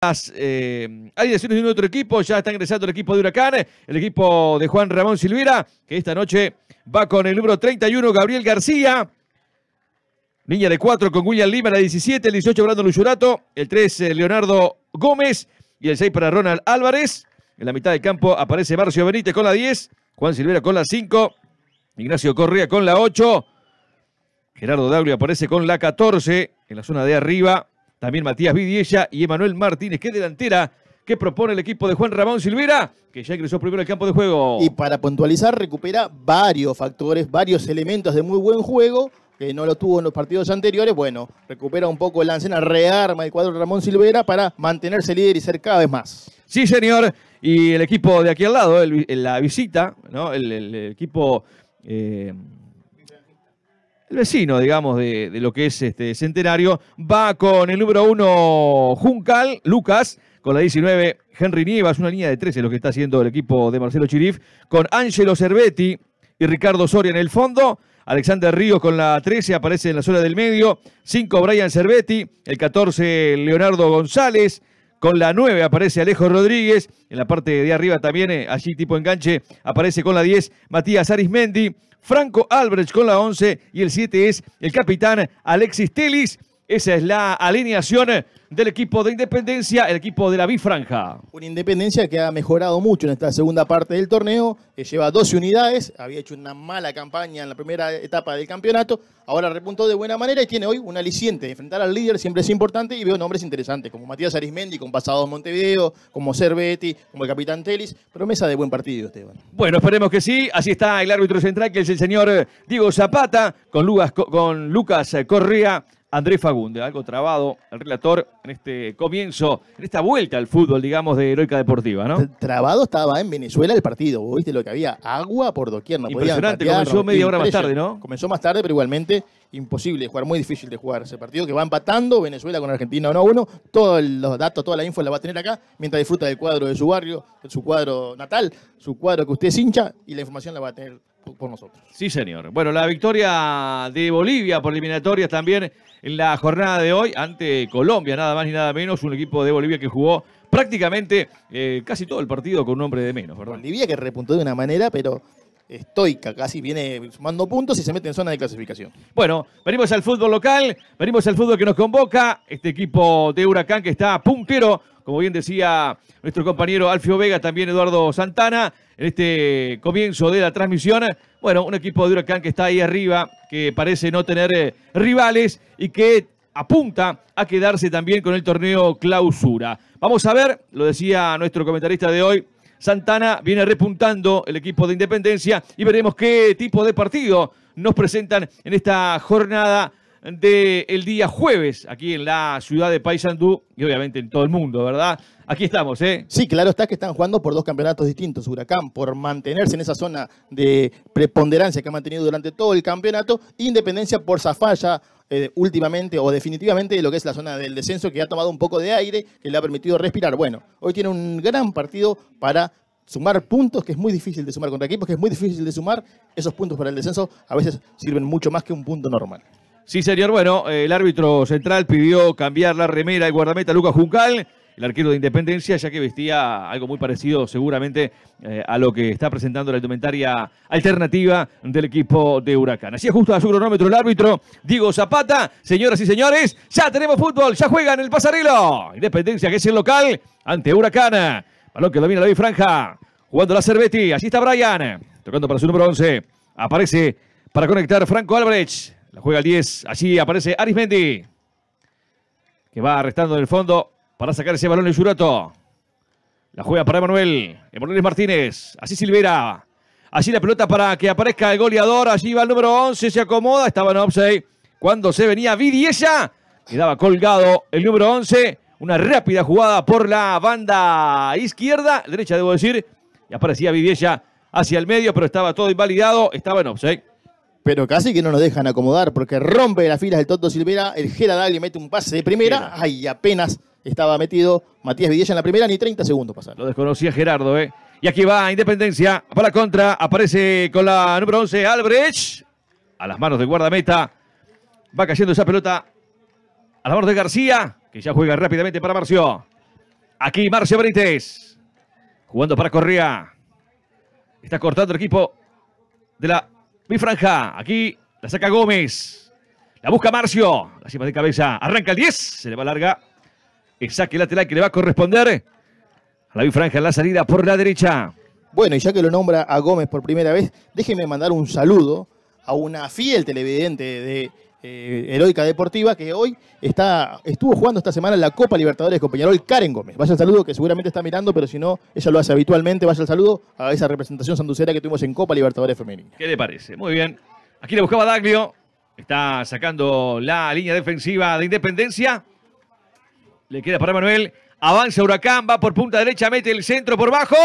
alineaciones de un otro equipo. Ya está ingresando el equipo de Huracán, el equipo de Juan Ramón Silvera, que esta noche va con el número 31, Gabriel García. Línea de 4 con William Lima, la 17, el 18, Brandon Luchurato, el 3, Leonardo Gómez y el 6 para Ronald Álvarez. En la mitad del campo aparece Marcio Benítez con la 10, Juan Silvera con la 5, Ignacio Correa con la 8, Gerardo Daglio aparece con la 14, en la zona de arriba también Matías Vidiella y Emanuel Martínez, que delantera que propone el equipo de Juan Ramón Silvera, que ya ingresó primero al campo de juego. Y para puntualizar, recupera varios factores, varios elementos de muy buen juego, que no lo tuvo en los partidos anteriores. Bueno, recupera un poco el Lancena, rearma el cuadro de Ramón Silvera para mantenerse líder y ser cada vez más. Sí, señor. Y el equipo de aquí al lado, la visita, ¿no? El equipo, el vecino, digamos, de lo que es Centenario, va con el número 1, Juncal, Lucas, con la 19, Henry Nievas, una línea de 13, lo que está haciendo el equipo de Marcelo Chirif, con Ángelo Cervetti y Ricardo Soria en el fondo. Alexander Ríos con la 13 aparece en la zona del medio. 5, Brian Cervetti. El 14, Leonardo González. Con la 9 aparece Alejo Rodríguez. En la parte de arriba también, allí tipo enganche, aparece con la 10, Matías Arismendi. Franco Albrecht con la 11. Y el 7 es el capitán Alexis Telis. Esa es la alineación del equipo de Independencia, el equipo de la Bifranja. Una Independencia que ha mejorado mucho en esta segunda parte del torneo, que lleva 12 unidades, había hecho una mala campaña en la primera etapa del campeonato, ahora repuntó de buena manera y tiene hoy un aliciente. Enfrentar al líder siempre es importante y veo nombres interesantes, como Matías Arismendi, con pasado en Montevideo, como Cervetti, como el capitán Telis. Promesa de buen partido, Esteban. Bueno, esperemos que sí. Así está el árbitro central, que es el señor Diego Zapata, con Lucas Correa, Andrés Fagunde, algo trabado el relator en este comienzo, en esta vuelta al fútbol, digamos, de Heroica Deportiva, ¿no? Trabado estaba en Venezuela el partido, ¿vos viste lo que había? Agua por doquier, no podían impresionante, patear, comenzó media hora más tarde, ¿no? Comenzó más tarde, pero igualmente imposible de jugar, muy difícil de jugar ese partido, que va empatando Venezuela con Argentina 1-1, todos los datos, toda la info la va a tener acá, mientras disfruta del cuadro de su barrio, de su cuadro natal, su cuadro que usted es hincha, y la información la va a tener por nosotros. Sí, señor. Bueno, la victoria de Bolivia por eliminatorias también en la jornada de hoy ante Colombia, nada más ni nada menos, un equipo de Bolivia que jugó prácticamente casi todo el partido con un hombre de menos, ¿verdad? Bolivia que repuntó de una manera, pero estoica, casi viene sumando puntos y se mete en zona de clasificación. Bueno, venimos al fútbol local, venimos al fútbol que nos convoca, este equipo de Huracán que está puntero, como bien decía nuestro compañero Alfio Vega, también Eduardo Santana, en este comienzo de la transmisión. Bueno, un equipo de Huracán que está ahí arriba, que parece no tener rivales y que apunta a quedarse también con el torneo Clausura. Vamos a ver, lo decía nuestro comentarista de hoy, Santana viene repuntando el equipo de Independencia y veremos qué tipo de partido nos presentan en esta jornada del día jueves aquí en la ciudad de Paysandú y obviamente en todo el mundo, ¿verdad? Aquí estamos, ¿eh? Sí, claro está que están jugando por dos campeonatos distintos. Huracán por mantenerse en esa zona de preponderancia que ha mantenido durante todo el campeonato. Independencia por zafar ya últimamente o definitivamente de lo que es la zona del descenso, que ha tomado un poco de aire, que le ha permitido respirar. Bueno, hoy tiene un gran partido para sumar puntos, que es muy difícil de sumar contra equipos, que es muy difícil de sumar. Esos puntos para el descenso a veces sirven mucho más que un punto normal. Sí, señor. Bueno, el árbitro central pidió cambiar la remera al guardameta Lucas Juncal, el arquero de Independencia, ya que vestía algo muy parecido seguramente a lo que está presentando la indumentaria alternativa del equipo de Huracán. Así ajusta su cronómetro el árbitro Diego Zapata. Señoras y señores, ya tenemos fútbol, ya juegan el Pasarelo. Independencia, que es el local, ante Huracán. Balón que domina la bifranja, jugando la Cervetti. Allí está Brian, tocando para su número 11. Aparece para conectar Franco Albrecht. La juega el 10, allí aparece Arismendi, que va arrestando en el fondo para sacar ese balón en Luchurato. La juega para Emanuel Martínez, así Silvera. Allí la pelota para que aparezca el goleador, allí va el número 11, se acomoda, estaba en offside. Cuando se venía Vidiella, quedaba colgado el número 11. Una rápida jugada por la banda izquierda, derecha debo decir, y aparecía Vidiella hacia el medio, pero estaba todo invalidado, estaba en offside. Pero casi que no nos dejan acomodar, porque rompe las filas del Toto Silvera, el Gerard le mete un pase de primera, ay, apenas estaba metido Matías Vidiella en la primera, ni 30 segundos pasaron. Lo desconocía Gerardo, ¿eh? Y aquí va Independencia, para la contra, aparece con la número 11 Albrecht, a las manos del guardameta, va cayendo esa pelota a las manos de García, que ya juega rápidamente para Marcio. Aquí Marcio Benítez. Jugando para Correa. Está cortando el equipo de la bifranja. Aquí la saca Gómez. La busca Marcio. La cima de cabeza. Arranca el 10. Se le va larga. El saque lateral que le va a corresponder a la bifranja en la salida por la derecha. Bueno, y ya que lo nombra a Gómez por primera vez, déjeme mandar un saludo a una fiel televidente de Heroica Deportiva que hoy estuvo jugando esta semana en la Copa Libertadores con Peñarol, Karen Gómez. Vaya el saludo, que seguramente está mirando, pero si no, ella lo hace habitualmente. Vaya el saludo a esa representación sanducera que tuvimos en Copa Libertadores Femenina. ¿Qué le parece? Muy bien. Aquí le buscaba Daglio. Está sacando la línea defensiva de Independencia. Le queda para Manuel. Avanza Huracán, va por punta derecha, mete el centro por bajo.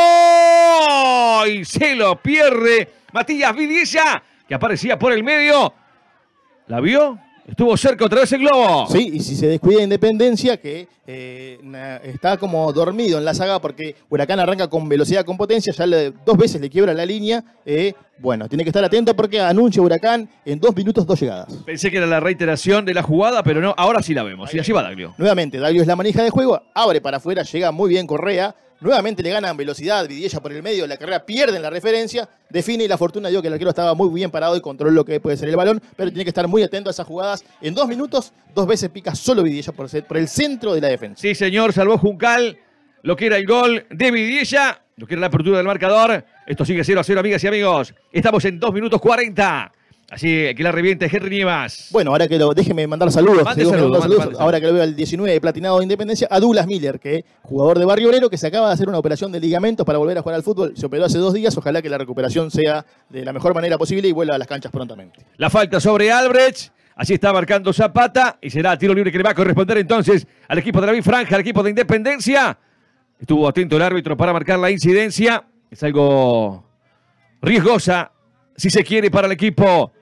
Y se lo pierde Matías Vidiella, que aparecía por el medio. ¿La vio? Estuvo cerca otra vez el globo. Sí, y si se descuida Independencia, que está como dormido en la saga porque Huracán arranca con velocidad, con potencia, ya 2 veces le quiebra la línea. Bueno, tiene que estar atento porque anuncia Huracán en 2 minutos 2 llegadas. Pensé que era la reiteración de la jugada, pero no, ahora sí la vemos. Y allí va Daglio. Nuevamente, Daglio es la manija de juego, abre para afuera, llega muy bien Correa. Nuevamente le ganan velocidad, Vidiella por el medio, la carrera pierden la referencia, define y la fortuna dio que el arquero estaba muy bien parado y controló lo que puede ser el balón, pero tiene que estar muy atento a esas jugadas. En 2 minutos, 2 veces pica solo Vidiella por el centro de la defensa. Sí, señor, salvó Juncal lo que era el gol de Vidiella, lo que era la apertura del marcador. Esto sigue 0-0, amigas y amigos. Estamos en 2 minutos 40. Así que la reviente Henry Nievas. Bueno, ahora que déjeme mandar saludos. Mande saludos. Ahora que lo veo al 19 de platinado de Independencia, a Douglas Miller, que jugador de Barrio Obrero, que se acaba de hacer una operación de ligamentos para volver a jugar al fútbol. Se operó hace 2 días. Ojalá que la recuperación sea de la mejor manera posible y vuelva a las canchas prontamente. La falta sobre Albrecht. Así está marcando Zapata. Y será tiro libre que le va a corresponder entonces al equipo de la bifranja, al equipo de Independencia. Estuvo atento el árbitro para marcar la incidencia. Es algo riesgosa, si se quiere, para el equipo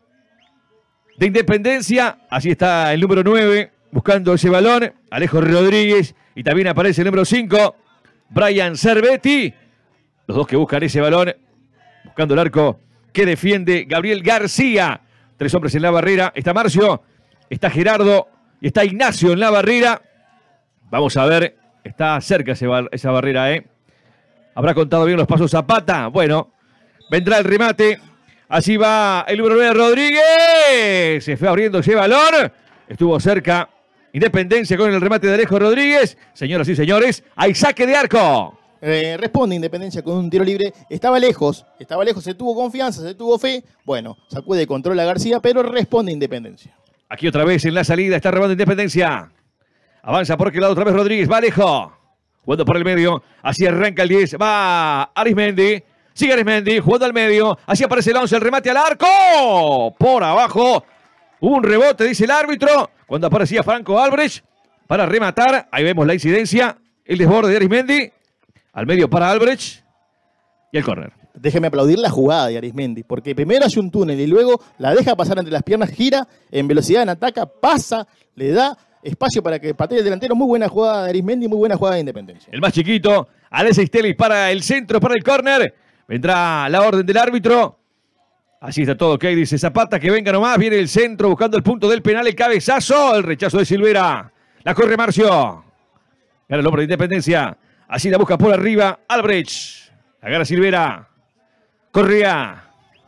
de Independencia. Así está el número 9 buscando ese balón. Alejo Rodríguez. Y también aparece el número 5, Brian Cervetti. Los dos que buscan ese balón. Buscando el arco que defiende Gabriel García. 3 hombres en la barrera. Está Marcio, está Gerardo y está Ignacio en la barrera. Vamos a ver. Está cerca esa barrera, ¿eh? ¿Habrá contado bien los pasos Zapata? Bueno, vendrá el remate. Así va el número 9, Rodríguez. Se fue abriendo ese balón. Estuvo cerca Independencia con el remate de Alejo Rodríguez. Señoras y señores, hay saque de arco. Responde Independencia con un tiro libre. Estaba lejos, se tuvo confianza, se tuvo fe. Bueno, sacude control a García, pero responde Independencia. Aquí otra vez en la salida está robando Independencia. Avanza por aquel lado otra vez Rodríguez, va Alejo. Jugando por el medio, así arranca el 10, va Arismendi. Sigue Arismendi, jugando al medio. Así aparece el 11, el remate al arco. Por abajo. Un rebote, dice el árbitro. Cuando aparecía Franco Albrecht para rematar. Ahí vemos la incidencia. El desborde de Arismendi. Al medio para Albrecht. Y el córner. Déjeme aplaudir la jugada de Arismendi. Porque primero hace un túnel y luego la deja pasar entre las piernas. Gira en velocidad, en ataca, pasa, le da espacio para que patee el delantero. Muy buena jugada de Arismendi, muy buena jugada de Independencia. El más chiquito, Alexis Telis para el centro, para el córner. Vendrá la orden del árbitro. Así está todo, ok, dice Zapata, que venga nomás. Viene el centro buscando el punto del penal, el cabezazo, el rechazo de Silvera. La corre Marcio. Gana el hombre de Independencia. Así la busca por arriba, Albrecht. La gana Silvera. Correa.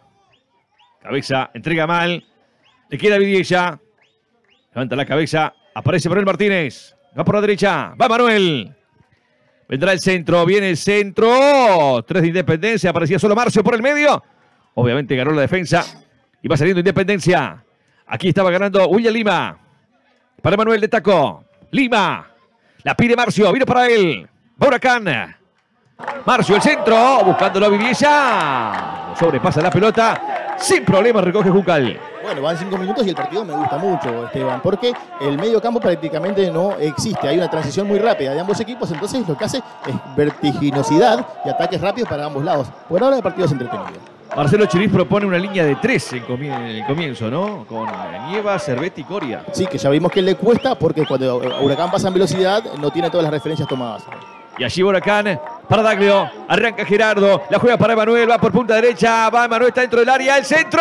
Cabeza, entrega mal. Le queda Vidiella. Levanta la cabeza. Aparece Manuel Martínez. Va por la derecha. Va Manuel. Vendrá el centro. Viene el centro. 3 de Independencia. Aparecía solo Marcio por el medio. Obviamente ganó la defensa. Y va saliendo Independencia. Aquí estaba ganando William Lima. Para Manuel de taco. Lima. La pide Marcio. Vino para él. Va Huracán. Marcio el centro. Buscándolo a Vidiella. Sobrepasa la pelota. Sin problemas recoge Juncal. Bueno, van 5 minutos y el partido me gusta mucho, Esteban, porque el medio campo prácticamente no existe. Hay una transición muy rápida de ambos equipos, entonces lo que hace es vertiginosidad y ataques rápidos para ambos lados. Por ahora el partido es entretenido. Marcelo Chiriz propone una línea de 3 en el comienzo, ¿no? Con Nieva, Cervetti y Coria. Sí, que ya vimos que le cuesta porque cuando Huracán pasa en velocidad no tiene todas las referencias tomadas. Y allí Huracán para Daglio. Arranca Gerardo. La juega para Emanuel. Va por punta derecha. Va Emanuel. Está dentro del área. El centro.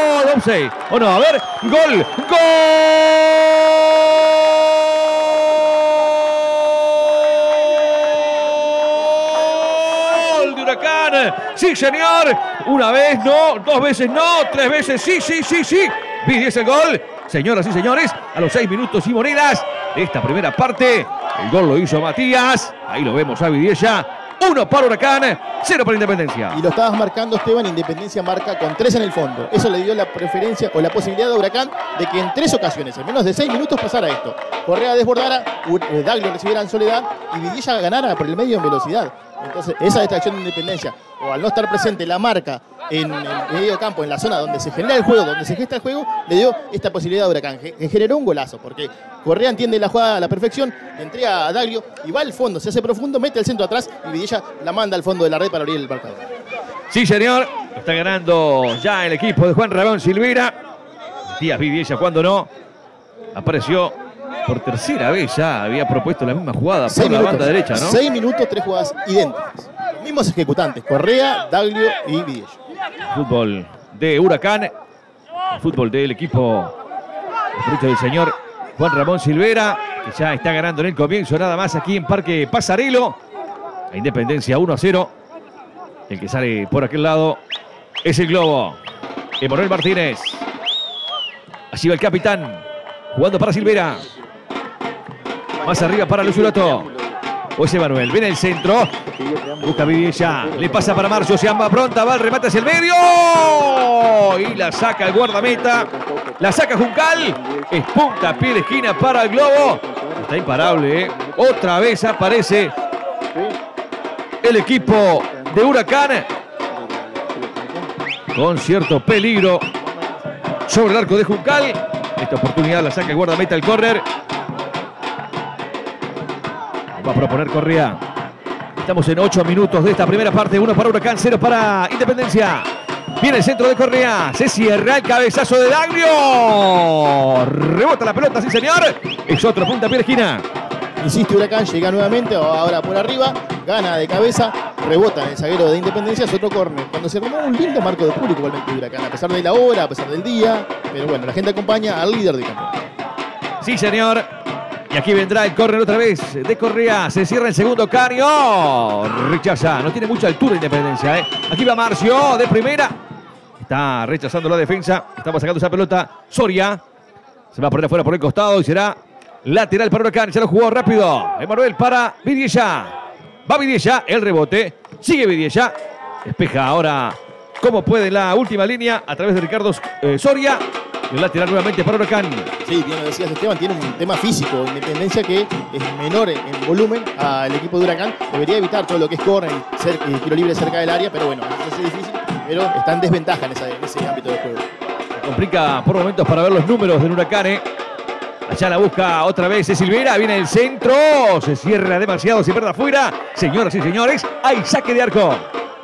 ¡Offside! ¿O no? A ver. ¡Gol! ¡Gol! Sí, señor. Una vez no, dos veces no, tres veces sí, sí, sí, sí. Vidiella el gol. Señoras y señores, a los 6 minutos y monedas de esta primera parte, el gol lo hizo Matías. Ahí lo vemos a Vidiella. 1 para Huracán, 0 para Independencia. Y lo estabas marcando, Esteban. Independencia marca con 3 en el fondo. Eso le dio la preferencia o la posibilidad a Huracán de que en 3 ocasiones, en menos de 6 minutos, pasara esto. Correa desbordara, Daglio recibiera en soledad y Vidiella ganara por el medio en velocidad. Entonces, esa distracción de Independencia, o al no estar presente la marca en el medio campo, en la zona donde se genera el juego, donde se gesta el juego, le dio esta posibilidad a Huracán, que generó un golazo, porque Correa entiende la jugada a la perfección, le entrega a Daglio y va al fondo, se hace profundo, mete el centro atrás y Vidiella la manda al fondo de la red para abrir el marcador. Sí, señor, lo está ganando ya el equipo de Juan Ramón Silveira. Matías Vidiella, cuando no, apareció por tercera vez, ya había propuesto la misma jugada por la banda derecha, ¿no? 6 minutos, 3 jugadas idénticas. Los mismos ejecutantes, Correa, Daglio y Vidiella. Fútbol de Huracán, el fútbol del equipo del señor Juan Ramón Silveira, que ya está ganando en el comienzo, nada más aquí en Parque Pasarelo. A Independencia 1-0. El que sale por aquel lado es el Globo. Emanuel Martínez. Allí va el capitán, jugando para Silveira. Más arriba para Luis Urato. O es Emanuel, viene el centro. Busca Vidiella, le pasa para Marcio, se amba pronta, va el remate hacia el medio. Y la saca el guardameta. La saca Juncal. Es punta, pie de esquina para el Globo. Está imparable, ¿eh? Otra vez aparece el equipo de Huracán con cierto peligro sobre el arco de Juncal. Esta oportunidad la saca el guardameta, el córner. Va a proponer Correa. Estamos en 8 minutos de esta primera parte. 1 para Huracán, 0 para Independencia. Viene el centro de Correa. Se cierra el cabezazo de Daglio. Rebota la pelota, sí señor. Es otro punta pie de esquina. Insiste Huracán, llega nuevamente, ahora por arriba. Gana de cabeza, rebota en el zaguero de Independencia. Es otro córner. Cuando se armó un lindo marco de público igualmente Huracán. A pesar de la hora, a pesar del día. Pero bueno, la gente acompaña al líder del campeonato. Sí señor. Y aquí vendrá el córner otra vez de Correa. Se cierra el segundo Cario. Rechaza. No tiene mucha altura Independencia, ¿eh? Aquí va Marcio de primera. Está rechazando la defensa. Estaba sacando esa pelota. Soria. Se va a poner afuera por el costado y será lateral para Huracán. Se lo jugó rápido. Emanuel para Vidiella. Va Vidiella. El rebote. Sigue Vidiella. Despeja ahora como puede la última línea a través de Ricardo Soria. El lateral nuevamente para Huracán. Sí, bien lo decías, Esteban, tiene un tema físico, Independencia que es menor en volumen al equipo de Huracán. Debería evitar todo lo que es córner y tiro libre cerca del área, pero bueno, eso es difícil, pero está en desventaja en ese ámbito de juego. Se complica por momentos para ver los números del Huracán, ¿eh? Allá la busca otra vez Silveira, viene el centro, se cierra demasiado, se pierde afuera. Señoras y señores, hay saque de arco.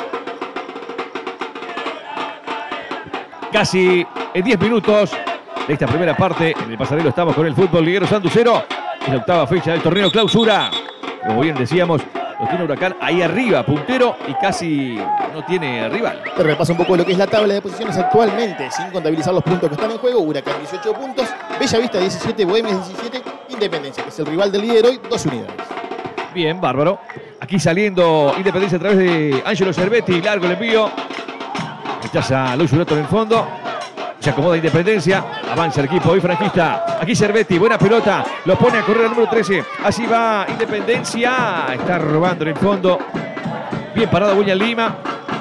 Casi en 10 minutos de esta primera parte. En el Pasarelo estamos con el fútbol liguero sanducero. Es la octava fecha del torneo clausura. Como bien decíamos, lo tiene Huracán ahí arriba, puntero, y casi no tiene rival. Te repaso un poco lo que es la tabla de posiciones actualmente, sin contabilizar los puntos que están en juego. Huracán 18 puntos, Bellavista 17, Bohemias 17, Independencia, que es el rival del líder hoy, 2 unidades. Bien, bárbaro. Aquí saliendo Independencia a través de Ángelo Cervetti. Largo el envío. Rechaza Luis Urato en el fondo. Se acomoda Independencia. Avanza el equipo hoy franquista. Aquí Cervetti. Buena pelota. Lo pone a correr al número 13. Así va Independencia. Está robando en el fondo. Bien parado William Lima.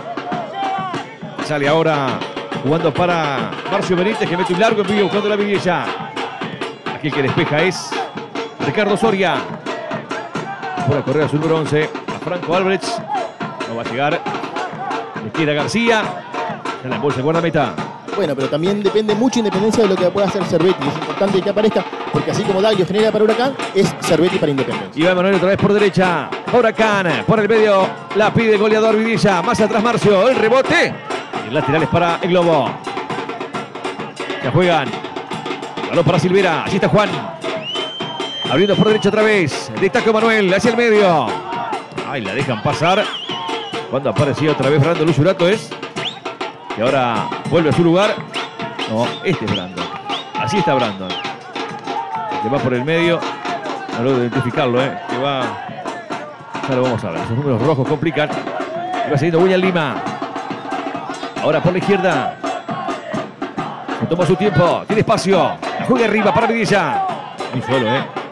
Sale ahora jugando para Marcio Benítez, que mete un largo envío buscando la Vidiella. Aquí el que despeja es Ricardo Soria. Por a correr a su número 11. A Franco Albrecht. No va a llegar. Le queda García. Se la embolsa el guardameta. Bueno, pero también depende mucho Independencia de lo que pueda hacer Cervetti. Es importante que aparezca, porque así como Daglio genera para Huracán, es Cervetti para Independencia. Y va Emanuel otra vez por derecha. Huracán, por el medio, la pide el goleador Vidiella. Más atrás Marcio, el rebote. Y el lateral es para el Globo. Ya juegan. Balón para Silveira. Allí está Juan. Abriendo por derecha otra vez. Destaca Emanuel hacia el medio. Ay, la dejan pasar. Cuando aparecía otra vez Brandon Luis Urato es. Y ahora vuelve a su lugar. No, este es Brandon. Así está Brandon. Que va por el medio. No logro identificarlo, que va. Ya lo vamos a ver. Esos números rojos complican. Va saliendo William Lima. Ahora por la izquierda. Se toma su tiempo. Tiene espacio. La juega arriba para Vidilla. Muy solo,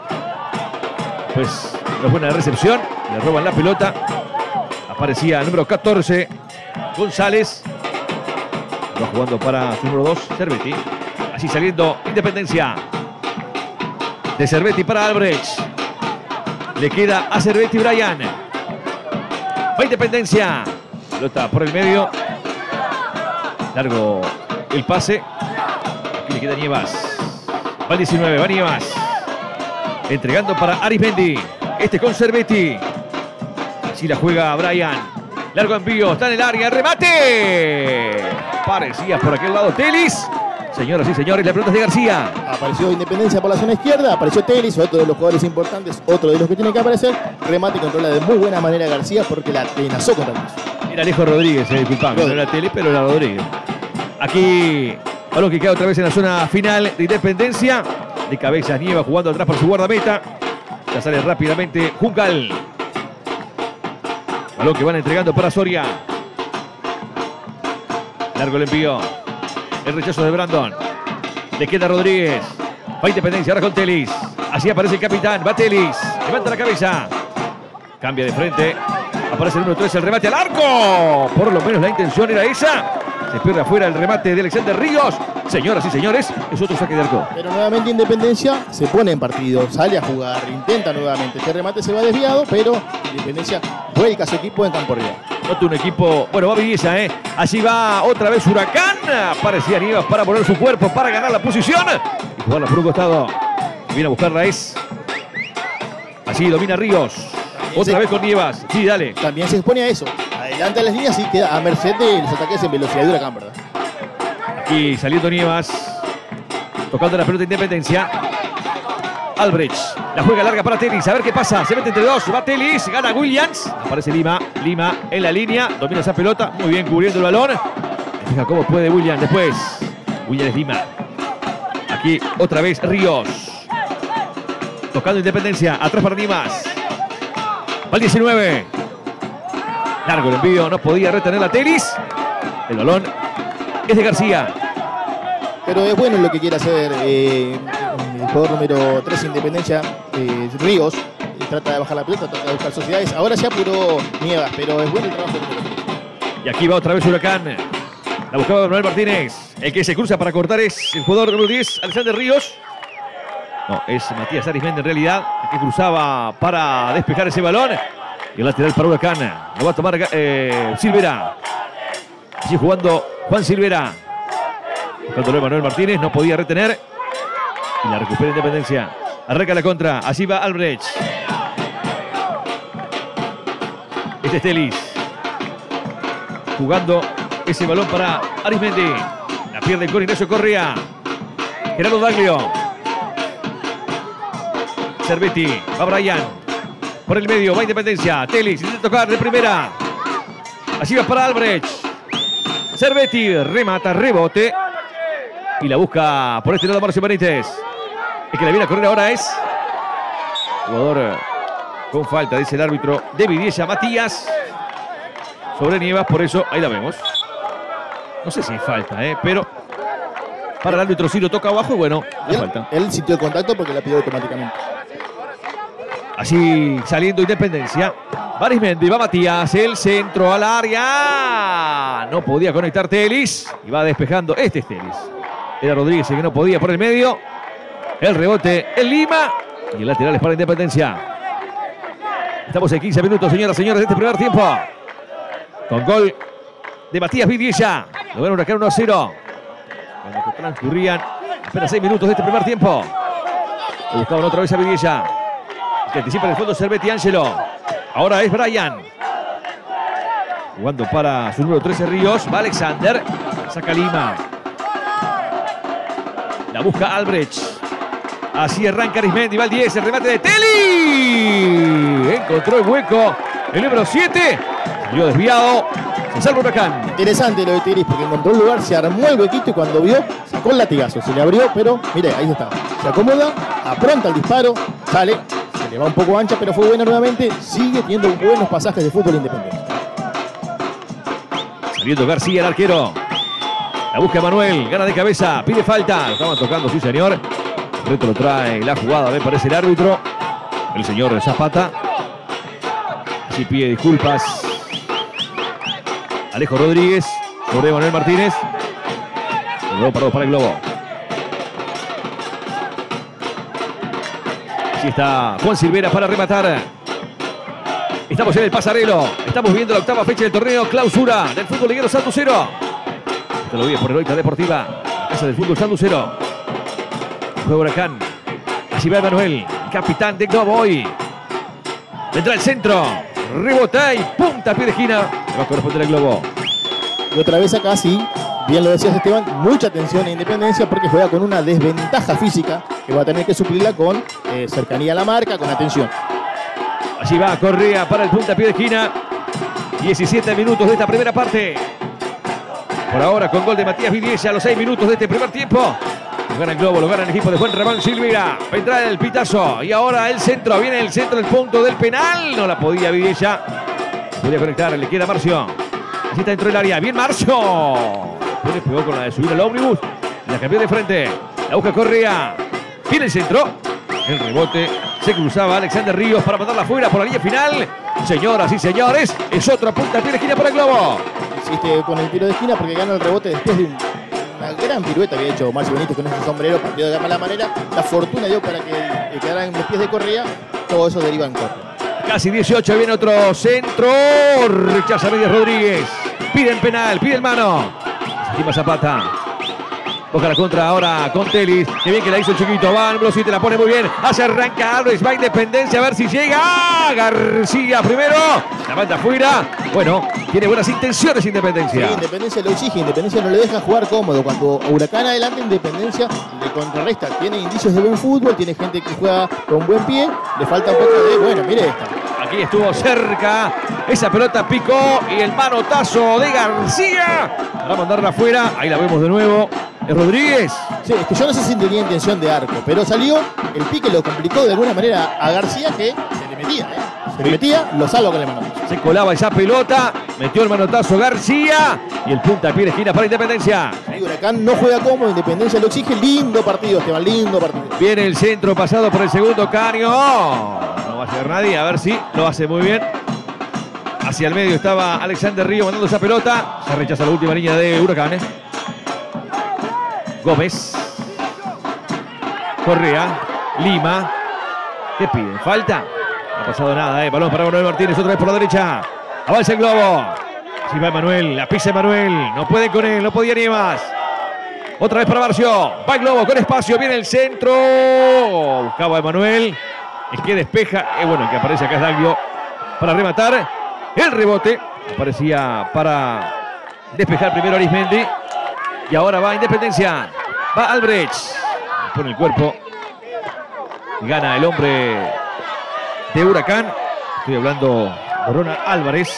Pues no es buena recepción. Le roban la pelota. Aparecía el número 14. González. Va jugando para su número 2. Cervetti. Así saliendo Independencia. De Cervetti para Albrecht. Le queda a Cervetti Brian. Va Independencia. Pelota por el medio. Largo el pase. Aquí le queda Nievas. Va el 19. Va Nievas. Entregando para Arismendi. Este con Cervetti. Así la juega Brian. Largo envío. Está en el área. ¡Remate! Parecía por aquel lado Telis. Señoras y señores, la pelota es de García. Apareció Independencia por la zona izquierda, apareció Telis, otro de los jugadores importantes, otro de los que tiene que aparecer. Remate y controla de muy buena manera García porque la amenazó contra el piso. Era Alejo Rodríguez, disculpame, no era Telis, pero era Rodríguez. Aquí, balón que queda otra vez en la zona final de Independencia. De cabeza Nieva jugando atrás por su guardameta. Ya sale rápidamente Juncal. Balón que van entregando para Soria. Largo el envío. El rechazo de Brandon. Le queda Rodríguez. Va Independencia ahora con Telis. Así aparece el capitán. Va Telis. Levanta la cabeza. Cambia de frente. Aparece el 1-3. El remate al arco. Por lo menos la intención era esa. Se pierde afuera el remate de Alexander Ríos. Señoras y señores, es otro saque de arco. Pero nuevamente Independencia se pone en partido. Sale a jugar. Intenta nuevamente. Este remate se va desviado, pero Independencia vuelca a su equipo en campo real. Nota un equipo, bueno, va Villesa, Allí va otra vez Huracán. Parecía Nievas para poner su cuerpo, para ganar la posición. Y jugarla por un costado. Viene a buscarla es. Así domina Ríos. Otra vez con Nievas. Sí, dale. También se expone a eso. Adelante a las líneas y queda a merced de los ataques en velocidad de Huracán, ¿verdad? Aquí saliendo Nievas. Tocando la pelota de Independencia. Albrecht. La juega larga para Telis. A ver qué pasa. Se mete entre dos. Va Telis. Gana Williams. Aparece Lima. Lima en la línea. Domina esa pelota. Muy bien cubriendo el balón. Fija cómo puede Williams. Después. Williams Lima. Aquí otra vez Ríos. Tocando Independencia. Atrás para Nimas. Va el 19. Largo el envío. No podía retener a Telis. El balón es de García. Pero es bueno lo que quiere hacer el jugador número 3 Independencia, Ríos. Trata de bajar la pelota, trata de buscar sociedades. Ahora se apuró Nievas, pero es bueno el trabajo de... Y aquí va otra vez Huracán. La buscaba Manuel Martínez. El que se cruza para cortar es el jugador número 10, Alexander Ríos. No, es Matías Arismendi en realidad, el que cruzaba para despejar ese balón. Y el lateral para Huracán. Lo va a tomar Silvera. Así jugando Juan Silvera. Buscándolo Manuel Martínez, no podía retener. Y la recupera Independencia. Arranca la contra. Así va Albrecht. Este es Telis. Jugando ese balón para Arismendi. La pierde con Ignacio Correa. Gerardo Daglio. Cervetti. Va Brian. Por el medio. Va Independencia. Telis. Intenta tocar de primera. Así va para Albrecht. Cervetti. Remata. Rebote. Y la busca por este lado Marcio Benítez. El que la viene a correr ahora es jugador con falta, dice el árbitro de Vidiella, Matías. Sobre Nievas, por eso ahí la vemos. No sé si es falta, pero para el árbitro sí lo toca abajo y bueno, es falta. Él sintió el contacto porque la pidió automáticamente. Así saliendo Independencia. Arismendi, va Matías, el centro al área. No podía conectar Telis y va despejando. Este es Telis. Era Rodríguez el que no podía por el medio. El rebote en Lima. Y el lateral es para Independencia. Estamos en 15 minutos, señoras y señores, de este primer tiempo. Con gol de Matías Vidiella. Lo ven Huracán 1-0. Cuando transcurrían apenas 6 minutos de este primer tiempo. Lo buscaban otra vez a Vidiella. Que anticipa en el fondo Cervetti Ángelo. Ahora es Brian. Jugando para su número 13 Ríos. Va Alexander. Saca Lima. La busca Albrecht. Así arranca Arismendi. Va el 10. El remate de Teli. Encontró el hueco. El número 7. Salió desviado. Se salva Huracán. Interesante lo de Telis porque encontró el lugar, se armó el huequito y cuando vio, sacó el latigazo. Se le abrió, pero mire, ahí está. Se acomoda, apronta el disparo, sale. Se le va un poco ancha, pero fue buena nuevamente. Sigue teniendo buenos pasajes de fútbol Independiente. Saliendo García, el arquero. La busca Manuel, gana de cabeza, pide falta. Lo estaban tocando, sí señor. El reto lo trae la jugada, me parece el árbitro. El señor Zapata. Así pide disculpas Alejo Rodríguez sobre Manuel Martínez. Luego parado para el globo. Así está Juan Silvera para rematar. Estamos en el Pasarelo. Estamos viendo la octava fecha del torneo clausura del fútbol liguero sanducero. Esto lo vive por Heroica Deportiva, casa del fútbol sanducero. Juega Huracán. Así va Manuel, capitán de Globo hoy. Vendrá el centro. Rebota y punta a pie de esquina. Va a corresponder el Globo. Y otra vez acá sí, bien lo decías Esteban, mucha atención a Independencia porque juega con una desventaja física que va a tener que suplirla con cercanía a la marca, con atención. Allí va Correa para el punta a pie de esquina. 17 minutos de esta primera parte. Por ahora con gol de Matías Vidiella a los 6 minutos de este primer tiempo. Lo gana el Globo, lo gana el equipo de Juan Ramón Silvera. Vendrá el pitazo y ahora el centro. Viene el centro del punto del penal. No la podía Vidiella. Podía conectar, le queda Marcio. Así está dentro del área. Bien Marcio. Después pegó con la de subir al ómnibus. La cambió de frente. La busca Correa. Viene el centro. El rebote. Se cruzaba Alexander Ríos para mandarla afuera por la línea final. Señoras y señores, es otra punta a pie de esquina para el Globo. Hiciste con el tiro de esquina porque gana el rebote después de una gran pirueta que había hecho Marcio Benítez con ese sombrero, partido de mala manera. La fortuna dio para que quedara en los pies de Correa. Todo eso deriva en corte. Casi 18, viene otro centro. Rechaza Medias Rodríguez. Piden penal, pide el mano. Estima Zapata. Busca la contra ahora con Telis. Qué bien que la hizo el chiquito. Va, número 7, la pone muy bien. Hace arranca Alves, va Independencia a ver si llega. García primero. La manda afuera. Bueno, tiene buenas intenciones Independencia. Sí, Independencia lo exige. Independencia no le deja jugar cómodo. Cuando Huracán adelante, Independencia le contrarresta. Tiene indicios de buen fútbol. Tiene gente que juega con buen pie. Le falta un poco de... Bueno, mire esta. Aquí estuvo cerca. Esa pelota picó y el manotazo de García para mandarla afuera. Ahí la vemos de nuevo. Es Rodríguez. Sí, es que yo no sé si tenía intención de arco, pero salió, el pique lo complicó de alguna manera a García que se le metía, Se le metía, lo salva con el manotazo. Se colaba esa pelota, metió el manotazo García y el punta a pie de esquina para Independencia. Sí, Huracán no juega cómodo, Independencia lo exige. Lindo partido, Esteban, lindo partido. Viene el centro pasado por el segundo Caño. No va a llegar nadie, a ver si lo hace muy bien. Hacia el medio estaba Alexander Río mandando esa pelota. Se rechaza la última línea de Huracán. Gómez. Correa. Lima. ¿Qué piden? ¿Falta? No ha pasado nada, Balón para Manuel Martínez, otra vez por la derecha. Avanza el Globo. Si va Manuel, la pisa Manuel. No puede con él, no podía ni más. Otra vez para Marcio. Va el Globo con espacio, viene el centro. Buscaba a Manuel. El que despeja, bueno, el que aparece acá es Daglio para rematar. El rebote aparecía para despejar primero Arismendi. Y ahora va Independencia. Va Albrecht. Pone el cuerpo. Gana el hombre de Huracán. Estoy hablando de Ronald Álvarez.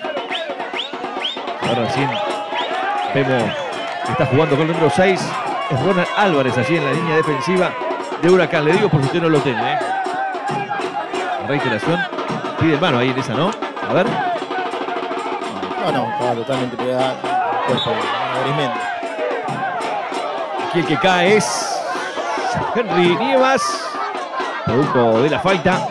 Ahora recién vemos que está jugando con el número 6. Es Ronald Álvarez allí en la línea defensiva de Huracán. Le digo por si usted no lo tiene. Reiteración. Pide mano ahí en esa, ¿no? A ver. No, estaba totalmente pegada. Arismendi. Aquí el que cae es Henry Nievas, producto de la falta.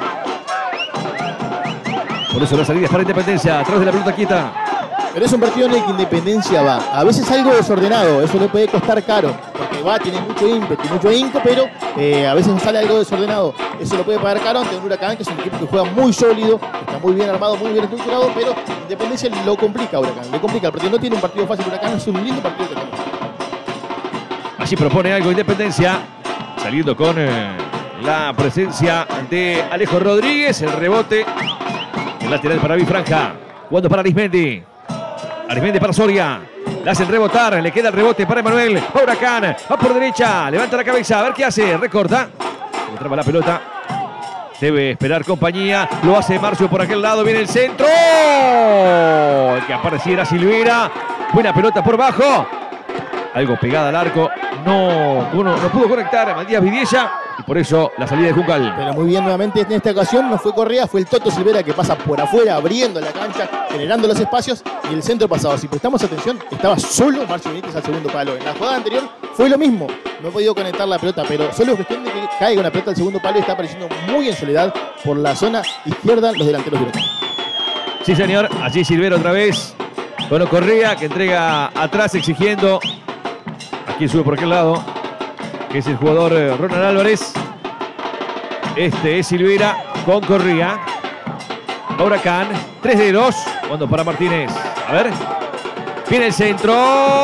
Por eso la salida es para Independencia, atrás de la pelota quieta. Pero es un partido en el que Independencia va. A veces algo desordenado, eso le puede costar caro. Porque va, tiene mucho ímpetu, mucho inco, pero a veces sale algo desordenado. Eso lo puede pagar caro ante un Huracán, que es un equipo que juega muy sólido, está muy bien armado, muy bien estructurado, pero Independencia lo complica a Huracán. Le complica el partido. No tiene un partido fácil Huracán, es un lindo partido que tenemos. Allí propone algo Independencia, saliendo con la presencia de Alejo Rodríguez. El rebote, el lateral para Bifranja, jugando para Arismendi. Arismendi para Soria, le hacen rebotar, le queda el rebote para Emanuel. Huracán, va por derecha, levanta la cabeza, a ver qué hace, recorta. Le traba la pelota, debe esperar compañía, lo hace Marcio por aquel lado, viene el centro. El que apareciera Silvera, buena pelota por bajo. Algo pegada al arco, no pudo conectar a Matías Vidiella. y por eso la salida de Juncal. Pero muy bien nuevamente en esta ocasión, no fue Correa, fue el Toto Silvera que pasa por afuera, abriendo la cancha, generando los espacios y el centro pasado. Si prestamos atención, estaba solo Marcio Benítez al segundo palo. En la jugada anterior fue lo mismo, no he podido conectar la pelota, pero solo es cuestión de que caiga una pelota al segundo palo y está apareciendo muy en soledad por la zona izquierda los delanteros de Huracán. Sí, señor, allí Silvera otra vez. Bueno, Correa que entrega atrás exigiendo. Aquí sube por aquel lado, que es el jugador Ronald Álvarez. Este es Silvera con Correa. Huracán, 3 dedos. Cuando para Martínez. A ver. Viene el centro.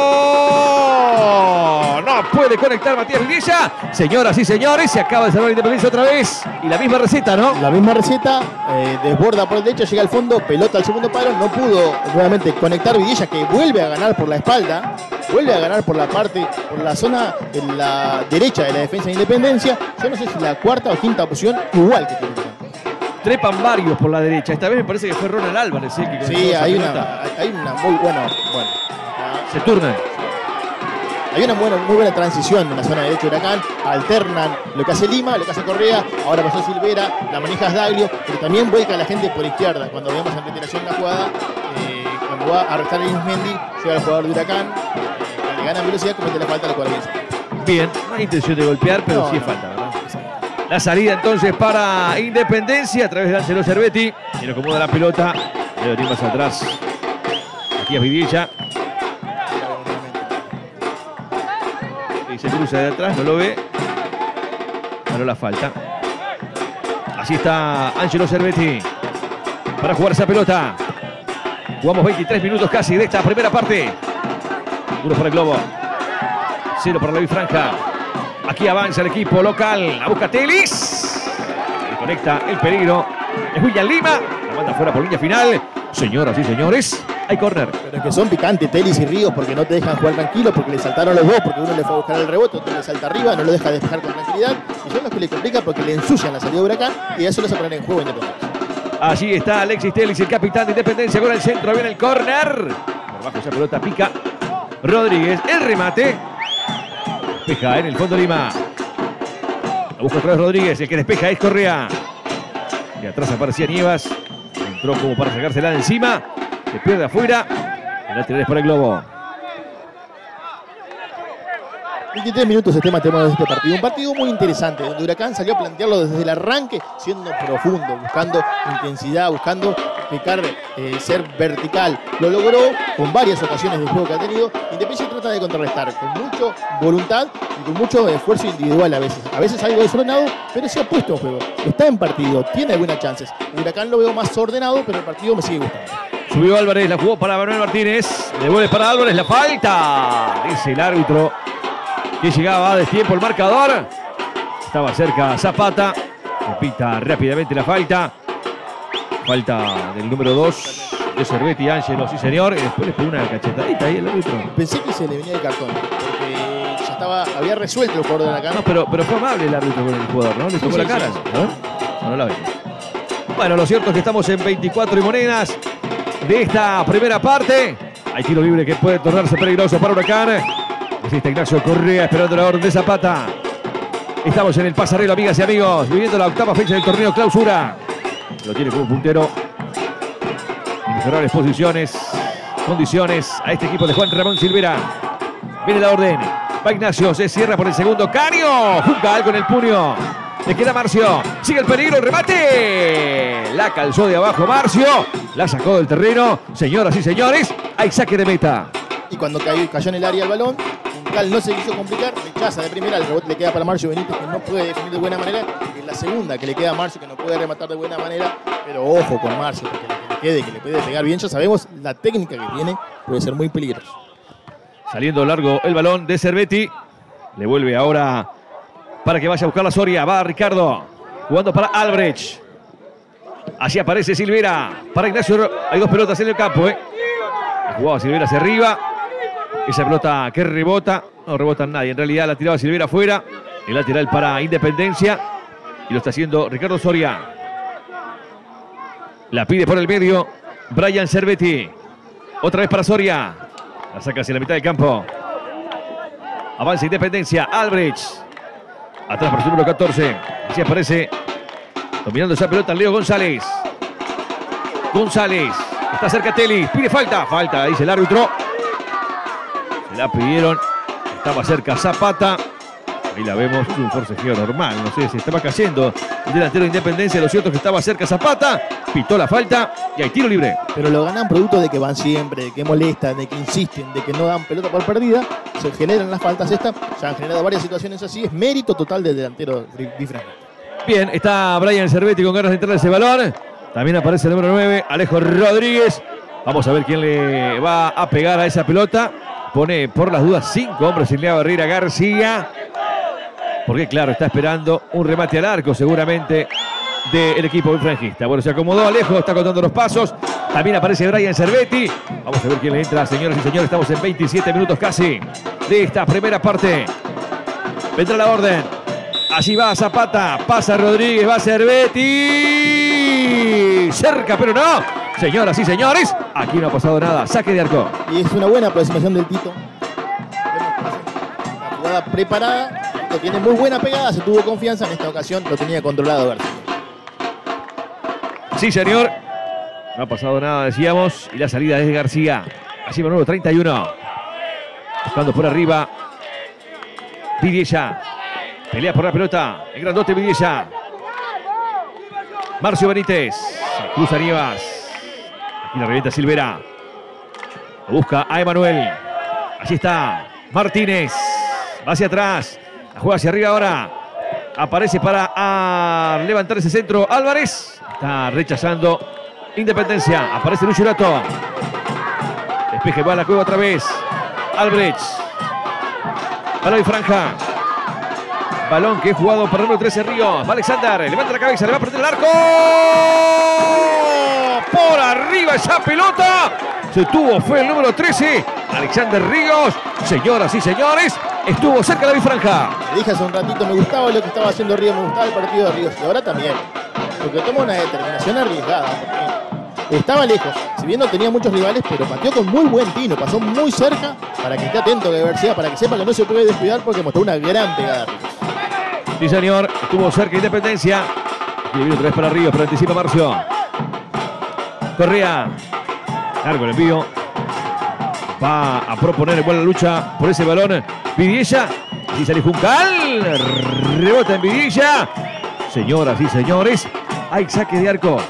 No puede conectar Matías Vidilla. Señoras y señores, se acaba de cerrar Independencia otra vez. Y la misma receta, ¿no? La misma receta, desborda por el derecho, llega al fondo, pelota al segundo palo. No pudo nuevamente conectar Vidilla, que vuelve a ganar por la espalda. Vuelve a ganar por la parte, por la zona en la derecha de la defensa de Independencia. Yo no sé si la cuarta o quinta opción, igual que tiene. Trepan varios por la derecha. Esta vez me parece que fue Ronald Álvarez. Que sí, hay una muy buena. Bueno, se turnan. Hay una muy buena transición en la zona derecha de Huracán. Alternan lo que hace Lima, lo que hace Correa. Ahora pasó Silvera, la maneja Daglio, pero también vuelca a la gente por izquierda. Cuando vemos en reiteración la jugada, cuando va a arrestar a Ismendi, llega el jugador de Huracán, le gana velocidad, comete la falta a la cual bien, no hay intención de golpear, pero no, sí es falta, ¿verdad? La salida entonces para Independencia a través de Angelo Cervetti. Y lo acomoda la pelota. Debe venir más atrás. Aquí es Vidilla. Y se cruza de atrás, no lo ve. Pero la falta. Así está Angelo Cervetti para jugar esa pelota. Jugamos 23 minutos casi de esta primera parte. 1 para el Globo. 0 para la Bifranja. Aquí avanza el equipo local. La busca Telis. Le conecta el peligro. Es William Lima. La manda fuera por línea final. Señoras y señores, hay córner. Pero es que son picantes Telis y Ríos porque no te dejan jugar tranquilo, porque le saltaron los dos, porque uno le fue a buscar el rebote, otro le salta arriba, no lo deja despejar con tranquilidad. Y son los que le complican porque le ensucian la salida de Huracán y eso lo hace poner en juego Independencia. Allí está Alexis Telis, el capitán de Independencia, con el centro. Viene el córner. Por bajo esa pelota pica Rodríguez. El remate. Despeja en el fondo Lima. La busca otra vez Rodríguez. El que despeja es Correa. Y atrás aparecía Nievas. Entró como para sacársela de encima. Se pierde afuera. El lateral es para el Globo. 23 minutos de tema de este partido. Un partido muy interesante, donde Huracán salió a plantearlo desde el arranque, siendo profundo, buscando intensidad, buscando picar, ser vertical. Lo logró con varias ocasiones de juego que ha tenido. Independencia trata de contrarrestar con mucha voluntad y con mucho esfuerzo individual a veces. A veces algo desordenado, pero se ha puesto en juego. Está en partido, tiene algunas chances. Huracán lo veo más ordenado, pero el partido me sigue gustando. Subió Álvarez, la jugó para Manuel Martínez. Devuelve para Álvarez, la falta. Dice el árbitro que llegaba a destiempo el marcador. Estaba cerca Zapata. Repita rápidamente la falta. Falta del número 2 de Cervetti, Ángelo, sí señor. Y después le pegó una cachetadita ahí el árbitro. Pensé que se le venía el cartón, porque ya había resuelto el jugador de la cara. No, pero fue amable el árbitro con el jugador, ¿no? Le tocó la cara. Sí. No la vemos. Bueno, lo cierto es que estamos en 24 y monedas de esta primera parte. Hay tiro libre que puede tornarse peligroso para Huracán. Existe Ignacio Correa esperando la orden de Zapata. Estamos en el pasarelo, amigas y amigos, viviendo la octava fecha del torneo clausura. Lo tiene como puntero. En mejores condiciones a este equipo de Juan Ramón Silvera. Viene la orden. Va Ignacio, se cierra por el segundo. Cario. Juncal con el puño. Le queda Marcio. Sigue el peligro, el remate. La calzó de abajo Marcio. La sacó del terreno. Señoras y señores, hay saque de meta. Y cuando cayó en el área el balón, Juncal no se quiso complicar, rechaza de primera, el rebote le queda para Marcio Benítez, que no puede definir de buena manera, y la segunda que le queda a Marcio, que no puede rematar de buena manera, pero ojo con Marcio, porque que le puede pegar bien, ya sabemos la técnica que tiene, puede ser muy peligroso. Saliendo largo el balón de Cervetti, le vuelve ahora para que vaya a buscar la Soria, va Ricardo, jugando para Albrecht. Así aparece Silvera, para Ignacio, hay dos pelotas en el campo, La jugaba Silvera hacia arriba. Esa pelota que rebota, no rebota en nadie. En realidad la tiraba Silvera afuera. El lateral para Independencia. Y lo está haciendo Ricardo Soria. La pide por el medio Brian Cervetti. Otra vez para Soria. La saca hacia la mitad del campo. Avanza Independencia. Albrecht. Atrás por su número 14. Así aparece. Dominando esa pelota Leo González. González. Está cerca Telis. Pide falta. Falta, dice el árbitro. Se la pidieron. Estaba cerca Zapata. Ahí la vemos. Es un forcejeo normal. No sé, se estaba cayendo el delantero de Independencia. Lo cierto es que estaba cerca Zapata. Pitó la falta. Y hay tiro libre. Pero lo ganan producto de que van siempre, de que molestan, de que insisten, de que no dan pelota por perdida. Se generan las faltas estas. Se han generado varias situaciones así. Es mérito total del delantero bifrangista. Bien, está Brian Cervetti con ganas de entrar ese balón. También aparece el número 9, Alejo Rodríguez. Vamos a ver quién le va a pegar a esa pelota. Pone por las dudas 5 hombres en Leo Herrera García. Porque claro, está esperando un remate al arco seguramente del equipo bifrangista. Bueno, se acomodó Alejo, está contando los pasos. También aparece Brian Cervetti. Vamos a ver quién le entra, señoras y señores. Estamos en 27 minutos casi de esta primera parte. Vendrá la orden. Allí va Zapata, pasa Rodríguez, va Cervetti. Cerca, pero no. Señoras y señores, aquí no ha pasado nada. Saque de arco. Y es una buena aproximación del Tito. La jugada preparada. Tiene muy buena pegada, se tuvo confianza. En esta ocasión lo tenía controlado García. Sí, señor. No ha pasado nada, decíamos. Y la salida es de García. Allí va número 31. Buscando por arriba. Vidiella. Pelea por la pelota. El grandote Vidiella. Marcio Benítez. Cruza Nievas. Aquí la revienta Silvera. Lo busca a Emanuel. Allí está Martínez. Va hacia atrás. La juega hacia arriba ahora. Aparece para levantar ese centro Álvarez. Está rechazando Independencia. Aparece Lucho Lato. Despeje, va a la cueva otra vez. Albrecht. Balón y franja. Balón que es jugado para el número 13 Ríos. Va Alexander. Levanta la cabeza. Le va a perder el arco. Por arriba esa pelota. Se tuvo, fue el número 13. Alexander Ríos. Señoras y señores. Estuvo cerca de la bifranja. Le dije hace un ratito, me gustaba lo que estaba haciendo Ríos, me gustaba el partido de Ríos. Y ahora también. Porque toma una determinación arriesgada. Estaba lejos. Si bien no tenía muchos rivales, pero pateó con muy buen tino. Pasó muy cerca para que esté atento a la diversidad, para que sepa que no se puede descuidar porque mostró una gran pegada. Sí, señor. Estuvo cerca Independencia. Y viene otra vez para Ríos, pero anticipa Marcio. Correa. Largo el envío. Va a proponer buena lucha por ese balón. Vidiella. Y sale Juncal. Rebota en Vidiella. Señoras y señores, hay saque de arco.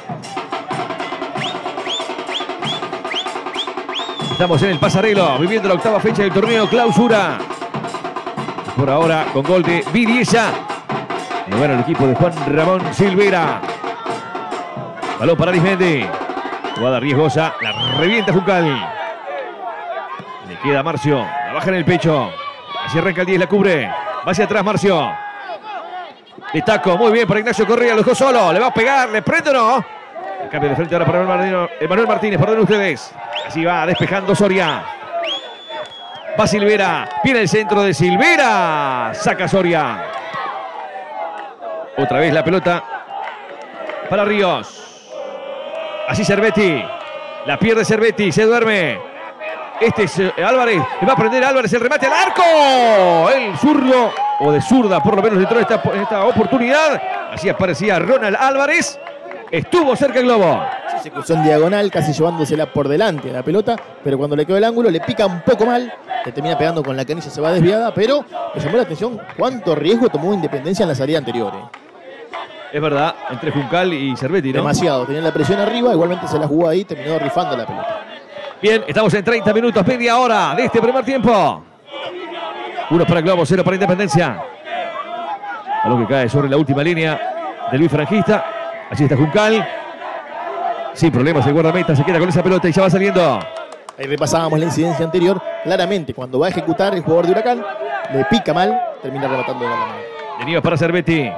Estamos en el Pasarelo, viviendo la octava fecha del torneo Clausura. Por ahora, con gol de Vidiella. Lo gana el equipo de Juan Ramón Silvera. Balón para Arismendi. Jugada riesgosa. La revienta Juncal. Le queda Marcio. La baja en el pecho. Así arranca el 10, la cubre. Va hacia atrás Marcio. De taco. Muy bien para Ignacio Correa. Lo dejó solo. Le va a pegar. ¿Le prende o no? El cambio de frente ahora para Emanuel Martínez. Perdonen ustedes. Así va despejando Soria. Va Silvera. Viene el centro de Silvera. Saca Soria. Otra vez la pelota para Ríos. Así Cervetti. La pierde Cervetti. Se duerme. Este es Álvarez. Le va a prender Álvarez el remate al arco. El zurdo. O de zurda por lo menos entró en esta oportunidad. Así aparecía Ronald Álvarez. Estuvo cerca el globo. Sí, se cruzó en diagonal, casi llevándosela por delante la pelota, pero cuando le quedó el ángulo le pica un poco mal, le termina pegando con la canilla, se va desviada, pero me llamó la atención cuánto riesgo tomó Independencia en la salida anterior. Es verdad, entre Juncal y Cervetti, ¿no? Demasiado, tenía la presión arriba, igualmente se la jugó ahí, terminó rifando la pelota. Bien, estamos en 30 minutos, media hora de este primer tiempo. 1 para Globo, 0 para Independencia. Algo que cae sobre la última línea del bifrangista. Allí está Juncal. Sin problemas el guardameta, se queda con esa pelota y ya va saliendo. Ahí repasábamos la incidencia anterior. Claramente, cuando va a ejecutar el jugador de Huracán, le pica mal, termina rematando de la mano. De Nievas para Cervetti.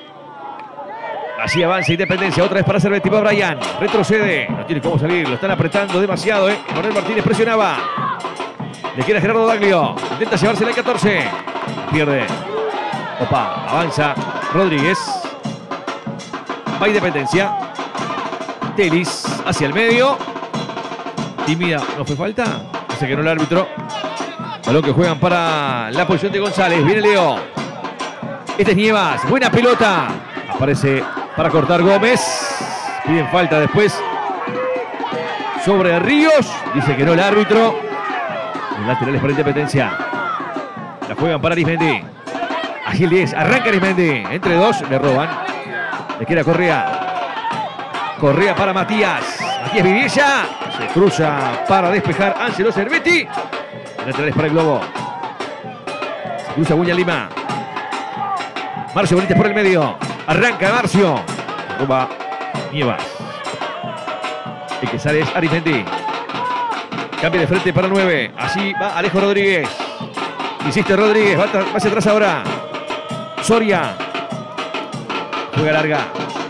Así avanza Independencia, otra vez para Cervetti, va Brian. Retrocede, no tiene cómo salir, lo están apretando demasiado. Manuel Martínez presionaba. Le queda Gerardo Daglio, intenta llevársela el 14. Pierde. Opa, avanza Rodríguez. Va Independencia. Telis hacia el medio. Tímida, ¿no fue falta? Dice que no el árbitro. Balón que juegan para la posición de González. Viene Leo. Este es Nievas. Buena pelota. Aparece para cortar Gómez. Piden falta después sobre Ríos. Dice que no el árbitro. Los laterales para Independencia. La juegan para Arismendi. Agil 10. Arranca Arismendi. Entre dos. Le roban. Le queda Correa. Correa para Matías. Matías Vidiella. Se cruza para despejar Ángelo Cervetti. Laterales para el Globo. Se cruza William Lima. Marcio Benítez por el medio. Arranca Marcio. Roba Nievas. El que sale es Arismendi. Cambia de frente para 9. Allí va Alejo Rodríguez. Insiste Rodríguez. Va hacia atrás ahora. Soria. Juega larga.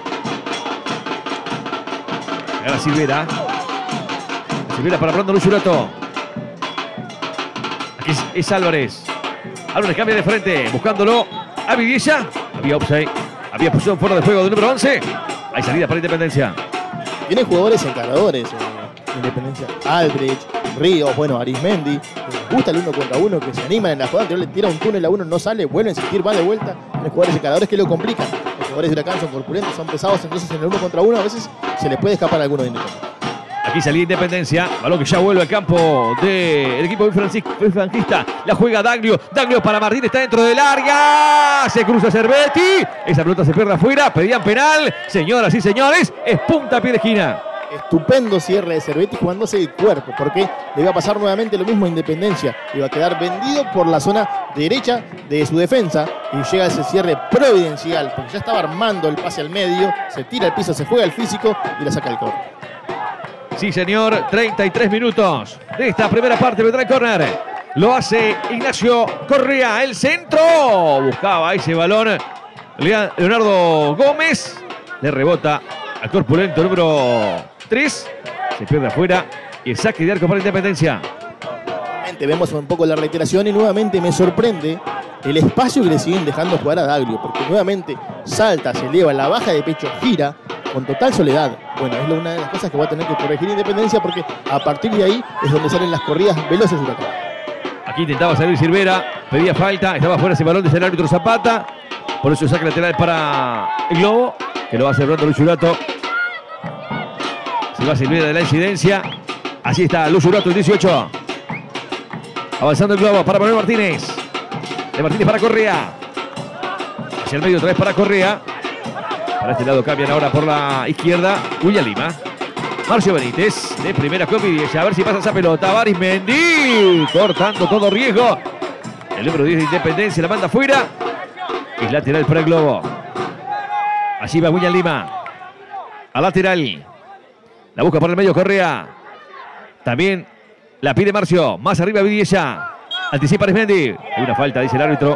Ahora Silvera. Silvera para Brandon Luchurato. Aquí es Álvarez. Álvarez cambia de frente. Buscándolo a Vidiella. Había offside. Había posición fuera de juego del número 11. Hay salida para Independencia. Tiene jugadores encaradores. Independencia. Aldrich, Ríos, bueno, Arismendi. Les gusta el 1 contra 1, que se animan en la jugada anterior, le tira un túnel a uno, no sale, vuelve a insistir, va de vuelta. Tiene jugadores encaradores que lo complican. Los jugadores de Huracán son corpulentos, son pesados, entonces en el 1 contra 1 a veces se les puede escapar a alguno de Independencia. Aquí salía Independencia, balón que ya vuelve al campo del equipo franquista. La juega Daglio, Daglio para Martín, está dentro del área. Se cruza Cervetti, esa pelota se pierde afuera, pedían penal. Señoras y señores, es puntapié de esquina. Estupendo cierre de Cervetti jugándose el cuerpo, porque le iba a pasar nuevamente lo mismo a Independencia. Iba a quedar vendido por la zona derecha de su defensa y llega ese cierre providencial, porque ya estaba armando el pase al medio, se tira al piso, se juega el físico y la saca el córner. Sí, señor, 33 minutos de esta primera parte. Vendrá el córner. Lo hace Ignacio Correa, el centro. Buscaba ese balón Leonardo Gómez. Le rebota al corpulento número 3. Se pierde afuera y el saque de arco para Independencia. Vemos un poco la reiteración y nuevamente me sorprende el espacio que le siguen dejando jugar a Daglio, porque nuevamente salta, se eleva, la baja de pecho, gira con total soledad. Bueno, es una de las cosas que va a tener que corregir Independencia, porque a partir de ahí es donde salen las corridas veloces de Huracán. Aquí intentaba salir Silvera, pedía falta, estaba fuera ese balón desde el árbitro Zapata. Por eso saca lateral para el Globo, que lo va cerrando Luchurato. Se va Silvera de la incidencia. Así está Luchurato, el 18. Avanzando el Globo para Manuel Martínez. De Martínez para Correa. Hacia el medio otra vez para Correa. Para este lado cambian ahora por la izquierda. William Lima. Marcio Benítez. De primera con Vidiella. A ver si pasa esa pelota. Arismendi. Cortando todo riesgo. El número 10 de Independencia la manda afuera. Es lateral para el Globo. Allí va William Lima. A lateral. La busca por el medio Correa. También la pide Marcio. Más arriba Vidiella. Anticipa Arismendi. Hay una falta, dice el árbitro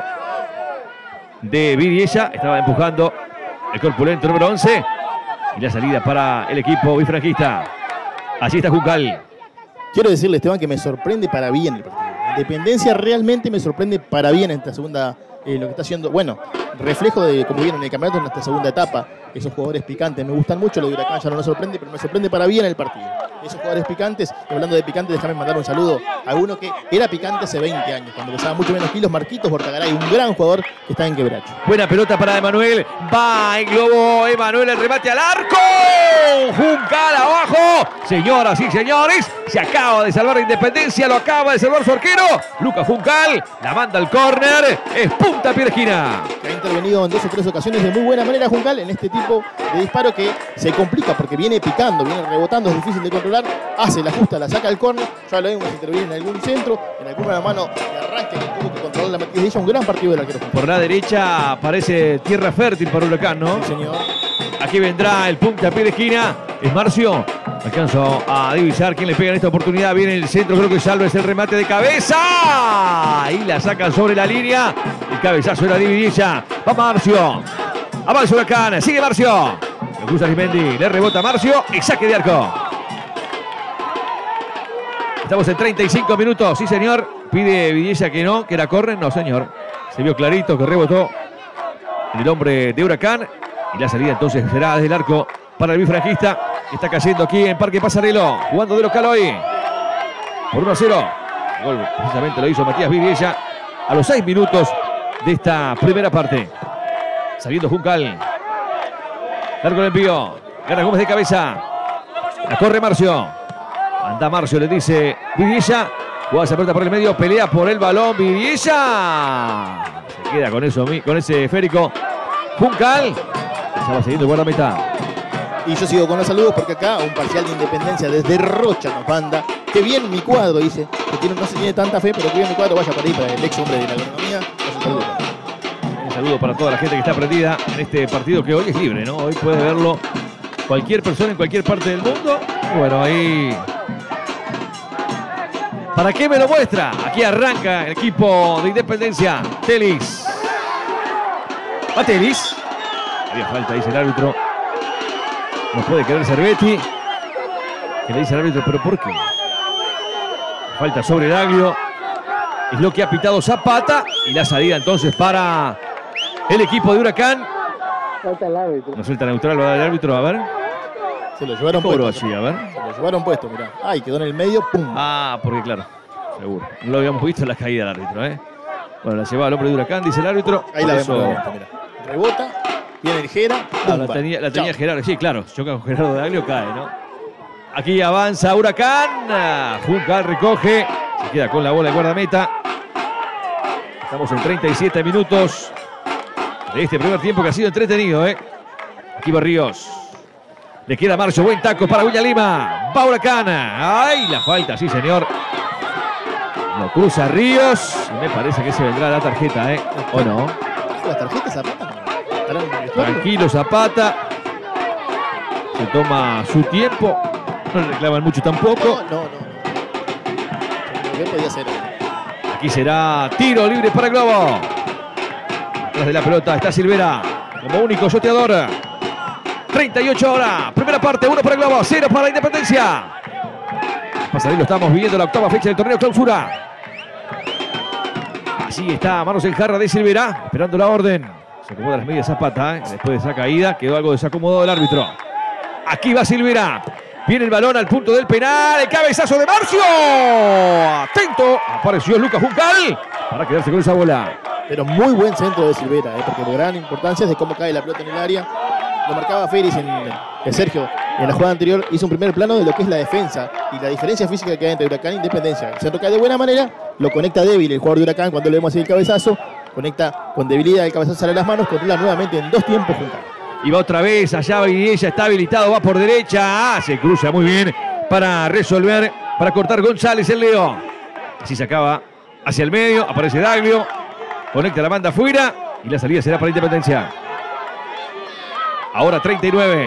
de Vidiella. Estaba empujando el corpulento número 11. Y la salida para el equipo bifranquista. Allí está Juncal. Quiero decirle, Esteban, que me sorprende para bien el partido. Independencia realmente me sorprende para bien en esta segunda, lo que está haciendo. Bueno, reflejo de cómo viene en el campeonato en esta segunda etapa. Esos jugadores picantes me gustan mucho. Lo de Huracán ya no me sorprende, pero me sorprende para bien el partido. Esos jugadores picantes, hablando de picantes, déjame mandar un saludo a uno que era picante hace 20 años, cuando pesaba mucho menos kilos, Marquitos Bortagaray, un gran jugador que está en Quebracho. Buena pelota para Emanuel, va en Globo, Emanuel, el remate al arco, Juncal abajo, señoras y señores, se acaba de salvar Independencia, lo acaba de salvar su arquero, Lucas Juncal, la manda al córner, es puntapié de esquina. Que ha intervenido en 2 o 3 ocasiones de muy buena manera Juncal en este tipo de disparo que se complica porque viene picando, viene rebotando, es difícil de controlar. Hace la justa, la saca al córner, ya lo vemos intervenir en algún centro, en alguna mano de arranque que tuvo que controlar la Matías de ella, un gran partido del arquero. Por la derecha parece tierra fértil para Huracán, ¿no? Sí, señor. Aquí vendrá el puntapié de esquina, es Marcio. Alcanzo a divisar quién le pega en esta oportunidad. Viene el centro, creo que Salves el remate de cabeza. Y la sacan sobre la línea. El cabezazo era de Vidiella. Va Marcio. Avanza Huracán, sigue Marcio. Lo cruza Arismendi, le rebota Marcio y saque de arco. Estamos en 35 minutos, sí señor. Pide Vidiella que no, que era córner. No señor, se vio clarito que rebotó el hombre de Huracán. Y la salida entonces será desde el arco para el bifranquista. Está cayendo aquí en Parque Pasarelo, jugando de local hoy. Por 1-0. El gol precisamente lo hizo Matías Vidiella a los 6 minutos de esta primera parte. Saliendo Juncal. Largo el envío. Gana Gómez de cabeza. La corre Marcio. Anda Marcio, le dice Vidiella. Juega esa pelota por el medio. Pelea por el balón. Vidiella. Se queda con eso, con ese esférico. Juncal. Ya va siguiendo el guardameta. Y yo sigo con los saludos porque acá un parcial de Independencia desde Rocha nos manda. Qué bien mi cuadro, dice. Que no se tiene tanta fe, pero qué bien mi cuadro. Vaya para ahí, para el ex hombre de la agronomía. Un saludo para toda la gente que está prendida en este partido que hoy es libre, ¿no? Hoy puede verlo cualquier persona en cualquier parte del mundo. Bueno, ahí... ¿Para qué me lo muestra? Aquí arranca el equipo de Independencia. Telis. Va Telis. Había falta, dice el árbitro. No puede quedar Cervetti. Que le dice el árbitro, ¿pero por qué? Falta sobre Daglio. Es lo que ha pitado Zapata. Y la salida entonces para el equipo de Huracán. Falta el árbitro. No suelta neutral, lo da el árbitro, a ver. Se lo llevaron puesto. Así, a ver. Se lo llevaron puesto, mirá. Ay, quedó en el medio, pum. Ah, porque claro, seguro. No lo habíamos visto en la caída del árbitro, ¿eh? Bueno, la llevaba el hombre de Huracán, dice el árbitro. Ahí la vemos, mirá. Rebota. Viene el Gera. Ah, la tenía Gerardo. Sí, claro. Choca con Gerardo Daglio, cae, ¿no? Aquí avanza Huracán. Juncal recoge. Se queda con la bola de guardameta. Estamos en 37 minutos de este primer tiempo que ha sido entretenido, ¿eh? Aquí va Ríos. Le queda Marcio. Buen taco para William Lima. Va Huracán. ¡Ay! La falta, sí, señor. Lo cruza Ríos. Y me parece que se vendrá la tarjeta, ¿eh? ¿O no? ¿La tarjeta Zapata? Tranquilo Zapata. Se toma su tiempo. No le reclaman mucho tampoco. No. ¿Qué podía ser? Aquí será tiro libre para el Globo. Atrás de la pelota está Silvera como único shoteador. 38 ahora. Primera parte, 1 para el Globo, 0 para la Independencia. Pasarelo, estamos viviendo la octava fecha del torneo clausura. Así está, manos en jarra de Silvera, esperando la orden. Se acomoda las medias Zapata, ¿eh? Después de esa caída quedó algo desacomodado el árbitro. Aquí va Silvera. Viene el balón al punto del penal. El cabezazo de Marcio. Atento. Apareció Lucas Juncal para quedarse con esa bola. Pero muy buen centro de Silvera, porque la gran importancia es de cómo cae la pelota en el área. Lo marcaba Félix en Sergio. En la jugada anterior hizo un primer plano de lo que es la defensa y la diferencia física que hay entre Huracán e Independencia. El centro cae de buena manera, lo conecta débil el jugador de Huracán cuando le vemos así el cabezazo. Conecta con debilidad, el cabezazo sale a las manos, controla nuevamente en 2 tiempos Juncal. Y va otra vez allá y ella está habilitado, va por derecha. Se cruza muy bien para resolver, para cortar González el Leo. Así se acaba hacia el medio, aparece Daglio, conecta la banda afuera y la salida será para Independencia. Ahora 39.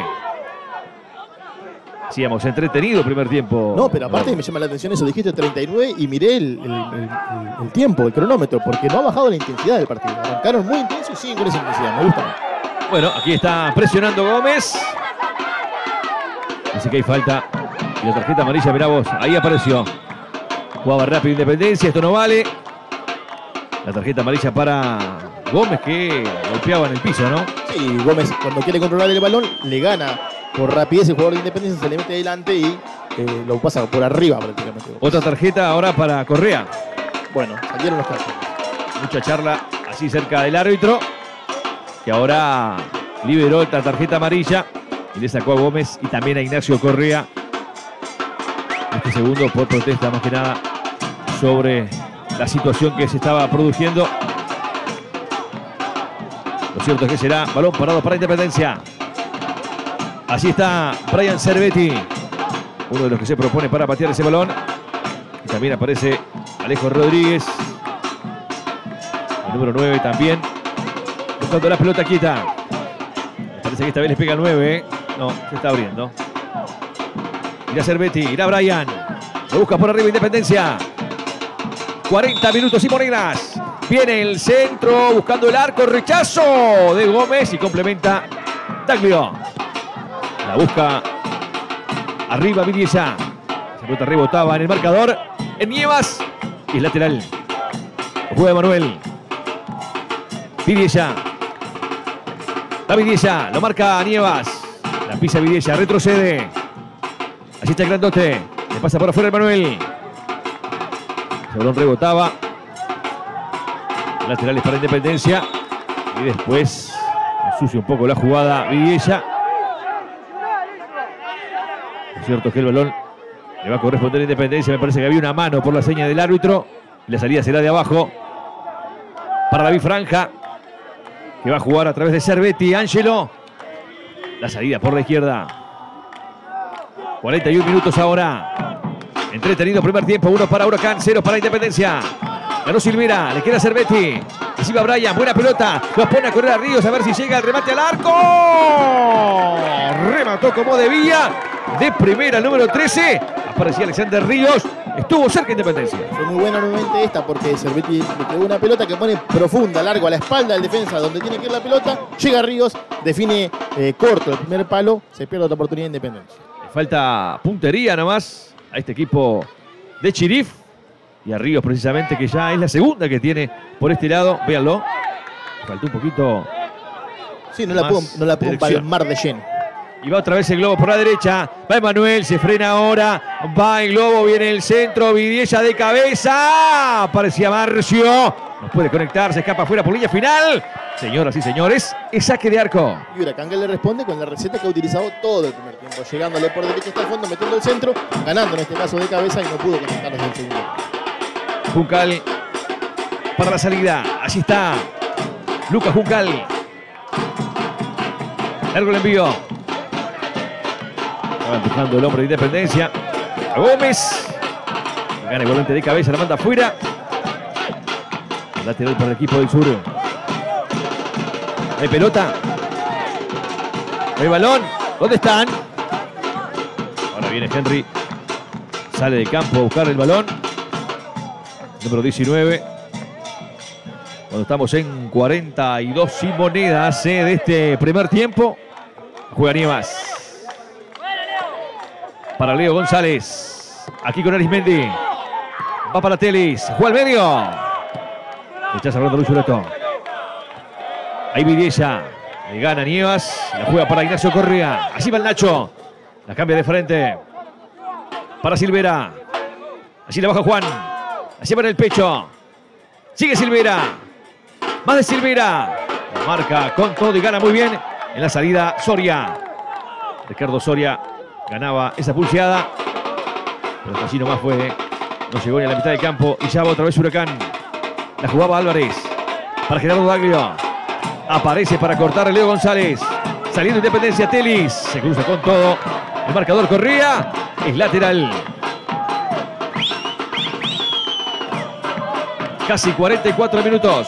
Sí, hemos entretenido el primer tiempo. No, pero aparte me llama la atención eso, dijiste 39 y miré el tiempo, el cronómetro, porque no ha bajado la intensidad del partido. Arrancaron muy intenso y siguen con esa intensidad, me gusta. Bueno, aquí está presionando Gómez. Dice que hay falta. Y la tarjeta amarilla, mirá vos, ahí apareció. Jugaba rápido Independencia, esto no vale. La tarjeta amarilla para Gómez, que golpeaba en el piso, ¿no? Sí, Gómez cuando quiere controlar el balón, le gana por rapidez el jugador de Independencia, se le mete adelante y lo pasa por arriba prácticamente. Otra tarjeta ahora para Correa. Bueno, salieron los casos. Mucha charla así cerca del árbitro, que ahora liberó esta tarjeta amarilla y le sacó a Gómez y también a Ignacio Correa. Este segundo por protesta más que nada sobre la situación que se estaba produciendo. Lo cierto es que será balón parado para Independencia. Así está Brian Cervetti, uno de los que se propone para patear ese balón. Y también aparece Alejo Rodríguez, el número 9 también, buscando la pelota quieta. Parece que esta vez les pega el 9, ¿eh? No, se está abriendo. Irá Cervetti, irá Brian. Lo busca por arriba Independencia. 40 minutos y monedas. Viene el centro, buscando el arco, rechazo de Gómez y complementa Daglio. La busca arriba Vidiella. Esa pelota rebotaba en el marcador. En Nievas. Y es lateral. Lo juega Manuel. Vidiella. Da Vidiella. Lo marca Nievas. La pisa Vidiella. Retrocede. Allí está el grandote. Le pasa por afuera el Manuel. El balón rebotaba. Laterales para Independencia. Y después Ensucia un poco la jugada Vidiella. Lo cierto es que el balón le va a corresponder a Independencia. Me parece que había una mano por la seña del árbitro. Y la salida será de abajo para David Franja, que va a jugar a través de Cervetti. Ángelo. La salida por la izquierda. 41 minutos ahora. Entretenido primer tiempo. 1 para Huracán, 0 para Independencia. Ganó Silvera, le queda Cervetti. Recibe a Brian, buena pelota. Los pone a correr a Ríos a ver si llega el remate al arco. Remató como debía. De primera, el número 13. Aparecía Alexander Ríos. Estuvo cerca Independencia. Fue muy buena nuevamente esta porque Cervetti le pegó una pelota que pone profunda, largo a la espalda del defensa donde tiene que ir la pelota. Llega Ríos, define corto el primer palo. Se pierde otra oportunidad de Independencia. Le falta puntería nomás a este equipo de Chirif. Y a Ríos precisamente, que ya es la segunda que tiene por este lado. Véanlo. Faltó un poquito. Sí, no la pudo palmar de lleno. Y va otra vez el globo por la derecha. Va Emanuel, se frena ahora. Va el globo, viene el centro. Vidiella de cabeza. Aparecía Marcio. No puede conectar, se escapa afuera por línea final. Señoras y señores, es saque de arco. Y Huracán que le responde con la receta que ha utilizado todo el primer tiempo. Llegándole por derecha hasta el fondo, metiendo el centro. Ganando en este caso de cabeza y no pudo conectar desde el segundo. Juncal para la salida. Allí está Lucas Juncal. Largo el envío. Va empujando el hombre de Independencia. A Gómez. Gana el volante de cabeza, la manda afuera. Lateral para el equipo del sur. Hay pelota. Hay balón. ¿Dónde están? Ahora viene Henry. Sale del campo a buscar el balón. Número 19. Cuando estamos en 42 y monedas de este primer tiempo. Juega Nievas. Para Leo González. Aquí con Arismendi. Va para Telis. Juega al medio. Rechaza hablando Luis Urato. Ahí Vidiella. Le gana Nievas. La juega para Ignacio Correa. Así va el Nacho. La cambia de frente. Para Silvera. Así la baja Juan. Así va en el pecho. Sigue Silvera. Más de Silvera. La marca con todo y gana muy bien. En la salida Soria. Ricardo Soria ganaba esa pulseada. Pero así nomás fue. No llegó ni a la mitad del campo. Y ya va otra vez Huracán. La jugaba Álvarez. Para Gerardo Daglio. Aparece para cortar Leo González. Saliendo Independencia Telis. Se cruza con todo. El marcador corría. Es lateral. Casi 44 minutos.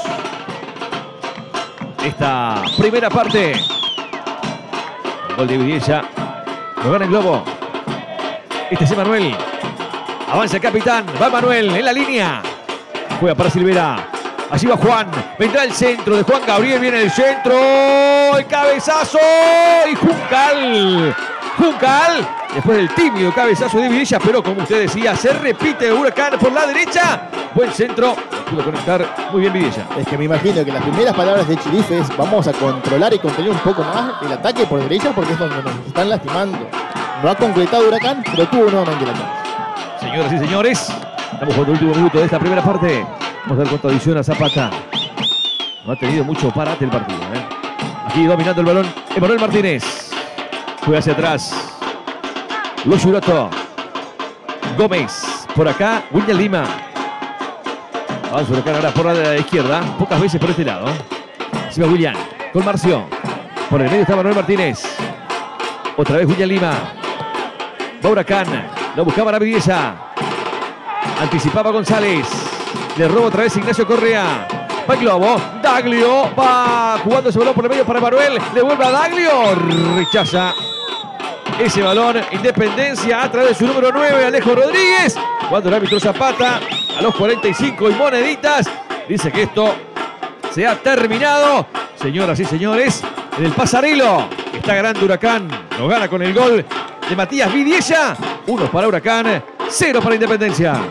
Esta primera parte. El gol de Vidiella. Lo gana el globo. Este es Emanuel. Avanza el capitán. Va Emanuel en la línea. Juega para Silvera. Allí va Juan. Vendrá el centro de Juan Gabriel. Viene el centro. El cabezazo. Y Juncal. Juncal. Después del tímido cabezazo de Vidiella. Pero como usted decía, se repite el Huracán por la derecha. Buen centro. Pudo conectar muy bien Vidiella. Es que me imagino que las primeras palabras de Chirif es: vamos a controlar y contener un poco más el ataque por derecha porque es donde nos están lastimando. No ha concretado Huracán, pero tuvo nuevamente la chance. Señoras y señores, estamos jugando el último minuto de esta primera parte. Vamos a ver cuánto adiciona Zapata. No ha tenido mucho parate el partido. Aquí dominando el balón Emanuel Martínez. Juega hacia atrás. Luis Urato. Gómez. Por acá, William Lima. Avanza Huracán ahora por la izquierda. Pocas veces por este lado. Se va William. Con Marcio. Por el medio está Manuel Martínez. Otra vez William Lima. Va Huracán. Lo buscaba la Vidiella. Anticipaba González. Le roba otra vez Ignacio Correa. Va el globo. Daglio. Va jugando ese balón por el medio para Manuel. Le vuelve a Daglio. Rechaza ese balón. Independencia a través de su número 9, Alejo Rodríguez. Cuando el árbitro Zapata a los 45 y moneditas dice que esto se ha terminado. Señoras y señores, en el Pasarelo está ganando Huracán. Lo gana con el gol de Matías Vidiella. 1 para Huracán, 0 para Independencia.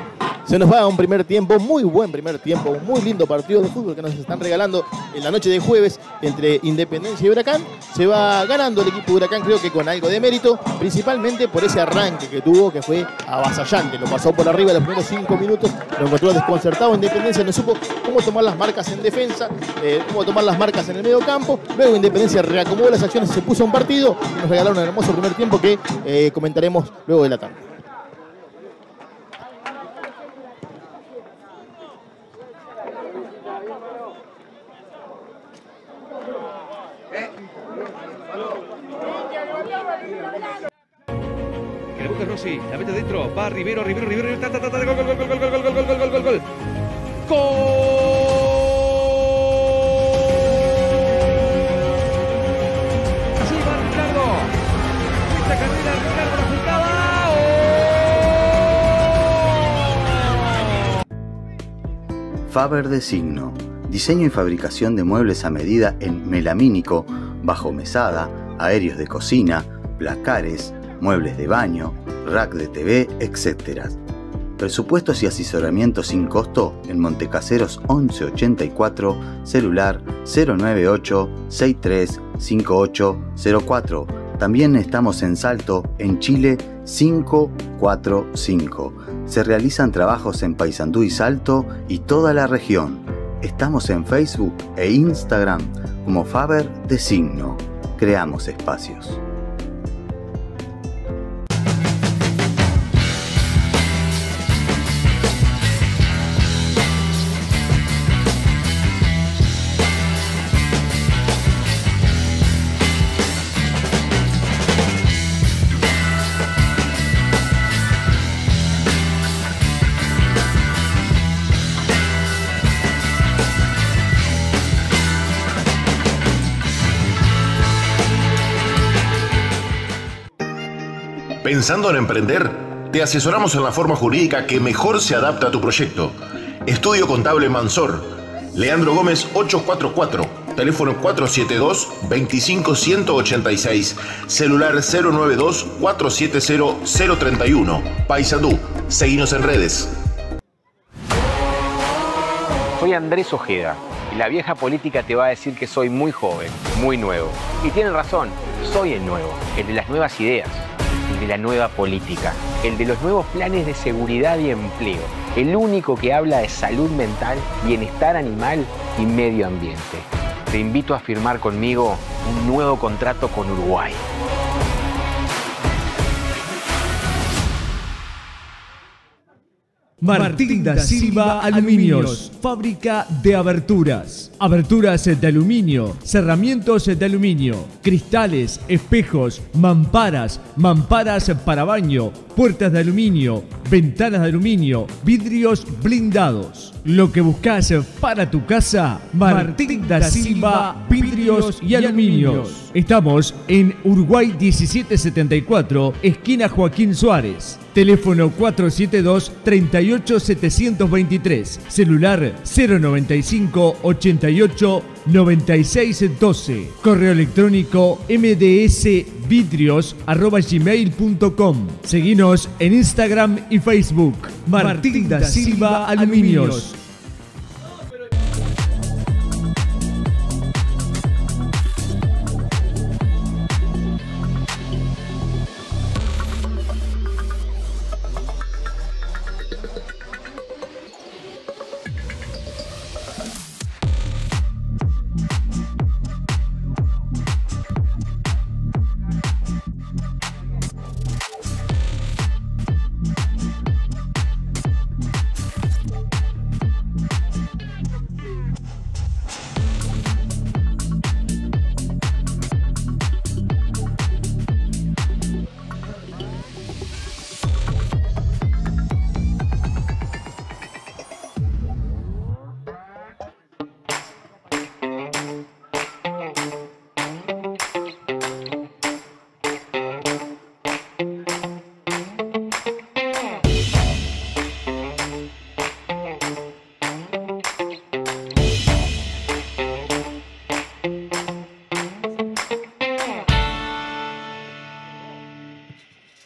Se nos va un primer tiempo, muy buen primer tiempo, un muy lindo partido de fútbol que nos están regalando en la noche de jueves entre Independencia y Huracán. Se va ganando el equipo de Huracán, creo que con algo de mérito, principalmente por ese arranque que tuvo, que fue avasallante. Lo pasó por arriba los primeros 5 minutos, lo encontró desconcertado. Independencia no supo cómo tomar las marcas en defensa, cómo tomar las marcas en el medio campo. Luego Independencia reacomodó las acciones, se puso un partido y nos regalaron un hermoso primer tiempo que comentaremos luego de la tarde. Que le busca Rossi, la mete dentro, va Rivero, gol. Así va Ricardo. Esta carrera Ricardo la jugaba. Faber de Signo. Diseño y fabricación de muebles a medida en melamínico, bajo mesada, aéreos de cocina, placares, muebles de baño, rack de TV, etc. Presupuestos y asesoramiento sin costo en Montecaseros 1184, celular 098-635804. También estamos en Salto, en Chile 545. Se realizan trabajos en Paysandú y Salto y toda la región. Estamos en Facebook e Instagram como Faber de Signo. Creamos espacios. ¿Pensando en emprender? Te asesoramos en la forma jurídica que mejor se adapta a tu proyecto. Estudio Contable Mansor. Leandro Gómez 844. Teléfono 472-25186. Celular 092-470-031. Paysandú. Seguinos en redes. Soy Andrés Ojeda y la vieja política te va a decir que soy muy joven, muy nuevo. Y tienen razón, soy el nuevo, el de las nuevas ideas. El de la nueva política, el de los nuevos planes de seguridad y empleo, el único que habla de salud mental, bienestar animal y medio ambiente. Te invito a firmar conmigo un nuevo contrato con Uruguay. Martín da Silva Aluminios, fábrica de aberturas. Aberturas de aluminio, cerramientos de aluminio, cristales, espejos, mamparas para baño, puertas de aluminio, ventanas de aluminio, vidrios blindados. Lo que buscas para tu casa, Martín da Silva Vidrios y Aluminios. Estamos en Uruguay 1774, esquina Joaquín Suárez. Teléfono 472-38723. Celular 095-88-9612. Correo electrónico mdsvidrios@gmail.com. Seguinos en Instagram y Facebook. Martín da Silva Aluminios.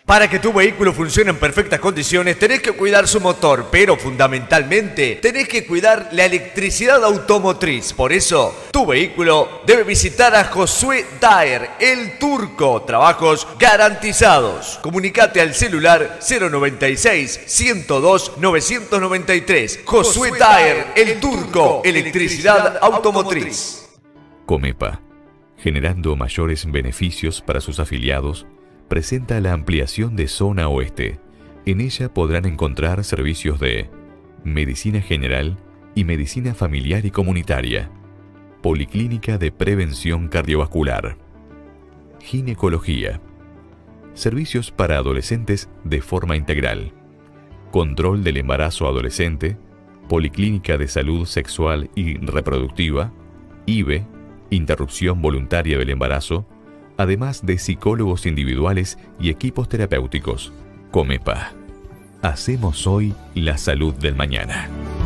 Para que tu vehículo funcione en perfectas condiciones tenés que cuidar su motor, pero fundamentalmente tenés que cuidar la electricidad automotriz. Por eso, tu vehículo debe visitar a Josué Daer, el turco. Trabajos garantizados. Comunicate al celular 096 102 993. Josué Daer, el turco, electricidad automotriz. Comepa, generando mayores beneficios para sus afiliados, presenta la ampliación de Zona Oeste. En ella podrán encontrar servicios de medicina general y medicina familiar y comunitaria, policlínica de prevención cardiovascular, ginecología, servicios para adolescentes de forma integral, control del embarazo adolescente, policlínica de salud sexual y reproductiva, IVE, interrupción voluntaria del embarazo, además de psicólogos individuales y equipos terapéuticos. Comepa. Hacemos hoy la salud del mañana.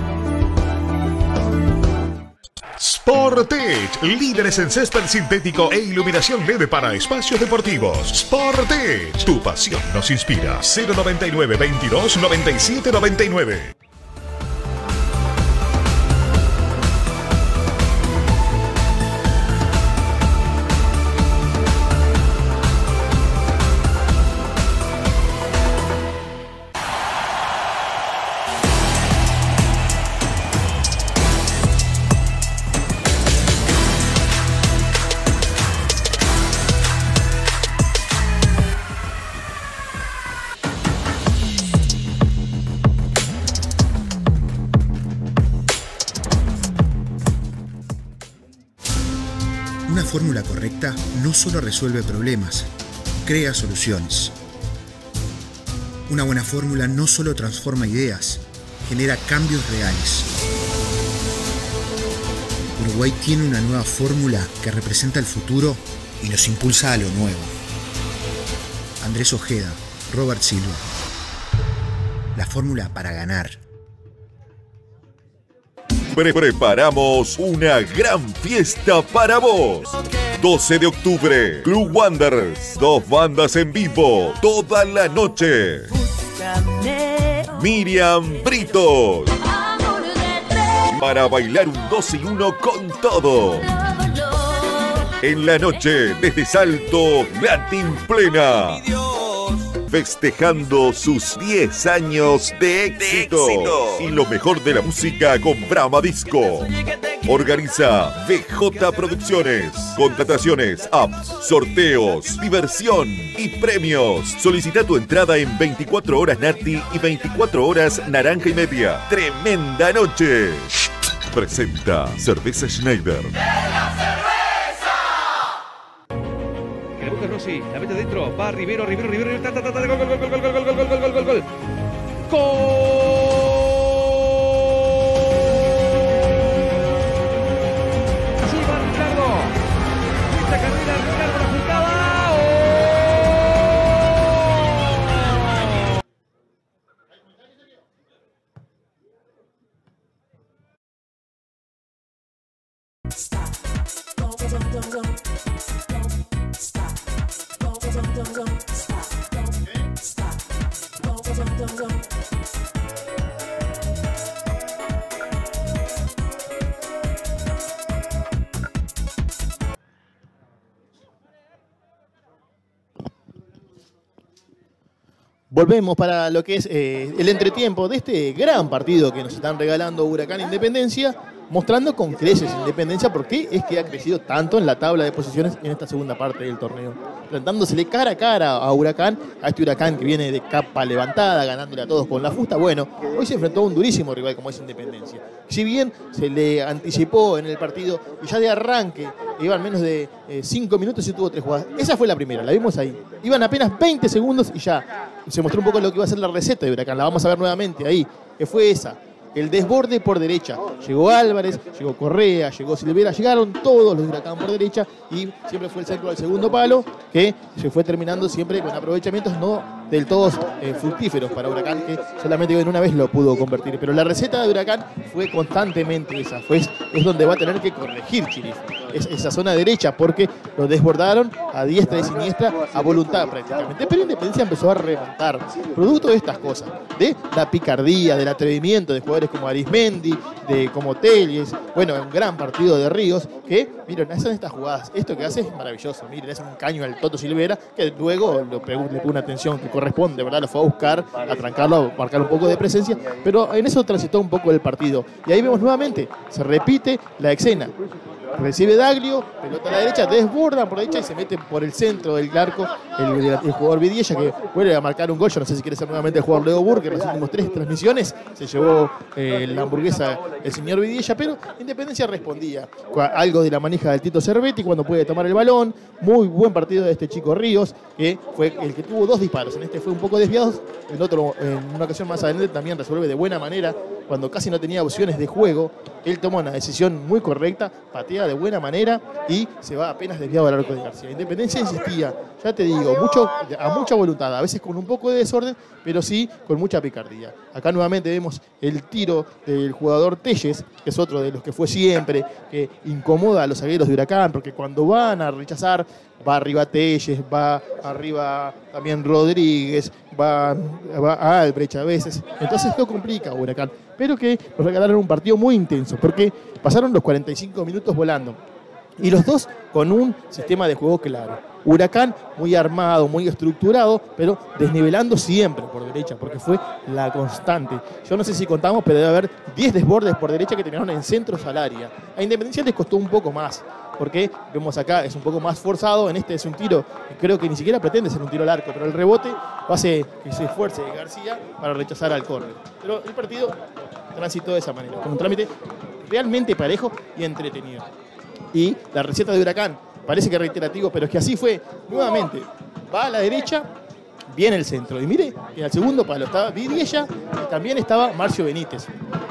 Sportech, líderes en césped sintético e iluminación LED para espacios deportivos. Sportech, tu pasión nos inspira. 099 22 97 99. Una fórmula correcta no solo resuelve problemas, crea soluciones. Una buena fórmula no solo transforma ideas, genera cambios reales. Uruguay tiene una nueva fórmula que representa el futuro y nos impulsa a lo nuevo. Andrés Ojeda, Robert Silva. La fórmula para ganar. Preparamos una gran fiesta para vos. 12 de octubre, Club Wanderers, 2 bandas en vivo, toda la noche. Miriam Britos. Para bailar un 2 y 1 con todo. En la noche, desde Salto, Latin Plena. Festejando sus 10 años de éxito. Y lo mejor de la música con Brahma Disco. Organiza VJ Producciones. Contrataciones, apps, sorteos, diversión y premios. Solicita tu entrada en 24 horas Nati y 24 horas Naranja y Media. ¡Tremenda noche! Presenta Cerveza Schneider. Rossi, la mete dentro, va Rivero, gol, gol. Así va Ricardo. Esta carrera Ricardo la juntaba. Volvemos para lo que es el entretiempo de este gran partido que nos están regalando Huracán Independencia, mostrando con creces Independencia por qué es que ha crecido tanto en la tabla de posiciones en esta segunda parte del torneo. Plantándosele cara a cara a Huracán, a este Huracán que viene de capa levantada, ganándole a todos con la fusta. Bueno, hoy se enfrentó a un durísimo rival como es Independencia. Si bien se le anticipó en el partido y ya de arranque iban menos de 5 minutos y tuvo 3 jugadas. Esa fue la primera, la vimos ahí. Iban apenas 20 segundos y ya se mostró un poco lo que iba a ser la receta de Huracán. La vamos a ver nuevamente ahí, que fue esa. El desborde por derecha. Llegó Álvarez, llegó Correa, llegó Silvera, llegaron todos los de Huracán por derecha y siempre fue el centro al segundo palo que se fue terminando siempre con aprovechamientos no del todo fructíferos para Huracán, que solamente en una vez lo pudo convertir. Pero la receta de Huracán fue constantemente esa, es donde va a tener que corregir Chirif. esa zona derecha, porque lo desbordaron a diestra y siniestra a voluntad prácticamente. Pero Independencia empezó a remontar, producto de estas cosas, de la picardía, del atrevimiento de jugadores como Arismendi, como Telles, bueno, un gran partido de Ríos, que, miren, hacen estas jugadas. Esto que hace es maravilloso. Miren, es un caño al Toto Silvera, que luego le puso una atención que corresponde, ¿verdad? Lo fue a buscar, a trancarlo, a marcar un poco de presencia, pero en eso transitó un poco el partido. Y ahí vemos nuevamente, se repite la escena. Recibe Daglio, pelota a la derecha, desbordan por la derecha y se mete por el centro del arco el jugador Vidiella, que vuelve a marcar un gol. Yo no sé si quiere ser nuevamente el jugador Leo Burr, que en las últimas 3 transmisiones se llevó la hamburguesa el señor Vidiella, pero Independencia respondía. Algo de la manija del Tito Cervetti cuando puede tomar el balón. Muy buen partido de este chico Ríos, que fue el que tuvo 2 disparos. En este fue un poco desviado, en una ocasión más adelante también resuelve de buena manera. Cuando casi no tenía opciones de juego, él toma una decisión muy correcta, patea de buena manera y se va apenas desviado al arco de García. Independencia insistía, ya te digo, a mucha voluntad, a veces con un poco de desorden, pero sí con mucha picardía. Acá nuevamente vemos el tiro del jugador Telles, que es otro de los que fue siempre, que incomoda a los zagueros de Huracán, porque cuando van a rechazar, va arriba Telles, va arriba también Rodríguez, va a Albrecht a veces. Entonces esto complica a Huracán. Pero que nos regalaron un partido muy intenso, porque pasaron los 45 minutos volando. Y los dos con un sistema de juego claro. Huracán muy armado, muy estructurado, pero desnivelando siempre por derecha, porque fue la constante. Yo no sé si contamos, pero debe haber 10 desbordes por derecha que terminaron en centros al área. A Independencia les costó un poco más, porque vemos acá es un poco más forzado. En este es un tiro que creo que ni siquiera pretende ser un tiro al arco, pero el rebote hace que se esfuerce García para rechazar al córner. Pero el partido transitó de esa manera, con un trámite realmente parejo y entretenido. Y la receta de Huracán parece que reiterativo, pero es que así fue. Nuevamente, va a la derecha, viene el centro. Y mire, en el segundo palo estaba Vidiella y también estaba Marcio Benítez.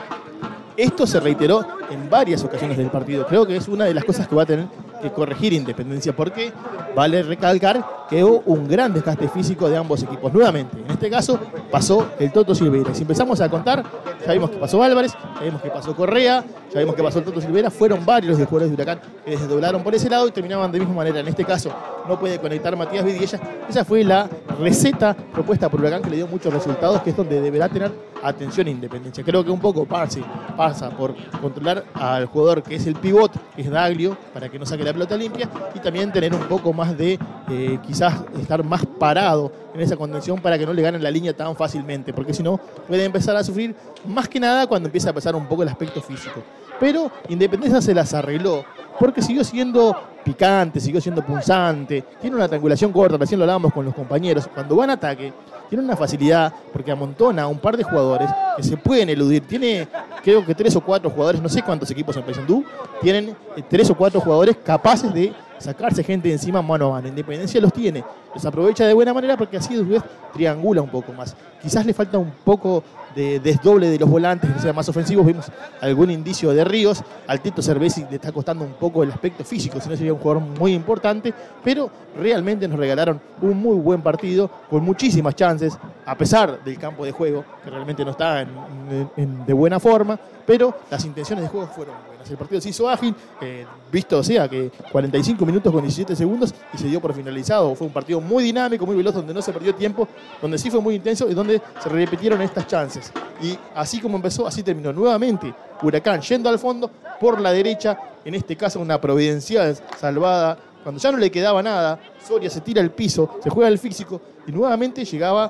Esto se reiteró en varias ocasiones del partido. Creo que es una de las cosas que va a tener que corregir Independencia, porque vale recalcar que hubo un gran desgaste físico de ambos equipos. Nuevamente, en este caso pasó el Toto Silveira. Si empezamos a contar, ya vimos que pasó Álvarez, ya vimos que pasó Correa, ya vimos que pasó el Toto Silveira. Fueron varios los jugadores de Huracán que desdoblaron por ese lado y terminaban de misma manera. En este caso no puede conectar Matías Vidiella. Esa fue la receta propuesta por Huracán, que le dio muchos resultados, que es donde deberá tener atención Independencia. Creo que un poco pasa por controlar al jugador que es el pivot, que es Daglio, para que no saque la pelota limpia, y también tener un poco más de quizás estar más parado en esa contención para que no le ganen la línea tan fácilmente, porque si no puede empezar a sufrir más que nada cuando empieza a pasar un poco el aspecto físico. Pero Independencia se las arregló, porque siguió siendo picante, siguió siendo punzante, tiene una triangulación corta, recién lo hablábamos con los compañeros, cuando va en ataque tiene una facilidad porque amontona a un par de jugadores que se pueden eludir. Tiene, creo que 3 o 4 jugadores, no sé cuántos equipos en Paysandú, tienen 3 o 4 jugadores capaces de sacarse gente de encima mano a mano. Independencia los tiene, los aprovecha de buena manera porque así a su vez triangula un poco más. Quizás le falta un poco de desdoble de los volantes, que sean más ofensivos. Vimos algún indicio de Ríos. Al Tito Cervesi le está costando un poco el aspecto físico, si no sería un jugador muy importante, pero realmente nos regalaron un muy buen partido con muchísimas chances, a pesar del campo de juego, que realmente no está de buena forma, pero las intenciones de juego fueron buenas. El partido se hizo ágil, visto o sea que 45 minutos con 17 segundos y se dio por finalizado. Fue un partido muy dinámico, muy veloz, donde no se perdió tiempo, donde sí fue muy intenso y donde se repitieron estas chances. Y así como empezó, así terminó. Nuevamente Huracán yendo al fondo por la derecha, en este caso una providencial salvada. Cuando ya no le quedaba nada, Soria se tira al piso, se juega el físico y nuevamente llegaba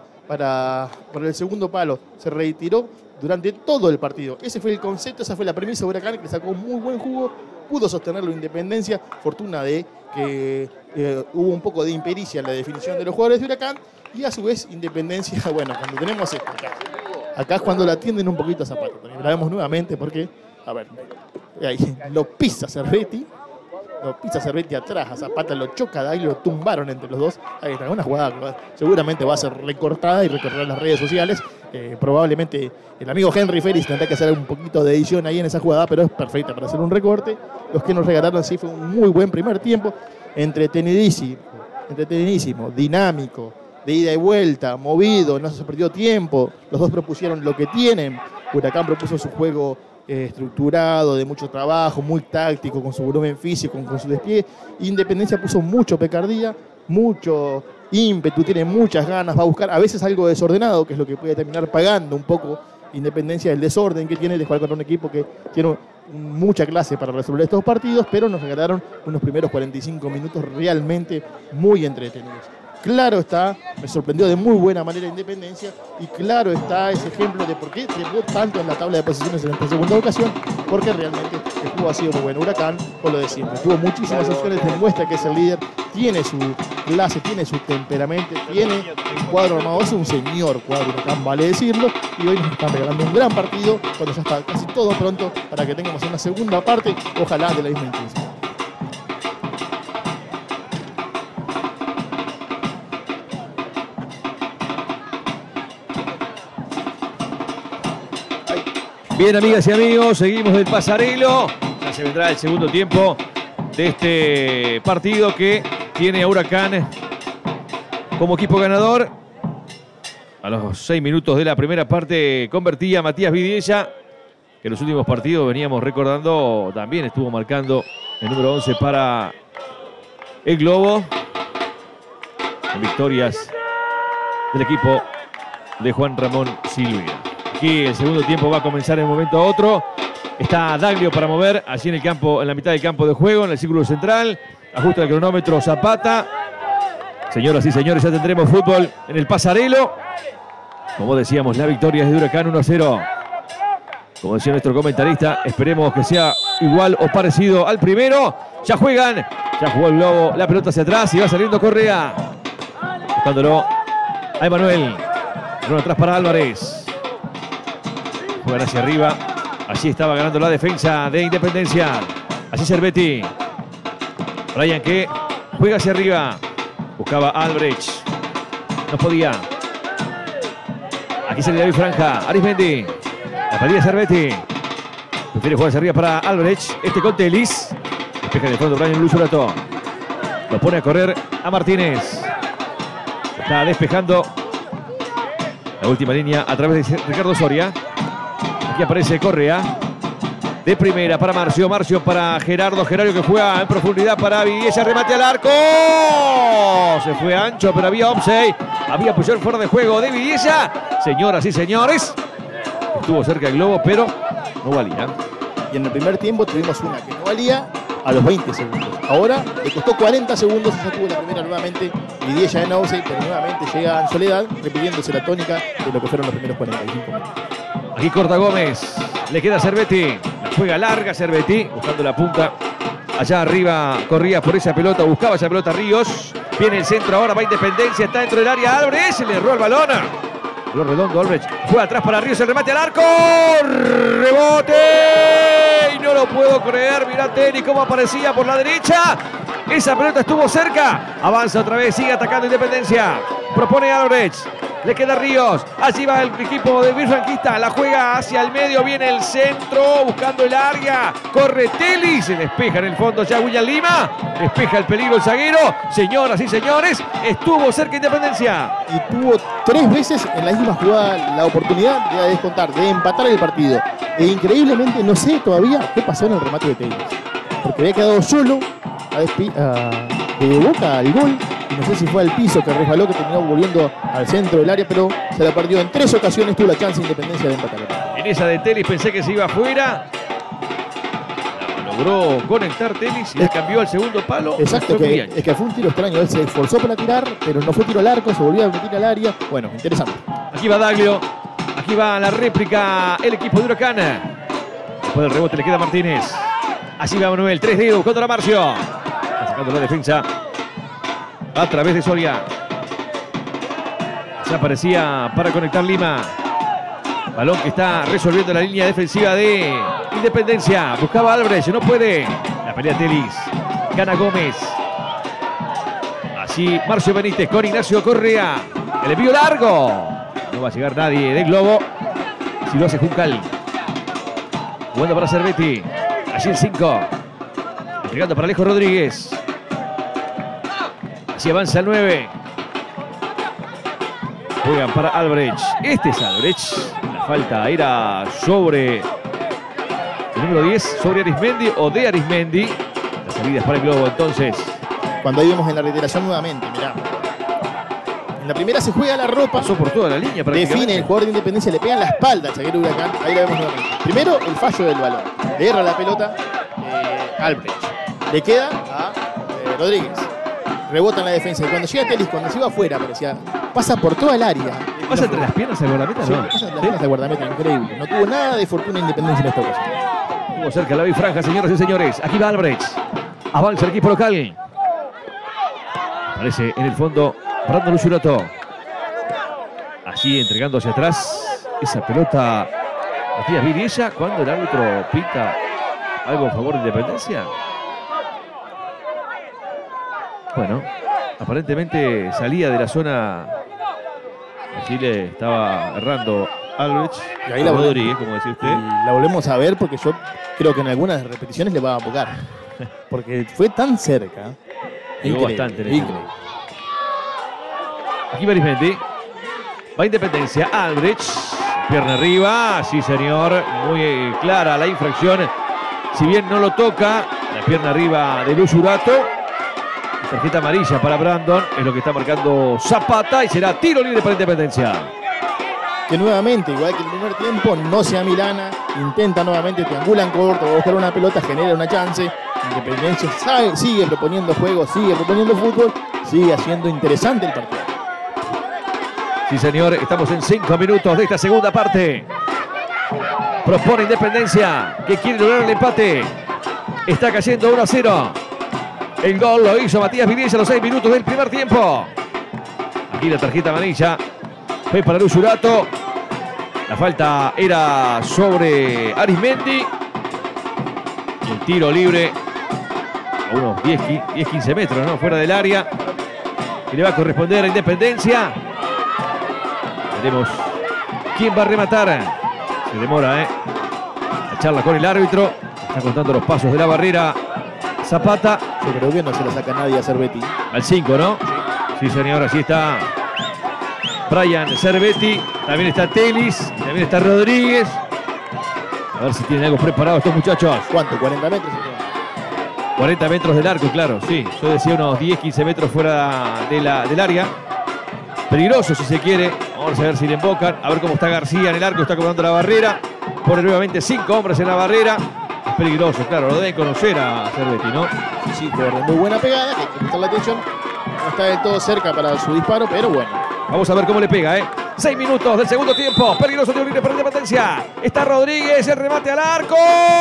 por el segundo palo. Se retiró durante todo el partido. Ese fue el concepto, esa fue la premisa de Huracán, que le sacó muy buen jugo, pudo sostenerlo Independencia. Fortuna de que hubo un poco de impericia en la definición de los jugadores de Huracán, y a su vez Independencia, bueno, cuando tenemos esto acá es cuando la tienden un poquito a Zapata. La vemos nuevamente porque, a ver, ahí lo pisa Cervetti. Lo pisa Cervetti atrás, a Zapata lo choca, ahí lo tumbaron entre los dos. Ahí está, una jugada que seguramente va a ser recortada y recorrer las redes sociales. Probablemente el amigo Henry Félix tendrá que hacer un poquito de edición ahí en esa jugada, pero es perfecta para hacer un recorte. Los que nos regalaron sí fue un muy buen primer tiempo, entretenidísimo, dinámico, de ida y vuelta, movido, no se perdió tiempo. Los dos propusieron lo que tienen. Huracán propuso su juego estructurado, de mucho trabajo, muy táctico, con su volumen físico, con su despliegue. Independencia puso mucho picardía, mucho ímpetu, tiene muchas ganas, va a buscar a veces algo desordenado, que es lo que puede terminar pagando un poco Independencia del desorden que tiene de jugar contra un equipo que tiene mucha clase para resolver estos partidos, pero nos regalaron unos primeros 45 minutos realmente muy entretenidos. Claro está, me sorprendió de muy buena manera Independencia y claro está ese ejemplo de por qué trepó tanto en la tabla de posiciones en esta segunda ocasión, porque realmente el juego ha sido muy bueno. Huracán, con lo de siempre, tuvo muchísimas opciones, demuestra que es el líder, tiene su clase, tiene su temperamento, tiene un cuadro armado, es un señor cuadro Huracán, vale decirlo, y hoy nos están regalando un gran partido cuando ya está casi todo pronto para que tengamos una segunda parte, ojalá de la misma intensidad. Bien, amigas y amigos, seguimos del Pasarelo. Ya se vendrá el segundo tiempo de este partido que tiene a Huracán como equipo ganador. A los 6 minutos de la primera parte convertía Matías Vidiella, que en los últimos partidos veníamos recordando, también estuvo marcando el número 11 para el Globo. En victorias del equipo de Juan Ramón Silvera. Aquí el segundo tiempo va a comenzar en un momento a otro. Está Daglio para mover allí en el campo, en la mitad del campo de juego, en el círculo central. Ajusta el cronómetro Zapata. Señoras y señores, ya tendremos fútbol en el Pasarelo. Como decíamos, la victoria es de Huracán 1-0. Como decía nuestro comentarista, esperemos que sea igual o parecido al primero. Ya juegan, ya jugó el Globo, la pelota hacia atrás y va saliendo Correa. Buscándolo a Emanuel. Uno atrás para Álvarez. Juegan hacia arriba. Allí estaba ganando la defensa de Independencia. Allí Cervetti. Brian que juega hacia arriba. Buscaba Albrecht. No podía. Aquí sale David Franja. Arismendi. La pedida Cervetti. Prefiere jugar hacia arriba para Albrecht. Este con Telis. Despeja de fondo Brian Luzurato. Lo pone a correr a Martínez. Está despejando la última línea a través de Ricardo Soria. Aquí aparece Correa. De primera para Marcio. Marcio para Gerardo. Gerardo que juega en profundidad para Vidiella. Remate al arco. Se fue ancho, pero había offside. Había posición fuera de juego de Vidiella. Señoras y señores. Estuvo cerca el Globo, pero no valía. Y en el primer tiempo tuvimos una que no valía a los 20 segundos. Ahora le costó 40 segundos y ya tuvo la primera nuevamente. Vidiella en offside, pero nuevamente llega en Soledad, repitiéndose la tónica de lo que fueron los primeros 45 minutos. Aquí corta Gómez, le queda Cervetti, la juega larga Cervetti, buscando la punta. Allá arriba corría por esa pelota, buscaba esa pelota Ríos. Viene el centro, ahora va Independencia, está dentro del área Álvarez, se le erró el balón. Lo redondo, Albrecht juega atrás para Ríos, el remate al arco. ¡Rebote! Y no lo puedo creer, mirá Teni cómo aparecía por la derecha. Esa pelota estuvo cerca. Avanza otra vez, sigue atacando Independencia. Propone Albrecht. Le queda Ríos. Allí va el equipo del Birfranquista. La juega hacia el medio. Viene el centro. Buscando el área. Corre Teli. Se despeja en el fondo ya William Lima. Despeja el peligro el zaguero. Señoras y señores, estuvo cerca Independencia. Y tuvo 3 veces en la misma jugada la oportunidad de descontar, de empatar el partido. E increíblemente, no sé todavía qué pasó en el remate de Teli. Porque había quedado solo de boca al gol. No sé si fue al piso que resbaló, que terminó volviendo al centro del área, pero se la perdió en 3 ocasiones, tuvo la chance de Independencia de empatar. En esa de Telis pensé que se iba afuera. Logró conectar Telis y la cambió al segundo palo. Exacto, es que fue un tiro extraño. Él se esforzó para tirar, pero no fue tiro al arco, se volvió a meter al área. Bueno, interesante. Aquí va Daglio, aquí va la réplica el equipo de Huracán. Después del rebote le queda Martínez. Así va Manuel, 3 dedos contra Marcio. Está sacando la defensa a través de Soria. Se aparecía para conectar Lima. Balón que está resolviendo la línea defensiva de Independencia. Buscaba Albrecht, no puede. La pelea Telis. Gana Gómez. Así Marcio Benítez con Ignacio Correa. El envío largo. No va a llegar nadie del Globo. Si lo hace Juncal. Jugando para Cervetti. Allí el 5. Entregando para Alejo Rodríguez. Así avanza el 9. Juegan para Albrecht. Este es Albrecht. La falta era sobre El número 10 sobre Arismendi o de Arismendi. La salida es para el globo entonces. Cuando ahí vemos en la reiteración nuevamente, mirá. En la primera se juega la ropa. Pasó por toda la línea prácticamente. Define el jugador de Independencia, le pega en la espalda al zaguero Huracán. Ahí la vemos nuevamente. Primero, el fallo del balón. Le erra la pelota Albrecht. Le queda a Rodríguez. Rebota en la defensa. Y cuando llega Telis, cuando se iba afuera, parecía, pasa por toda el área. ¿Pasa entre las piernas al guardameta? Sí, No. pasa entre las piernas al guardameta, increíble. No tuvo nada de fortuna Independencia en esta ocasión. Estuvo cerca la bifranja, señoras y señores. Aquí va Albrecht. Avanza el equipo local. Aparece en el fondo Brandon Usuroto. Allí entregando hacia atrás esa pelota Matías Vidiella cuando el árbitro pita algo a favor de Independencia. Bueno, aparentemente salía de la zona. Allí le estaba errando Albrecht. Y ahí la Rodríguez, como decía usted. Y la volvemos a ver porque yo creo que en algunas repeticiones le va a apocar. Porque fue tan cerca. Llegó Increíble, bastante en el increíble. Aquí Arismendi. Va Independencia. Albrecht. Pierna arriba. Sí, señor. Muy clara la infracción. Si bien no lo toca, la pierna arriba de Luz Urato. Tarjeta amarilla para Brandon. Es lo que está marcando Zapata. Y será tiro libre para Independencia. Que nuevamente, igual que el primer tiempo, no se amilana. Intenta nuevamente, triangula en corto, va a buscar una pelota, genera una chance. Independencia sigue proponiendo juego, sigue proponiendo fútbol, sigue haciendo interesante el partido. Sí, señor, estamos en 5 minutos de esta segunda parte. Propone Independencia, que quiere lograr el empate. Está cayendo 1-0. El gol lo hizo Matías Vidiella a los 6 minutos del primer tiempo. Aquí la tarjeta amarilla fue para Luz Urato. La falta era sobre Arismendi. Y el tiro libre a unos 10-15 metros, ¿no? Fuera del área. Que le va a corresponder a Independencia. Veremos quién va a rematar. Se demora, la charla con el árbitro. Está contando los pasos de la barrera Zapata. Yo creo que no se la saca nadie a Cervetti. Al 5, ¿no? Sí, señor, así está Brian Cervetti. También está Telis. También está Rodríguez. A ver si tienen algo preparado estos muchachos. ¿Cuánto? 40 metros. 40 metros del arco, claro, sí. Yo decía unos 10-15 metros fuera del área. Peligroso si se quiere. Vamos a ver si le embocan. A ver cómo está García en el arco. Está acomodando la barrera. Pone nuevamente 5 hombres en la barrera. Es peligroso, claro. Lo deben conocer a Cervetti, ¿no? Sí, por muy buena pegada, que hay que prestar la atención. No está del todo cerca para su disparo, pero bueno. Vamos a ver cómo le pega, 6 minutos del segundo tiempo. Peligroso tiro libre para Independencia. Está Rodríguez, el remate al arco.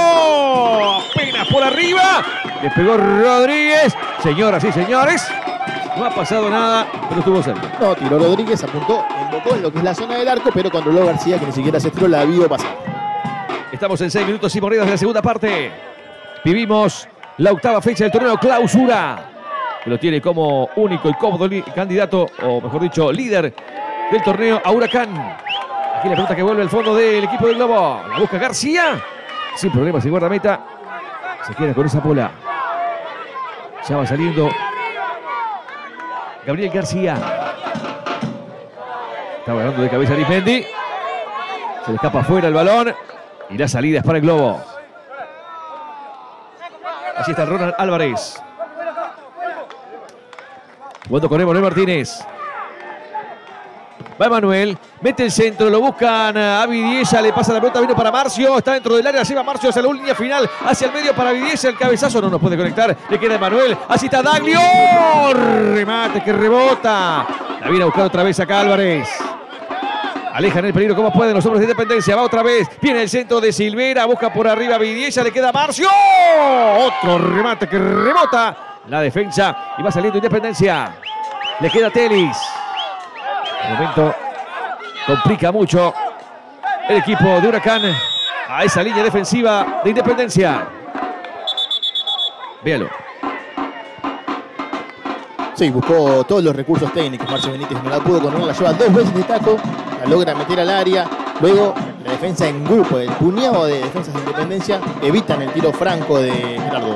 Apenas por arriba. Le pegó Rodríguez. Señoras y señores, no ha pasado nada, pero estuvo cerca. No, tiró Rodríguez, apuntó, embocó en lo que es la zona del arco, pero controló García, que ni siquiera se tiró, la vio pasar. Estamos en 6 minutos y monedas de la segunda parte. Vivimos la octava fecha del torneo Clausura, que lo tiene como único y cómodo candidato, o mejor dicho, líder del torneo a Huracán. Aquí la pelota que vuelve al fondo del equipo del Globo. La busca García. Sin problemas, el guardameta se queda con esa bola. Ya va saliendo Gabriel García. Está ganando de cabeza Arismendi. Se le escapa afuera el balón. Y la salida es para el Globo. Así está Ronald Álvarez. Jugando con Emanuel Martínez. Va Emanuel, mete el centro, lo buscan a Vidiella, le pasa la pelota, vino para Marcio, está dentro del área, lleva Marcio hacia la línea final, hacia el medio para Vidiella, el cabezazo no nos puede conectar, le queda Emanuel, así está Daglio, remate que rebota, la viene a buscar otra vez acá Álvarez. Alejan el peligro como pueden los hombres de Independencia. Va otra vez. Viene el centro de Silvera. Busca por arriba Vidiella. Le queda Marcio. Otro remate que rebota la defensa. Y va saliendo Independencia. Le queda Telis. De momento complica mucho el equipo de Huracán a esa línea defensiva de Independencia. Véalo. Sí, buscó todos los recursos técnicos. Marcio Benítez no la pudo con una, la lleva 2 veces de taco, la logra meter al área. Luego la defensa en grupo, el puñado de defensas de Independencia evitan el tiro franco de Gerardo.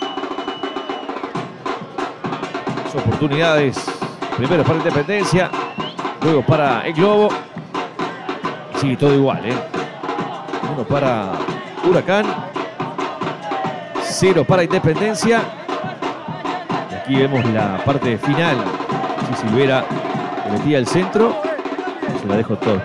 Son oportunidades. Primero para Independencia, luego para el Globo. Sí, todo igual, Uno para Huracán 0 para Independencia. Y aquí vemos la parte final. Si Silvera le metía el centro, se la dejó todo.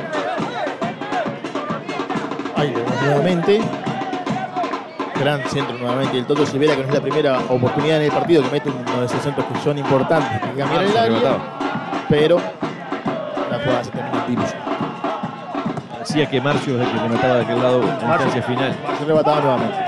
Ahí vemos nuevamente. Gran centro nuevamente el Toto Silvera, que no es la primera oportunidad en el partido que mete uno de esos centros que son importantes, que cambian el área, pero la jugada se termina en tiro. Decía que Marcio es el que remataba de aquel lado en la instancia final. Marcio remataba nuevamente.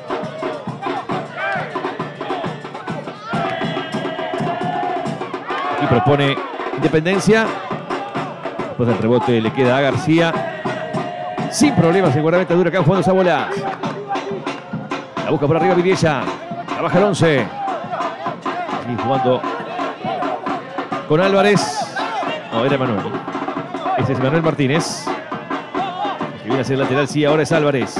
Aquí propone Independencia. Después del rebote le queda a García. Sin problemas el guardameta de Huracán jugando esa bola. La busca por arriba Vidiella. La baja el 11. Aquí jugando con Álvarez. No, era Manuel. Ese es Manuel Martínez. Que viene a ser lateral, sí, ahora es Álvarez.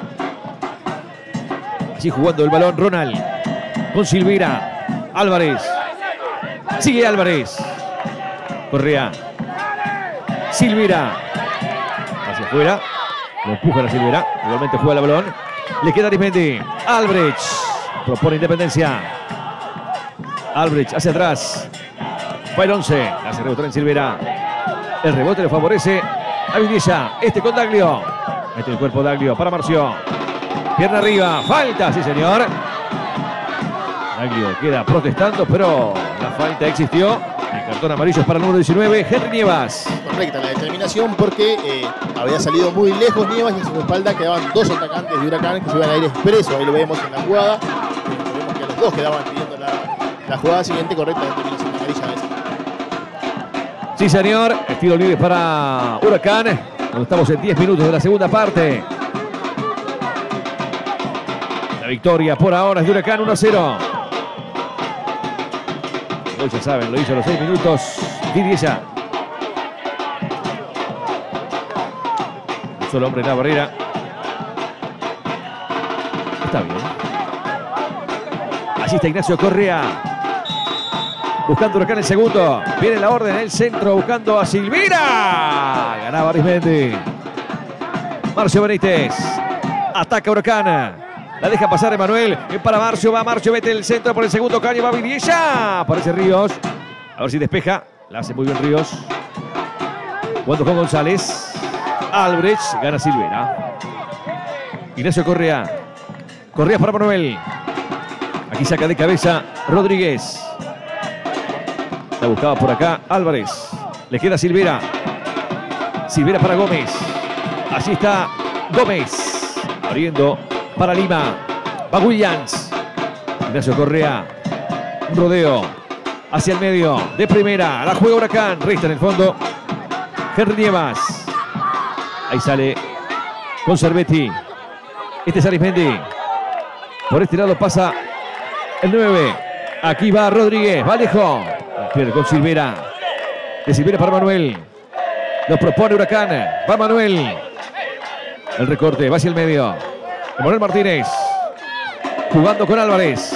Así jugando el balón Ronald. Con Silvera. Álvarez. Sigue Álvarez. Correa. Silvera. Hacia afuera. Lo empujan a Silvera. Igualmente juega el balón. Le queda Arismendi. Albrecht. Propone Independencia. Albrecht hacia atrás. Va el 11. Hace rebotar en Silvera. El rebote le favorece a Vidiella. Este con Daglio. Mete el cuerpo Daglio para Marcio. Pierna arriba. Falta, sí señor. Daglio queda protestando, pero la falta existió. El cartón amarillo es para el número 19, Henry Nievas. Correcta la determinación porque había salido muy lejos Nievas y en su espalda quedaban dos atacantes de Huracán que se iban a ir expreso. Ahí lo vemos en la jugada. Vemos que los dos quedaban pidiendo la jugada siguiente. Correcta la determinación amarilla esa. Sí señor, estilo libre para Huracán. Cuando estamos en 10 minutos de la segunda parte. La victoria por ahora es de Huracán 1-0. Hoy ya saben, lo hizo a los 6 minutos. Vidiella. Un solo hombre en la barrera. Está bien. Allí está Ignacio Correa. Buscando Huracán el segundo. Viene la orden en el centro buscando a Silvera. Ganaba Arismendi. Marcio Benítez. Ataca Huracán. La deja pasar Emanuel. Para Marcio. Va Marcio. Mete el centro por el segundo caño. Va Vidiella. Aparece Ríos. A ver si despeja. La hace muy bien Ríos. Jugando con González. Albrecht. Gana Silvera. Ignacio Correa. Correa para Manuel. Aquí saca de cabeza Rodríguez. La buscaba por acá Álvarez. Le queda Silvera. Silvera para Gómez. Allí está Gómez. Abriendo para Lima. Va Williams. Ignacio Correa. Un rodeo. Hacia el medio. De primera. La juega Huracán. Resta en el fondo. Henry Nievas. Ahí sale con Cervetti. Este es Arismendi. Por este lado pasa el 9. Aquí va Rodríguez. Va lejos. Pierde con Silvera. De Silvera para Manuel. Lo propone Huracán. Va Manuel. El recorte. Va hacia el medio. Manuel Martínez. Jugando con Álvarez.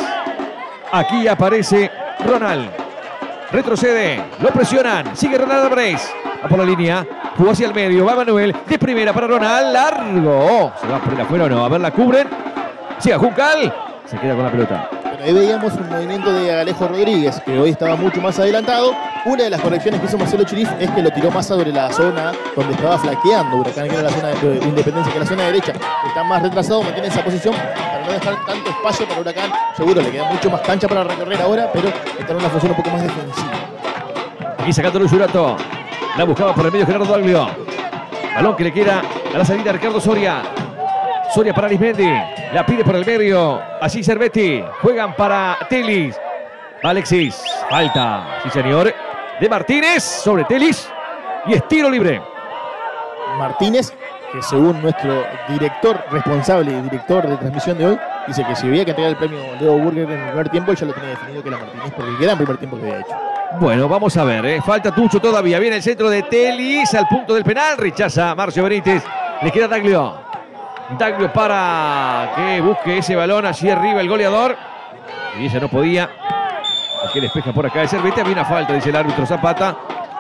Aquí aparece Ronald. Retrocede. Lo presionan. Sigue Ronald Álvarez. Va por la línea. Jugó hacia el medio. Va Manuel. De primera para Ronald. Largo. Se va por el afuera o no. A ver, la cubren. Siga Juncal. Se queda con la pelota. Ahí veíamos un movimiento de Alejo Rodríguez, que hoy estaba mucho más adelantado. Una de las correcciones que hizo Marcelo Chirif es que lo tiró más sobre la zona donde estaba flaqueando Huracán, que era la zona de Independencia, que la zona derecha. Está más retrasado, mantiene esa posición para no dejar tanto espacio para Huracán. Seguro le queda mucho más cancha para recorrer ahora, pero está en una función un poco más defensiva. Aquí sacando el Yurato. La buscaba por el medio Gerardo Daglio. Balón que le queda a la salida Ricardo Soria. Soria para Arismendi. La pide por el medio. Así Cervetti. Juegan para Telis. Alexis. Falta. Sí, señor. De Martínez sobre Telis. Y es tiro libre. Martínez, que según nuestro director responsable y director de transmisión de hoy, dice que si había que entregar el premio Leo Burger en el primer tiempo, ya lo tenía definido que era Martínez, porque el gran primer tiempo que había hecho. Bueno, vamos a ver. Falta Tucho todavía. Viene el centro de Telis al punto del penal. Rechaza Marcio Benítez. Le queda Daglio. Daglio para que busque ese balón allí arriba el goleador. Y ella no podía. Aquí despeja por acá de Cervetti. Había una falta, dice el árbitro Zapata.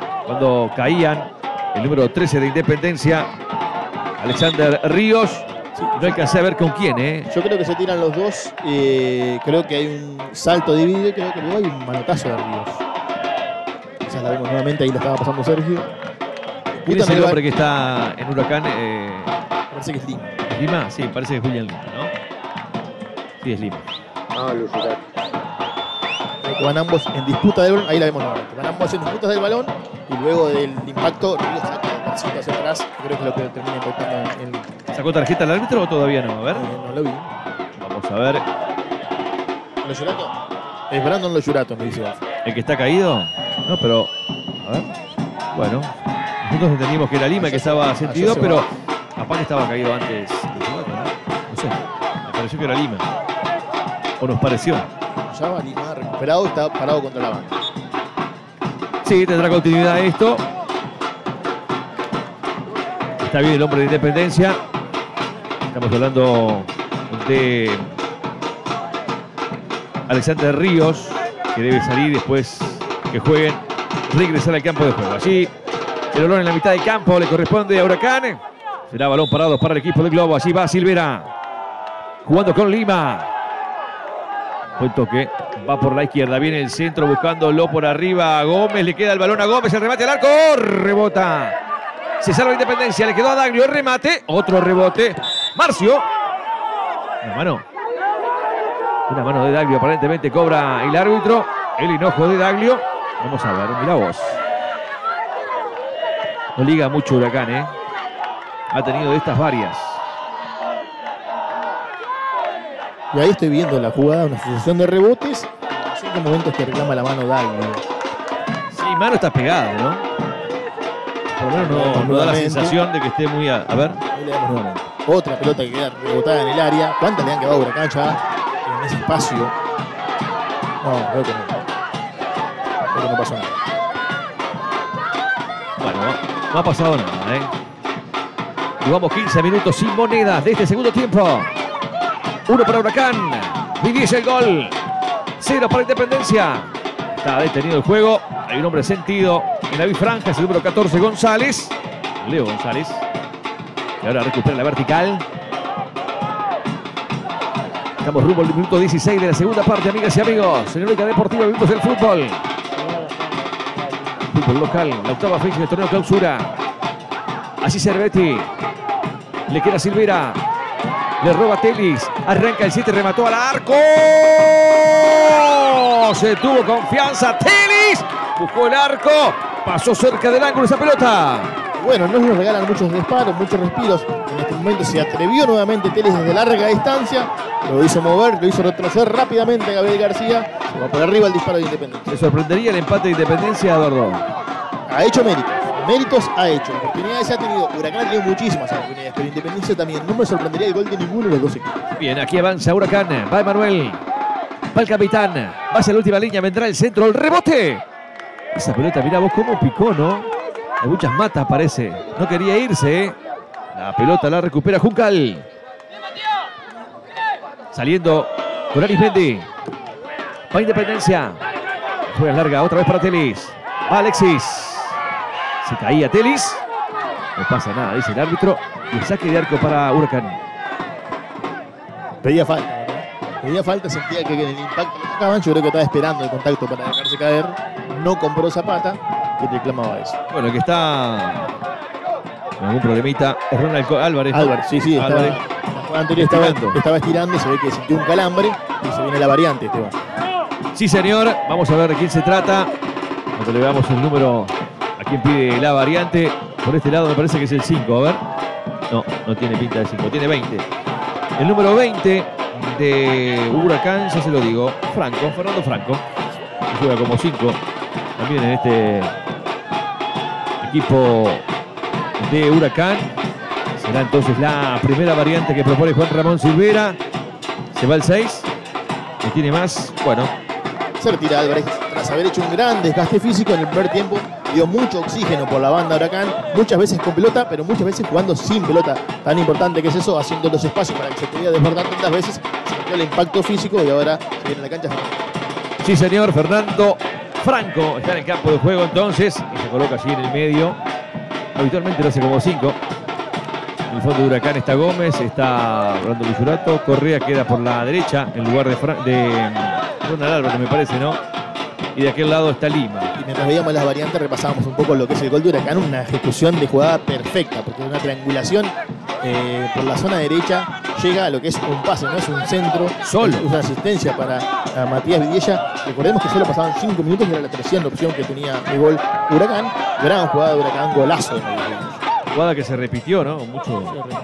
Cuando caían el número 13 de Independencia, Alexander Ríos. Sí, no alcancé a ver con quién, ¿eh? Yo creo que se tiran los dos. Creo que hay un salto divide. Creo que luego hay un manotazo de Ríos. Quizás la vemos nuevamente. Ahí lo estaba pasando Sergio. ¿Quién es el hombre que está en Huracán? Parece que es Lima. ¿Lima? Sí, parece que es Julián Lima, ¿no? Sí, es Lima. Van ambos en disputa del balón. Ahí la vemos nuevamente. Van ambos en disputas del balón. Y luego del impacto, Ríos saca el pasito hacia atrás. Creo que es lo que termina impactando en... ¿Sacó tarjeta al árbitro o todavía no? A ver. No lo vi. Vamos a ver. ¿Loyurato? Es Brandon Loyurato, me dice Alfa. ¿El que está caído? No, pero... A ver. Bueno. Nosotros entendimos que era Lima, que estaba sentido, pero capaz que estaba caído antes. No sé. Me pareció que era Lima. ¿O nos pareció? Ya va Lima recuperado y está parado contra la banda. Sí, tendrá continuidad esto. Está bien el hombre de Independencia. Estamos hablando de Alexander Ríos, que debe salir después que jueguen, regresar al campo de juego. Allí el balón en la mitad del campo le corresponde a Huracán. Será balón parado para el equipo del Globo. Allí va Silvera, jugando con Lima. Buen toque, va por la izquierda, viene el centro buscándolo por arriba a Gómez, le queda el balón a Gómez, el remate al arco, rebota. Se salva Independencia, le quedó a Daglio, el remate, otro rebote. Marcio. Una mano de Daglio, aparentemente cobra el árbitro. El hinojo de Daglio. Vamos a ver, mira vos. No liga mucho Huracán, ¿eh? Ha tenido de estas varias. Y ahí estoy viendo la jugada, una sucesión de rebotes. En 5 momentos que reclama la mano Daglio. Sí, mano está pegada, ¿no? Por lo menos no da la sensación de que esté muy... A ver. Ahí le damos nuevamente. Otra pelota que queda rebotada en el área. ¿Cuántas le han quedado a Huracán ya en ese espacio? No, creo que no. Creo que no pasó nada. Bueno, no ha pasado nada, ¿eh? Jugamos 15 minutos sin monedas de este segundo tiempo. 1 para Huracán. Y 10 el gol. 0 para Independencia. Está detenido el juego. Hay un hombre sentido en la bifranja. Es el número 14, González. Leo González. Y ahora recupera la vertical. Estamos rumbo al minuto 16 de la segunda parte, amigas y amigos. Señorita Deportiva, minutos del fútbol. Fútbol local, la octava fecha del torneo clausura. Así Cervetti. Le queda Silvera. Le roba Telis. Arranca el 7, remató al arco. Se tuvo confianza. Telis buscó el arco. Pasó cerca del ángulo esa pelota. Bueno, no nos regalan muchos disparos, muchos respiros. En este momento se atrevió nuevamente Telis desde larga distancia. Lo hizo mover, lo hizo retroceder rápidamente a Gabriel García. Se va por arriba el disparo de Independencia. ¿Le sorprendería el empate de Independencia, Eduardo? Ha hecho méritos. Méritos ha hecho. Oportunidades ha tenido. Huracán ha tenido muchísimas oportunidades, pero Independencia también. No me sorprendería el gol de ninguno de los dos equipos. Bien, aquí avanza Huracán. Va Emanuel. Va el capitán. Va hacia la última línea. Vendrá el centro. El rebote. Esa pelota, mira vos cómo picó, ¿no? Hay muchas matas, parece. No quería irse, ¿eh? La pelota la recupera Juncal. Saliendo con Arismendi. Va Independencia. Juega larga otra vez para Telis. Va Alexis. Se caía Telis. No pasa nada, dice el árbitro. Y el saque de arco para Huracán. Pedía falta, ¿verdad? Pedía falta, sentía que en el impacto le tocaban. Yo creo que estaba esperando el contacto para dejarse caer. No compró Zapata, que reclamaba eso. Bueno, el que está con algún problemita es Ronald Álvarez. Álvarez, sí, Álvarez. Anterior estaba estirando, se ve que sintió un calambre y se viene la variante, Esteban. Sí, señor. Vamos a ver de quién se trata. Cuando le veamos el número a quien pide la variante. Por este lado me parece que es el 5. A ver. No, no tiene pinta de 5. Tiene 20. El número 20 de Huracán, ya se lo digo. Franco, Fernando Franco. Que juega como 5. También en este equipo de Huracán. Será entonces la primera variante que propone Juan Ramón Silvera. Se va el 6. ¿Qué tiene más? Bueno. Se retira Álvarez tras haber hecho un gran desgaste físico en el primer tiempo. Dio mucho oxígeno por la banda Huracán. Muchas veces con pelota, pero muchas veces jugando sin pelota. Tan importante que es eso, haciendo los espacios para que se pudiera desbordar tantas veces. Se metió el impacto físico y ahora se viene a la cancha. Sí, señor. Fernando Franco está en el campo de juego entonces. Y se coloca allí en el medio. Habitualmente lo hace como 5. En el fondo de Huracán está Gómez, está Brando Villurato, Correa queda por la derecha en lugar de Ronald Álvarez, me parece, ¿no? Y de aquel lado está Lima. Y mientras veíamos las variantes repasábamos un poco lo que es el gol de Huracán, una ejecución de jugada perfecta, porque una triangulación por la zona derecha llega a lo que es un pase, no es un centro, solo. Es una asistencia para Matías Vidiella. Recordemos que solo pasaban 5 minutos y era la tercera opción que tenía el gol Huracán. Gran jugada de Huracán, golazo de jugada que se repitió, ¿no? Mucho.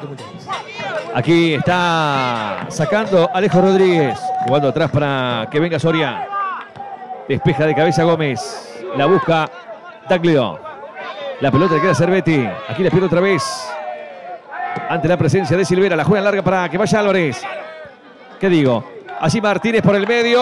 Aquí está sacando Alejo Rodríguez, jugando atrás para que venga Soria. Despeja de cabeza Gómez. La busca Daglio. La pelota le queda a Cervetti. Aquí la pierde otra vez. Ante la presencia de Silvera. La juega larga para que vaya Álvarez. ¿Qué digo? Así Martínez por el medio.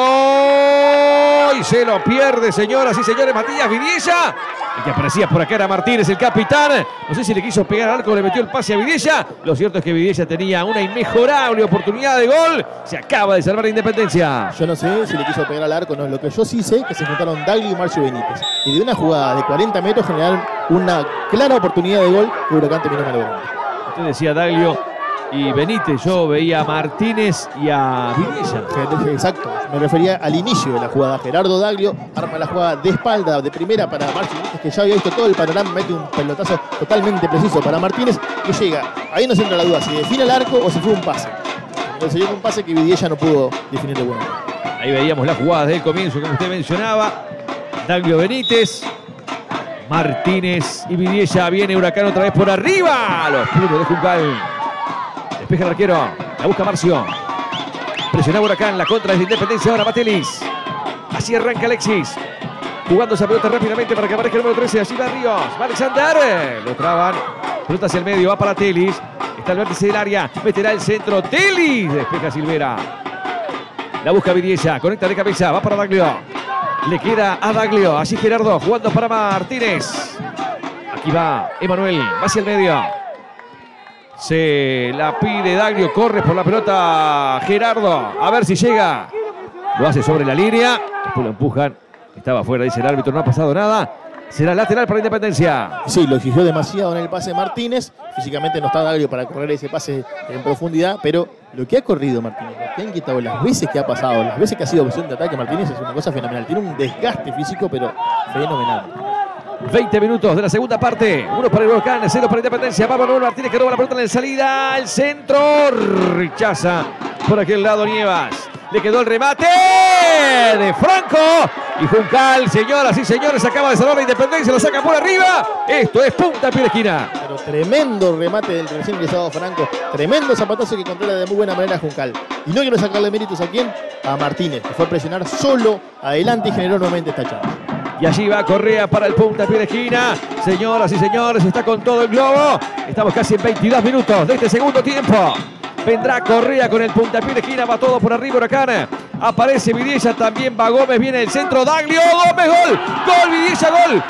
Y se lo pierde, señoras y señores, Matías Vidiella. El que aparecía por acá era Martínez, el capitán. No sé si le quiso pegar al arco, le metió el pase a Vidiella. Lo cierto es que Vidiella tenía una inmejorable oportunidad de gol. Se acaba de salvar Independencia. Yo no sé si le quiso pegar al arco, no. Lo que yo sí sé es que se juntaron Daglio y Marcio Benítez. Y de una jugada de 40 metros generaron una clara oportunidad de gol que Huracán terminó malogrando. Usted decía Daglio y Benítez, yo veía a Martínez y a Vidiella. Exacto, me refería al inicio de la jugada. Gerardo Daglio arma la jugada de espalda, de primera para Marcio Benítez, que ya había visto todo el panorama, mete un pelotazo totalmente preciso para Martínez, que llega. Ahí nos entra la duda, si define el arco o si fue un pase. Entonces llegó un pase que Vidiella no pudo definir de buena. Ahí veíamos las jugadas del comienzo, como usted mencionaba. Daglio, Benítez, Martínez y Vidiella. Viene Huracán otra vez por arriba. Los puntos de Juncal. Despeja el arquero. La busca Marcio. Presionaba Huracán. La contra es de Independencia. Ahora Matelis. Así arranca Alexis. Jugando esa pelota rápidamente para que aparezca el número 13. Así va Ríos. Va Alexander. Lo traban. Pelota hacia el medio. Va para Telis. Está el vértice del área. Meterá el centro. Telis. Despeja Silvera. La busca Vidiella. Conecta de cabeza. Va para Daglio. Le queda a Daglio. Así Gerardo. Jugando para Martínez. Aquí va Emanuel. Va hacia el medio. Se la pide Daglio. Corre por la pelota Gerardo. A ver si llega. Lo hace sobre la línea. Después lo empujan. Estaba fuera, dice el árbitro. No ha pasado nada. Será lateral para Independencia. Sí, lo exigió demasiado en el pase Martínez. Físicamente no está Daglio para correr ese pase en profundidad, pero lo que ha corrido Martínez, lo que han quitado, las veces que ha pasado, las veces que ha sido opción de ataque Martínez es una cosa fenomenal. Tiene un desgaste físico, pero fenomenal. 20 minutos de la segunda parte. 1 para el Huracán, 0 para Independencia. Va Manuel Martínez que roba la pelota en la salida. El centro. Rechaza por aquel lado Nievas. Le quedó el remate de Franco. Y Juncal, señoras y señores, acaba de salvar la Independencia. Lo saca por arriba. Esto es punta pie de esquina. Pero tremendo remate del recién ingresado Franco. Tremendo zapatazo que controla de muy buena manera Juncal. Y no quiero sacarle méritos a quién. A Martínez, que fue a presionar solo adelante y generó nuevamente esta chance. Y allí va Correa para el punta pie de esquina. Señoras y señores, está con todo el globo. Estamos casi en 22 minutos de este segundo tiempo. Vendrá Correa con el puntapié de esquina, va todo por arriba Huracán. Aparece Vidiella, también va Gómez, viene el centro, Daglio, Gómez, gol, gol, Vidiella, gol,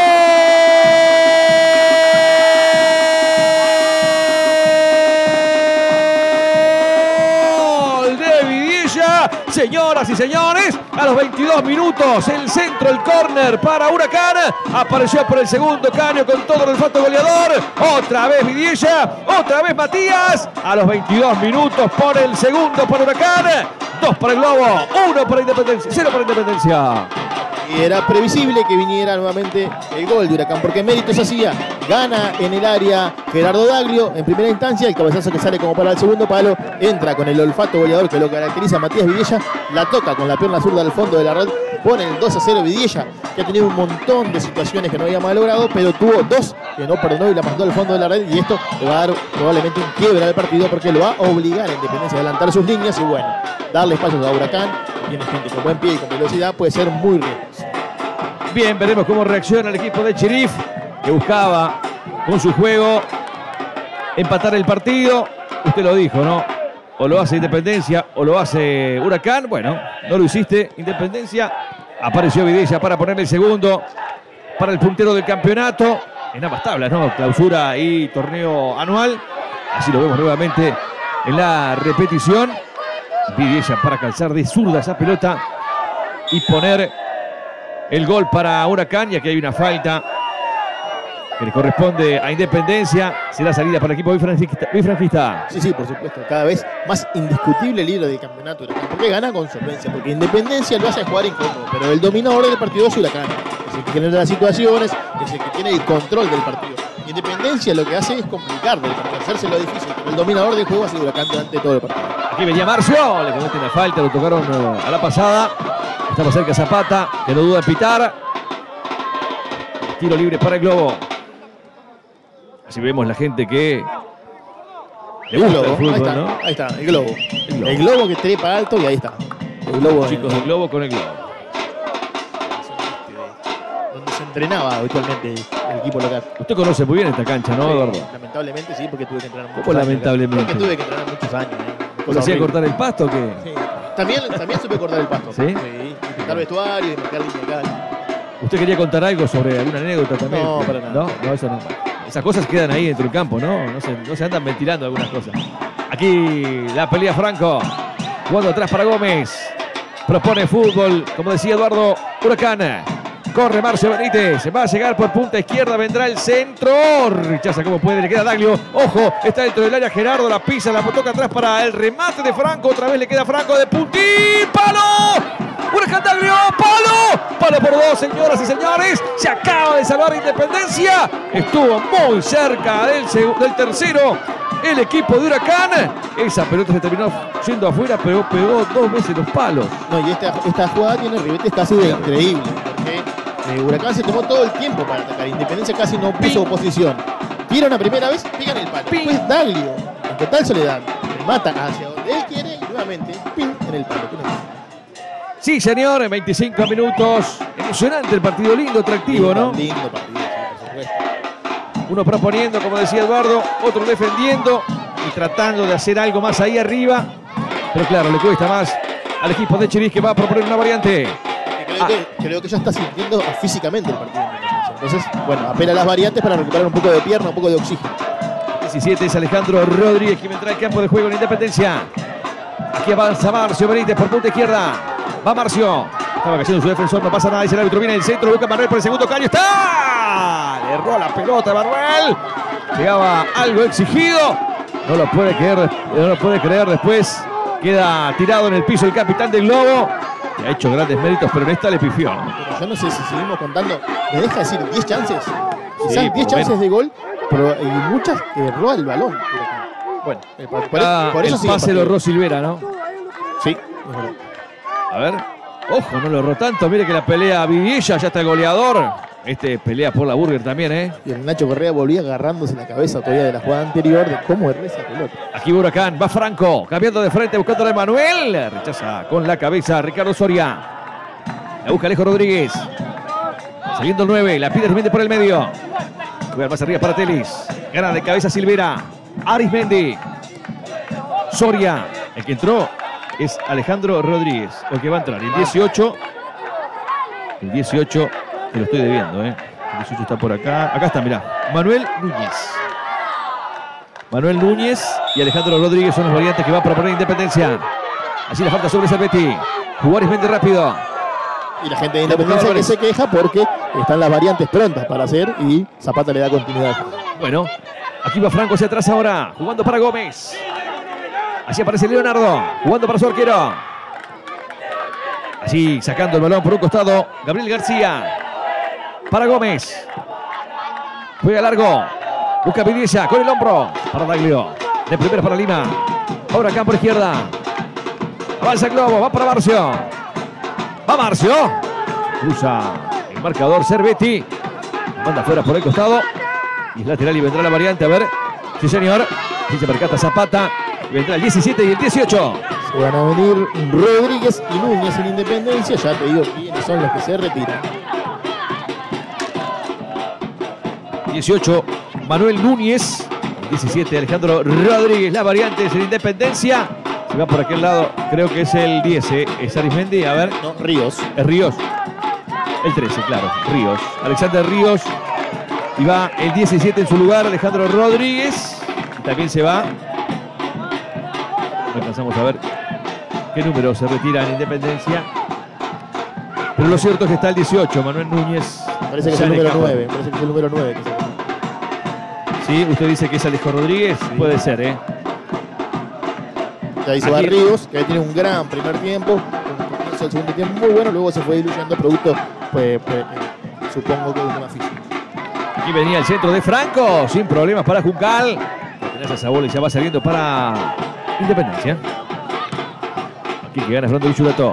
gol de Vidiella. Señoras y señores, a los 22 minutos, el centro, el córner para Huracán. Apareció por el segundo Caño con todo el olfato goleador. Otra vez Vidiella, otra vez Matías. A los 22 minutos por el segundo para Huracán. 2 para el Globo, 1 para Independencia, 0 para Independencia. Y era previsible que viniera nuevamente el gol de Huracán, porque méritos hacía. Gana en el área Gerardo Daglio en primera instancia, el cabezazo que sale como para el segundo palo, entra con el olfato goleador que lo caracteriza a Matías Vidiella, la toca con la pierna zurda al fondo de la red, pone el 2-0 Vidiella, que ha tenido un montón de situaciones que no había malogrado, pero tuvo 2 que no perdonó y la mandó al fondo de la red, y esto le va a dar probablemente un quiebre al partido porque lo va a obligar a Independencia a adelantar sus líneas y bueno, darle espacios a Huracán, tiene gente con buen pie y con velocidad, puede ser muy riesgoso. Bien, veremos cómo reacciona el equipo de Cherif, que buscaba con su juego empatar el partido. Usted lo dijo, ¿no? O lo hace Independencia o lo hace Huracán. Bueno, no lo hiciste, Independencia. Apareció Vidiella para ponerle el segundo para el puntero del campeonato. En ambas tablas, ¿no? Clausura y torneo anual. Así lo vemos nuevamente en la repetición. Vidiella para calzar de zurda esa pelota y poner el gol para Huracán. Y aquí hay una falta que le corresponde a Independencia. Será salida para el equipo bifranquista. Sí, por supuesto. Cada vez más indiscutible líder del campeonato. Porque gana con solvencia. Porque Independencia lo hace jugar incómodo. Pero el dominador del partido es Huracán. Es el que genera las situaciones, es el que tiene el control del partido. Independencia lo que hace es complicarlo, hacérselo difícil. Pero el dominador del juego ha sido Huracán durante todo el partido. Aquí venía Marcio, le cometen la falta, lo tocaron a la pasada. Estaba cerca Zapata, que no duda en pitar. Tiro libre para el Globo. Así vemos la gente que le gusta el fútbol, ahí está, ¿no? Ahí está, el globo. El globo que trepa alto y ahí está. El globo. Chicos del Globo con el Globo. Donde se entrenaba habitualmente el equipo local. Usted conoce muy bien esta cancha, ¿no, Eduardo? Lamentablemente sí, porque tuve que entrenar muchos ¿Cómo años. lamentablemente? Porque tuve que entrenar muchos años. ¿Vos hacía cortar el pasto o qué? Sí. También supe cortar el pasto. ¿Sí? Y pintar vestuario y marcar línea acá. ¿Usted quería contar algo sobre alguna anécdota también? No, para nada. No, eso no. Esas cosas quedan ahí dentro del campo, ¿no? No se andan ventilando algunas cosas. Aquí la pelea Franco. Jugando atrás para Gómez. Propone fútbol, como decía Eduardo, Huracán. Corre Marcio Benítez. Se va a llegar por punta izquierda. Vendrá el centro. Rechaza como puede. Le queda Daglio. Ojo, está dentro del área Gerardo. La pisa, la toca atrás para el remate de Franco. Otra vez le queda Franco de puntín. ¡Palo! Huracán Daglio. ¡Palo! Palo por dos, señoras y señores. Se acaba de salvar Independencia. Estuvo muy cerca del tercero. El equipo de Huracán. Esa pelota se terminó yendo afuera, pero pegó dos veces los palos. No, y esta jugada tiene ribetes casi de increíble. Porque Huracán se tomó todo el tiempo para atacar. Independencia casi no puso oposición. Tira una primera vez, pega en el palo. Después Daglio, en total soledad, mata hacia donde él quiere y nuevamente pin en el palo. Sí, señor, en 25 minutos. Emocionante el partido, lindo, atractivo, ¿no? Lindo partido, sí, por supuesto. Uno proponiendo, como decía Eduardo, otro defendiendo y tratando de hacer algo más ahí arriba. Pero claro, le cuesta más al equipo de Chiriz, que va a proponer una variante. Creo que ya está sintiendo físicamente el partido. Entonces, bueno, apela a las variantes para recuperar un poco de pierna, un poco de oxígeno. 17 es Alejandro Rodríguez, quien entra al campo de juego en Independencia. Aquí avanza Marcio Benítez por punta izquierda. Va Marcio. Estaba cayendo su defensor, no pasa nada. Dice el árbitro, viene el centro, busca Manuel por el segundo caño. ¡Está! Le erró la pelota Manuel. Llegaba algo exigido. No lo puede creer después. Queda tirado en el piso el capitán del Globo. Que ha hecho grandes méritos, pero en esta le pifió. Pero yo no sé si seguimos contando. ¿Me deja decir 10 chances? Quizás Sí, 10 chances de gol, pero y muchas que erró el balón. Bueno, por eso el sí. pase lo erró Silvera, ¿no? Sí. A ver. Ojo, no lo erró tanto. Mire que la pelea Viviella, ya está el goleador. Pelea por la Burger también, ¿eh? Y el Nacho Correa volvía agarrándose la cabeza todavía de la jugada anterior de cómo erró esa pelota. Aquí Huracán, va Franco, cambiando de frente, buscando a Manuel. Rechaza con la cabeza Ricardo Soria. La busca Alejo Rodríguez. Saliendo el 9, la pide Arismendi por el medio. Juega más arriba para Telis. Gana de cabeza Silvera. Arismendi. Soria. El que entró es Alejandro Rodríguez. El que va a entrar. El 18. El 18. Te lo estoy debiendo, ¿eh? El 18 está por acá. Acá está, mirá. Manuel Núñez. Manuel Núñez y Alejandro Rodríguez son los variantes que va a proponer Independencia. Así la falta sobre Cervetti. Jugó Arismendi rápido. Y la gente de Independencia que se queja porque están las variantes prontas para hacer y Zapata le da continuidad. Bueno, aquí va Franco hacia atrás ahora, jugando para Gómez. Así aparece Leonardo, jugando para su arquero. Así sacando el balón por un costado, Gabriel García. Para Gómez. Juega largo. Busca Vidiella con el hombro. Para Daglio. De primera para Lima. Ahora acá por izquierda. Avanza el Globo. Va para Marcio. Va Marcio. Cruza el marcador Cervetti. Manda fuera por el costado. Y es lateral y vendrá la variante. A ver. Sí, señor. Si se percata Zapata. Y vendrá el 17 y el 18. Se van a venir Rodríguez y Núñez en Independencia. Ya te digo quiénes son los que se retiran. 18, Manuel Núñez. 17, Alejandro Rodríguez. La variante es en Independencia. Se va por aquel lado, creo que es el 10, es Arismendi. A ver. No, Ríos. Es Ríos. El 13, claro, Ríos. Alexander Ríos. Y va el 17 en su lugar, Alejandro Rodríguez. Y también se va. No alcanzamos a ver qué número se retira en Independencia. Pero lo cierto es que está el 18, Manuel Núñez. Parece que es el número 9. Parece que es el número 9. Sí, usted dice que es Alejo Rodríguez. Sí. Puede ser, ¿eh? Ya hizo Barrios, que tiene un gran primer tiempo. Comienzo del segundo tiempo muy bueno, luego se fue diluyendo producto, supongo que de tema físico. Aquí venía el centro de Franco, sin problemas para Juncal. Tenés esa bola y ya va saliendo para Independencia. Aquí que gana Fernando Vichurato.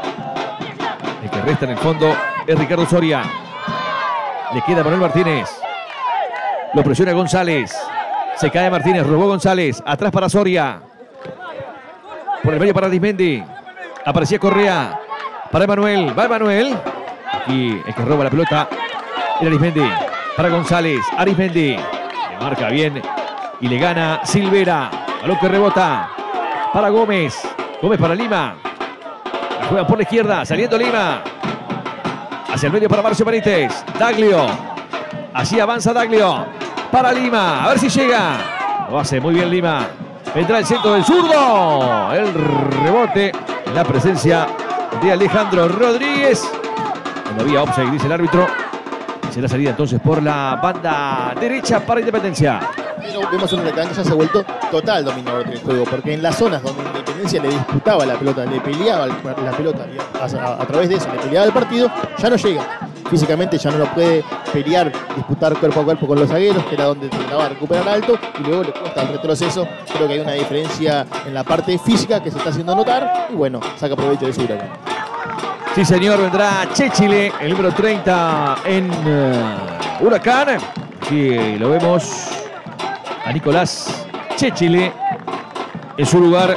El que resta en el fondo es Ricardo Soria. Le queda Manuel Martínez. Lo presiona González. Se cae Martínez, robó González. Atrás para Soria. Por el medio para Arismendi. Aparecía Correa. Para Emanuel. Va Emanuel. Aquí el que roba la pelota era Arismendi. Para González. Arismendi. Le marca bien. Y le gana Silvera. Balón que rebota. Para Gómez. Gómez para Lima. La juega por la izquierda. Saliendo Lima. Hacia el medio para Marcio Benítez. Daglio. Así avanza Daglio. Para Lima. A ver si llega. Lo hace muy bien Lima. Vendrá el centro del zurdo. El rebote. La presencia de Alejandro Rodríguez. No había offside, dice el árbitro. Será salida entonces por la banda derecha para Independencia. Pero vemos un Huracán que ya se ha vuelto total dominador del juego, porque en las zonas donde Independencia le disputaba la pelota, le peleaba la pelota, a través de eso le peleaba el partido, ya no llega. Físicamente ya no lo puede pelear, disputar cuerpo a cuerpo con los zagueros, que era donde trataba de recuperar alto, y luego le cuesta el retroceso. Creo que hay una diferencia en la parte física que se está haciendo notar, y bueno, saca provecho de su Huracán. Sí, señor, vendrá Chéchile, el número 30 en Huracán. Sí, lo vemos a Nicolás Chéchile en su lugar,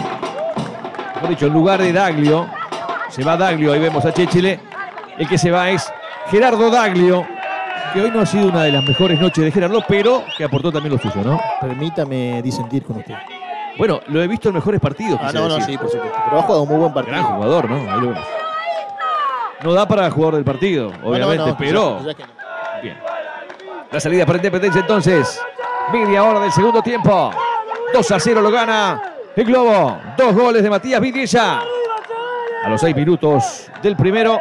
mejor dicho, en lugar de Daglio. Se va Daglio, ahí vemos a Chéchile. El que se va es Gerardo Daglio, que hoy no ha sido una de las mejores noches de Gerardo, pero que aportó también lo suyo, ¿no? Permítame disentir con usted. Bueno, lo he visto en mejores partidos. No, sí, por supuesto. Pero ha jugado un muy buen partido. Gran jugador, ¿no? Ahí lo vemos. No da para jugador del partido, obviamente, pero... Ya que no. Bien. La salida para Independencia entonces. Media hora del segundo tiempo. 2-0 lo gana el Globo. 2 goles de Matías Vidiella. A los 6 minutos del primero.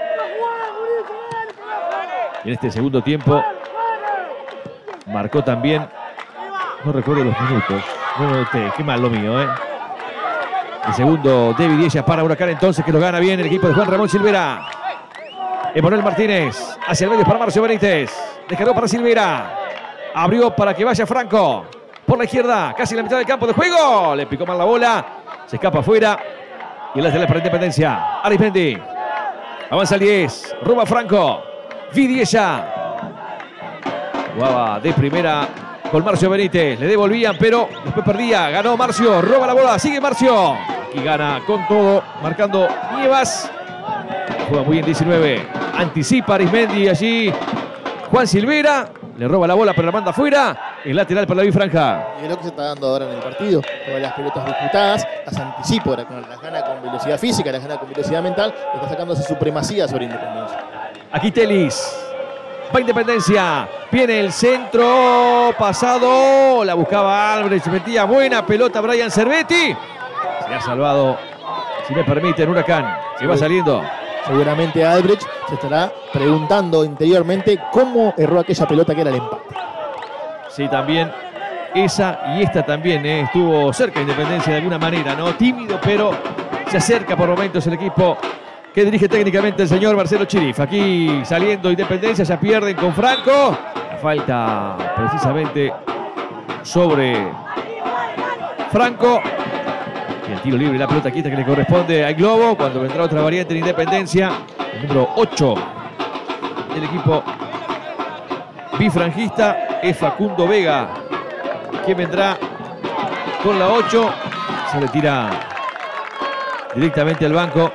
Y en este segundo tiempo marcó también... No recuerdo los minutos. Qué mal lo mío, ¿eh? El segundo de Vidiella para Huracán entonces, que lo gana bien el equipo de Juan Ramón Silvera. Emanuel Martínez hacia el medio para Marcio Benítez. Descargó para Silvera. Abrió para que vaya Franco. Por la izquierda, casi la mitad del campo de juego. Le picó mal la bola. Se escapa afuera. Y el lateral para Independencia. Arismendi. Avanza el 10. Roba Franco. Vidiella. Jugaba de primera con Marcio Benítez. Le devolvían, pero después perdía. Ganó Marcio. Roba la bola. Sigue Marcio. Aquí gana con todo. Marcando Nievas. Juega muy bien 19. Anticipa Arismendi allí. Juan Silvera. Le roba la bola, pero la manda afuera. El lateral para la bifranja. Y es lo que se está dando ahora en el partido. Todas las pelotas disputadas, las anticipa, las gana con velocidad física, las gana con velocidad mental. Está sacando esa supremacía sobre Independencia. Aquí Telis. Va Independencia. Viene el centro. Pasado. La buscaba Albrecht. Se metía buena pelota Brian Cervetti. Se ha salvado, si me permiten, Huracán. Se va saliendo. Seguramente Albrecht se estará preguntando interiormente cómo erró aquella pelota que era el empate. Sí, también esa y esta también estuvo cerca de Independencia de alguna manera, ¿no? Tímido, pero se acerca por momentos el equipo que dirige técnicamente el señor Marcelo Chirif. Aquí saliendo Independencia, ya pierden con Franco. La falta precisamente sobre Franco. Y el tiro libre, la pelota quieta que le corresponde al Globo. Cuando vendrá otra variante en Independencia. El número 8 del equipo bifranjista es Facundo Vega, que vendrá con la 8. Se retira directamente al banco.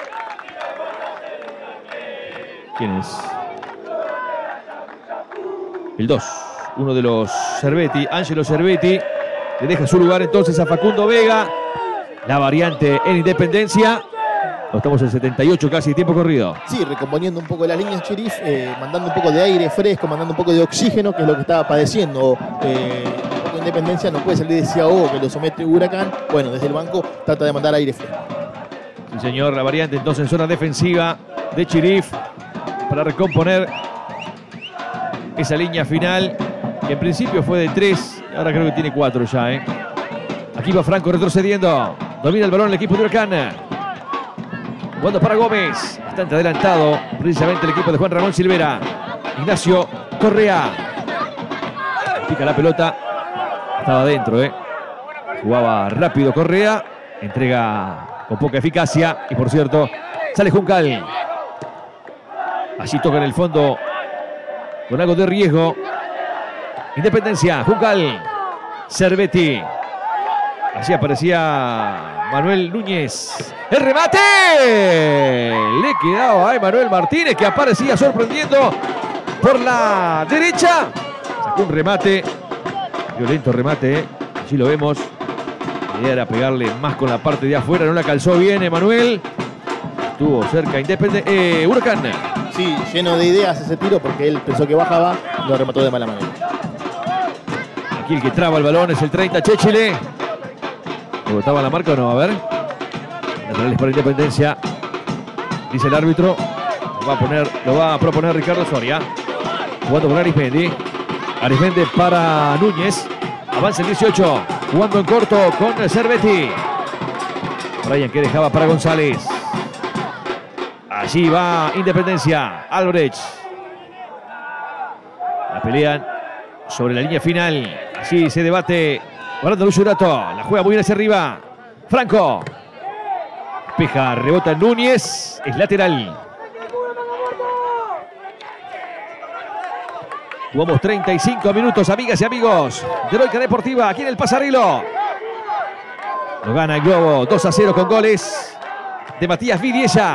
¿Quién es? El 2. Uno de los Cervetti, Angelo Cervetti. Le deja su lugar entonces a Facundo Vega. La variante en Independencia. Estamos en 78 casi, tiempo corrido. Sí, recomponiendo un poco las líneas Chirif, mandando un poco de aire fresco, mandando un poco de oxígeno, que es lo que estaba padeciendo. Independencia no puede salir de ese ahogo que lo somete Huracán. Bueno, desde el banco trata de mandar aire fresco. Sí, señor, la variante entonces en zona defensiva de Chirif para recomponer esa línea final, que en principio fue de 3 Ahora creo que tiene 4 ya, ¿eh? Aquí va Franco retrocediendo. Domina el balón el equipo de Huracán. Jugando para Gómez. Bastante adelantado precisamente el equipo de Juan Ramón Silvera. Ignacio Correa. Pica la pelota. Estaba adentro, ¿eh? Jugaba rápido Correa. Entrega con poca eficacia. Y por cierto, sale Juncal. Allí toca en el fondo con algo de riesgo. Independencia, Juncal. Cervetti. Allí aparecía Manuel Núñez. ¡El remate! Le quedaba a Emanuel Martínez, que aparecía sorprendiendo por la derecha. Sacó un remate. Violento remate, ¿eh? Allí lo vemos. La idea era pegarle más con la parte de afuera. No la calzó bien Emanuel. Estuvo cerca Huracán. Sí, lleno de ideas ese tiro porque él pensó que bajaba. Lo remató de mala manera. Aquí el que traba el balón es el 30, Chéchile. ¿Botaba la marca o no? A ver. Laterales para Independencia. Dice el árbitro. Lo va a proponer Ricardo Soria. Jugando con Arismendi. Arismendi para Núñez. Avanza el 18. Jugando en corto con Cervetti. Brian que dejaba para González. Allí va Independencia. Albrecht. La pelean sobre la línea final. Allí se debate. Guardando Luis Urato. La juega muy bien hacia arriba. Franco. Despeja, rebota Núñez. Es lateral. Jugamos 35 minutos, amigas y amigos. De Heroica Deportiva, aquí en el Pasarilo. Lo gana el Globo 2-0 con goles de Matías Vidiella.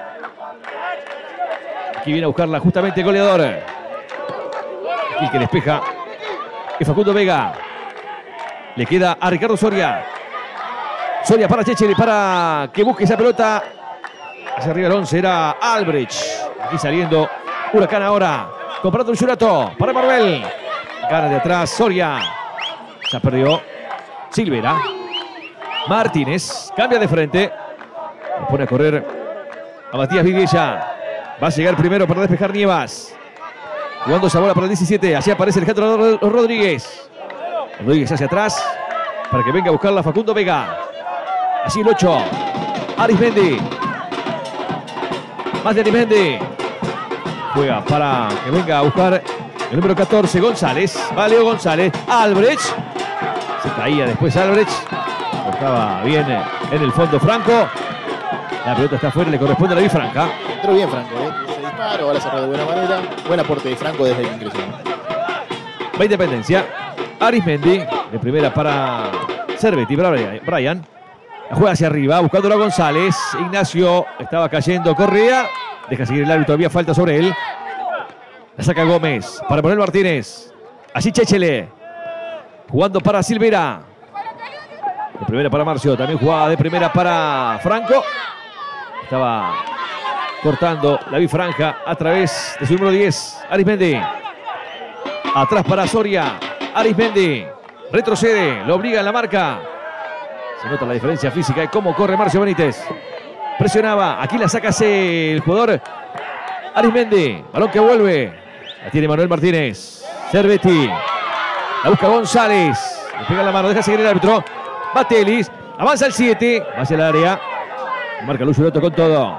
Aquí viene a buscarla justamente el goleador. Aquí el que despeja es Facundo Vega. Le queda a Ricardo Soria. Soria para Chéchele, para que busque esa pelota. Hacia arriba el 11 era Albrecht. Aquí saliendo Huracán ahora. Comprando un Churato para Marvel. Gana de atrás Soria. Ya perdió Silvera. Martínez cambia de frente. Le pone a correr a Matías Vidiella. Va a llegar primero para despejar Nievas. Jugando esa bola para el 17. Así aparece Alejandro Rodríguez. Rodríguez hacia atrás para que venga a buscarla Facundo Vega. Así el 8. Arismendi. Más de Arismendi. Juega para que venga a buscar el número 14, González. Va Leo González. Albrecht. Se caía después Albrecht. Estaba bien en el fondo Franco. La pelota está afuera, le corresponde a la Bifranca. Entró bien Franco, ese disparo, ahora cerró de buena manera. Buen aporte de Franco desde el ingreso. Va Independencia. Arismendi. De primera para Cervetti, para Brian. La juega hacia arriba, buscándolo a González. Ignacio estaba cayendo. Correa. Deja seguir el árbitro, había falta sobre él. La saca Gómez para Manuel Martínez. Allí Chéchele. Jugando para Silvera. De primera para Marcio. También jugaba de primera para Franco. Estaba cortando la bifranja a través de su número 10, Arismendi. Atrás para Soria. Arismendi. Retrocede. Lo obliga en la marca. Se nota la diferencia física de cómo corre Marcio Benítez. Presionaba. Aquí la saca el jugador Arismendi. Balón que vuelve. La tiene Manuel Martínez. Cervetti. La busca González. Le pega la mano. Deja seguir el árbitro. Batelis. Avanza el 7. Va hacia el área. Marca Luis Urato con todo.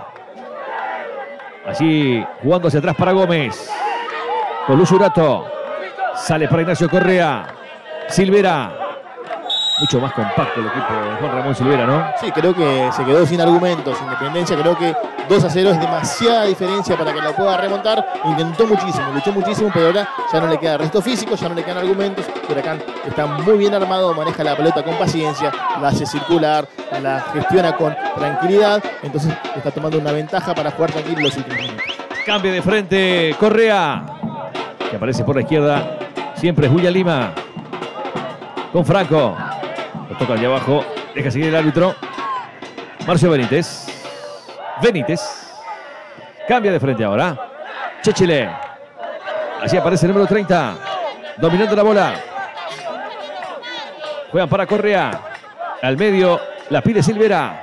Allí jugando hacia atrás para Gómez. Con Luis Urato. Sale para Ignacio Correa. Silvera. Mucho más compacto el equipo de Juan Ramón Silvera, ¿no? Sí, creo que se quedó sin argumentos. Independencia, creo que 2-0 es demasiada diferencia para que la pueda remontar. Intentó muchísimo, luchó muchísimo, pero ahora ya no le queda resto físico, ya no le quedan argumentos. Huracán está muy bien armado, maneja la pelota con paciencia, la hace circular, la gestiona con tranquilidad. Entonces está tomando una ventaja para jugar tranquilo los últimos minutos. Cambio de frente Correa, que aparece por la izquierda. Siempre es William Lima. Con Franco. Lo toca allá abajo. Deja seguir el árbitro. Marcio Benítez. Cambia de frente ahora. Chéchele. Así aparece el número 30. Dominando la bola. Juegan para Correa. Al medio la pide Silvera.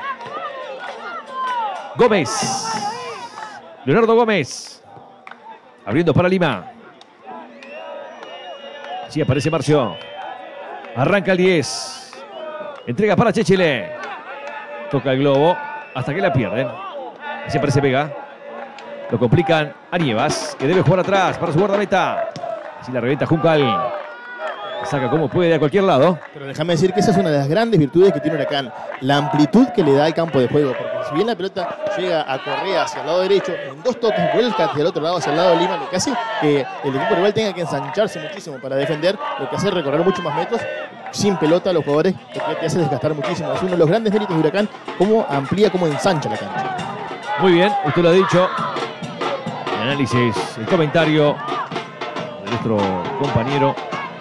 Gómez. Leonardo Gómez. Abriendo para Lima. Así aparece Marcio. Arranca el 10. Entrega para Chechile. Toca el globo hasta que la pierden. Así aparece Vega. Lo complican a Nievas, que debe jugar atrás para su guardameta. Así la revienta Juncal. Saca como puede a cualquier lado. Pero déjame decir que esa es una de las grandes virtudes que tiene Huracán. La amplitud que le da al campo de juego. Porque si bien la pelota llega a Correa hacia el lado derecho, en 2 toques vuelca hacia el otro lado, hacia el lado de Lima, lo que hace que el equipo rival tenga que ensancharse muchísimo para defender, lo que hace recorrer muchos más metros sin pelota a los jugadores, lo que te hace desgastar muchísimo. Es uno de los grandes méritos de Huracán, cómo amplía, cómo ensancha la cancha. Muy bien, usted lo ha dicho. El análisis, el comentario de nuestro compañero,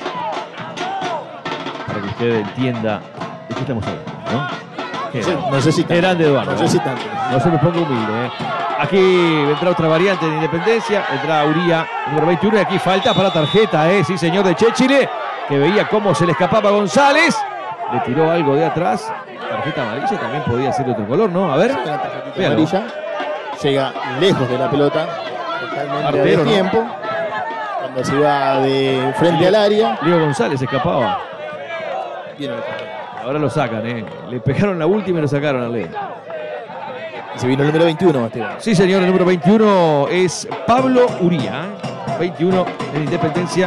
para que usted entienda de qué estamos hablando, ¿no? No sé si tanto. Grande Eduardo. No sé si tanto. No se me ponga humilde, ¿eh? Aquí vendrá otra variante de Independencia. Vendrá Uría, número 21. Y aquí falta para tarjeta, sí, señor, de Chechile, que veía cómo se le escapaba González. Le tiró algo de atrás. Tarjeta amarilla, también podía ser de otro color, ¿no? A ver. Una tarjetita amarilla. Llega lejos de la pelota. Totalmente a tiempo. ¿No? Cuando se iba de frente al área. Leo González escapaba. Bien. Ahora lo sacan, Le pegaron la última y lo sacaron a Leo. Y se vino el número 21, Esteban. Sí, señor, el número 21 es Pablo Uría. 21 en Independencia.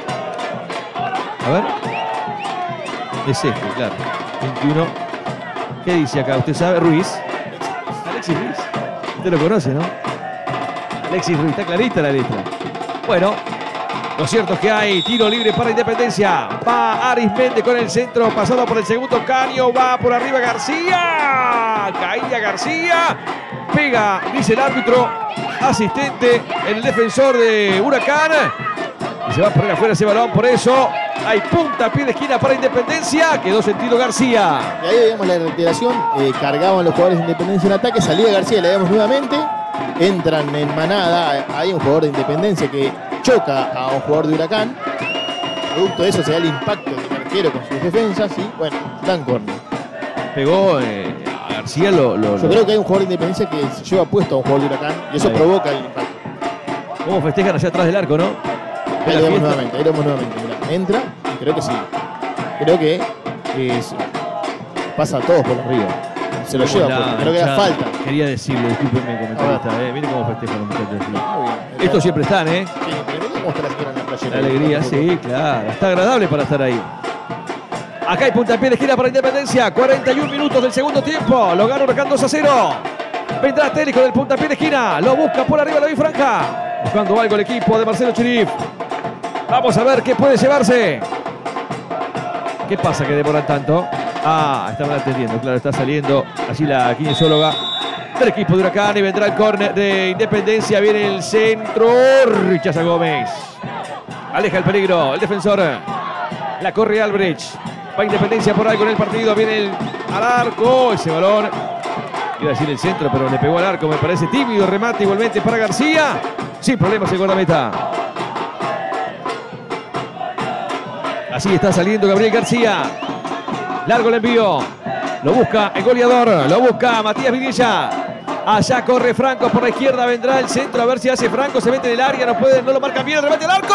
A ver. Es este, claro. 21. ¿Qué dice acá? ¿Usted sabe? Ruiz. Alexis Ruiz. Usted lo conoce, ¿no? Alexis Ruiz, está clarita la letra. Bueno, lo cierto es que hay tiro libre para Independencia. Va Arismendi con el centro, pasado por el segundo Caño. Va por arriba García. Caía García. Pega, dice el árbitro asistente, el defensor de Huracán. Y se va a poner afuera ese balón, por eso hay puntapié de esquina para Independencia. Quedó sentido García. Y ahí veíamos la reiteración. Cargaban los jugadores de Independencia en ataque. Salía García, le vemos nuevamente. Entran en manada. Hay un jugador de Independencia que choca a un jugador de Huracán. Producto de eso se da el impacto del arquero con sus defensas. Y bueno, dan córner. Pegó a García. Yo creo que hay un jugador de Independencia que se lleva puesto a un jugador de Huracán. Y eso provoca el impacto. ¿Cómo festejan hacia atrás del arco, no? Ahí lo vemos nuevamente. Mirá, entra y creo que sí. Creo que pasa a todos por arriba. Se lo lleva, creo que era falta. Quería decirlo, discúlpenme, comentarista. Miren cómo festejan los muchachos. Estos siempre están, Sí, pero miren cómo está la señora en la playera. La alegría, sí, claro. Está agradable para estar ahí. Acá hay puntapié de esquina para Independencia. 41 minutos del segundo tiempo. Lo gana Huracán 2-0. Vendrá Telis con el puntapié de esquina. Lo busca por arriba la bifranja. Buscando algo el equipo de Marcelo Chirif. Vamos a ver qué puede llevarse. ¿Qué pasa que demoran tanto? Estaban atendiendo, claro, está saliendo allí la kinesióloga del equipo de Huracán y vendrá el córner de Independencia. Viene el centro, rechaza Gómez. Aleja el peligro, el defensor. La corre Albrecht. Va Independencia por algo en el partido. Viene al arco, ese balón. Iba a decir el centro, pero le pegó al arco, me parece tímido. Remate igualmente para García. Sin problemas el guardameta. Así está saliendo Gabriel García. Largo el envío. Lo busca el goleador. Lo busca Matías Vidilla. Allá corre Franco por la izquierda. Vendrá el centro. A ver si hace Franco. Se mete en el área. No lo marcan bien. El remate al arco.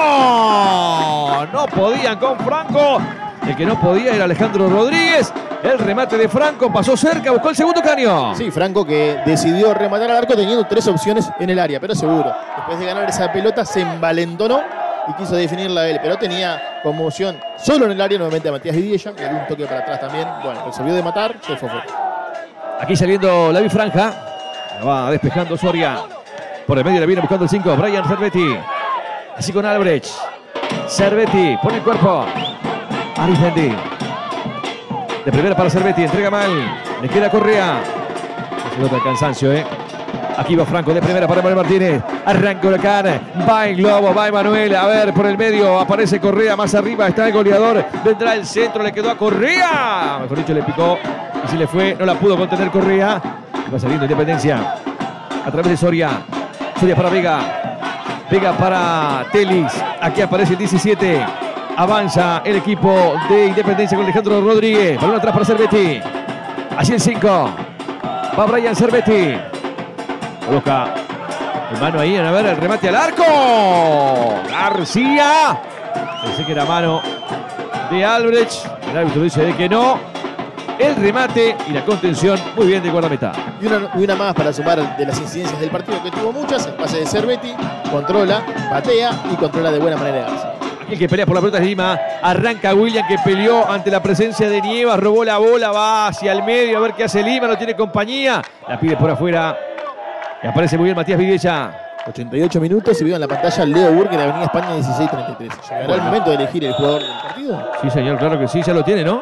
No podían con Franco. El que no podía era Alejandro Rodríguez. El remate de Franco pasó cerca. Buscó el segundo caño. Sí, Franco que decidió rematar al arco teniendo 3 opciones en el área. Pero seguro. Después de ganar esa pelota se envalentonó y quiso definirla él, pero tenía como opción solo en el área nuevamente a Matías Vidilla, y algún toque para atrás también. Bueno, resolvió de matar, se fue fuera. Aquí saliendo la bifranja, la va despejando Soria. Por el medio la viene buscando el 5, Brian Cervetti. Así con Albrecht. Cervetti pone el cuerpo. Arismendi. De primera para Cervetti, entrega mal. Le queda Correa. Se nota el cansancio, Aquí va Franco de primera para Manuel Martínez. Arranca Huracán. Va el globo, va Emanuel. A ver, por el medio aparece Correa. Más arriba está el goleador. Vendrá el centro, le quedó a Correa. Mejor dicho, le picó y se le fue. No la pudo contener Correa. Va saliendo Independencia. A través de Soria. Soria para Vega. Vega para Telis. Aquí aparece el 17. Avanza el equipo de Independencia con Alejandro Rodríguez. Balón atrás para Cervetti. Así el 5. Va Brian Cervetti. Coloca el mano ahí, a ver, el remate al arco. García. Pensé que era mano. de Albrecht. El árbitro dice de que no. El remate y la contención muy bien de guardameta. Y una más para sumar de las incidencias del partido, que tuvo muchas. El pase de Cervetti, controla, patea y controla de buena manera García. El que pelea por la pelota es Lima. Arranca William, que peleó ante la presencia de Nievas. Robó la bola, va hacia el medio a ver qué hace Lima. No tiene compañía. La pide por afuera. Y aparece muy bien Matías Vidella. 88 minutos y veo en la pantalla Leo Burger, Avenida España 1633. ¿Llegará el momento de elegir el jugador del partido? Sí, señor, claro que sí. Ya lo tiene, ¿no?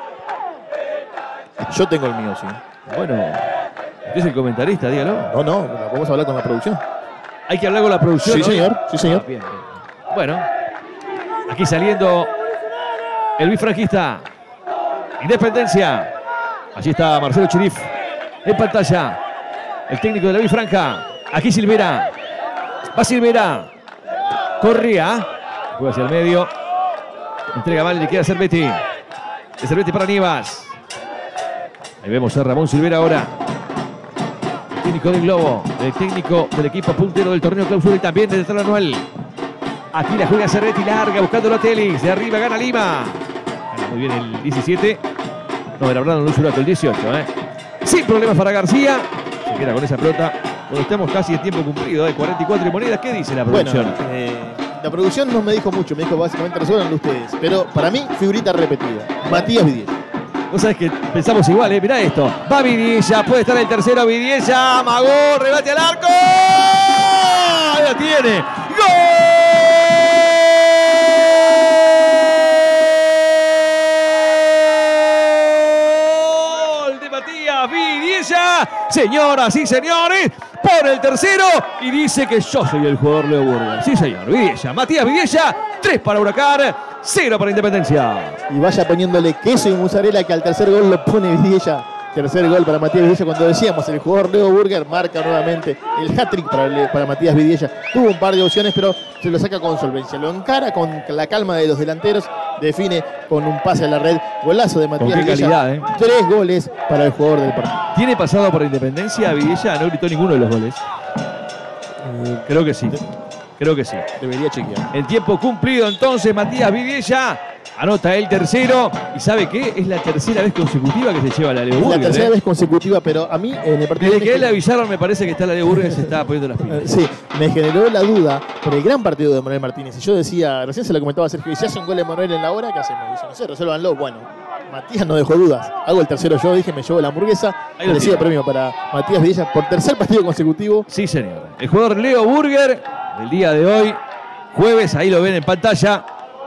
Yo tengo el mío, sí. Bueno, usted es el comentarista, dígalo. No, vamos a hablar con la producción. Hay que hablar con la producción. Sí, ¿no? señor, sí, señor. Bien. Bueno, aquí saliendo el bifranquista. Independencia. Allí está Marcelo Chirif en pantalla. El técnico de la bifranja. Aquí Silvera. Va Silvera. Corría. Juega hacia el medio. Entrega mal y le queda Cervetti. De Cervetti para Nievas. Ahí vemos a Ramón Silvera ahora. El técnico del Globo. El técnico del equipo puntero del torneo clausura y también del torneo anual. Aquí la juega Cervetti larga buscando a Telis. De arriba gana Lima. Gana muy bien el 17. No, era Brandon Lusurato el 18. Sin problemas para García. Se queda con esa pelota. Bueno, estamos casi en tiempo cumplido. 44 y monedas. ¿Qué dice la producción? Bueno, la producción no me dijo mucho. Me dijo básicamente resuelvan ustedes. Pero para mí, figurita repetida. Matías Vidella. Vos sabés que pensamos igual, mirá esto. Va Vidilla, puede estar el tercero Vidilla. Amagó, rebate al arco. Ahí la tiene. ¡Gol de Matías Vidilla! Señoras y señores, por el tercero y dice que yo soy el jugador Leo Burger. Sí, señor, Vidilla. Matías Vidilla, 3 para Huracán, 0 para Independencia. Y vaya poniéndole queso y mozzarella que al tercer gol lo pone Vidilla. Tercer gol para Matías Vidella. Cuando decíamos el jugador Leo Burger marca nuevamente el hat-trick para Matías Vidella. Tuvo un par de opciones, pero se lo saca con solvencia. Lo encara con la calma de los delanteros. Define con un pase a la red. Golazo de Matías Vidella. Calidad, 3 goles para el jugador del partido. ¿Tiene pasado por Independencia? Vidella no gritó ninguno de los goles. Creo que sí. Creo que sí. Debería chequear. El tiempo cumplido entonces, Matías Vidella anota el tercero. ¿Y sabe qué? Es la tercera vez consecutiva que se lleva la Leo Burger. La tercera vez consecutiva, pero a mí en el partido... Desde que él le avisaron me parece que está la Leo Burger se está poniendo las pilas. Sí, me generó la duda por el gran partido de Manuel Martínez. Y yo decía, recién se lo comentaba a Sergio, y si hace un gol de Manuel en la hora, ¿qué hacemos? Dice, no sé, resuélvanlo. Bueno, Matías no dejó dudas. Hago el tercero yo, dije, me llevo la hamburguesa. Recibe premio para Matías Vidella por tercer partido consecutivo. Sí, señor. El jugador Leo Burger del día de hoy, jueves, ahí lo ven en pantalla,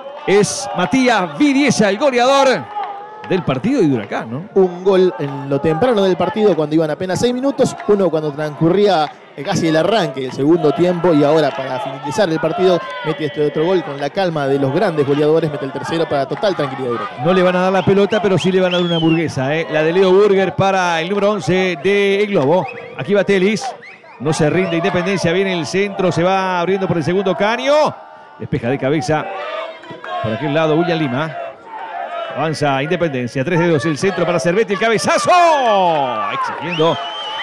es Matías Vidella, el goleador del partido y de Huracán, ¿no? Un gol en lo temprano del partido cuando iban apenas 6 minutos, uno cuando transcurría casi el arranque del segundo tiempo y ahora para finalizar el partido mete este otro gol con la calma de los grandes goleadores, mete el tercero para total tranquilidad de Huracán. No le van a dar la pelota, pero sí le van a dar una hamburguesa, la de Leo Burger para el número 11 de El Globo. Aquí va Telis, no se rinde Independencia, viene el centro, se va abriendo por el segundo caño, despeja de cabeza. Por aquel lado William Lima. Avanza Independencia. 3 dedos el centro para Cervetti. El cabezazo. Exigiendo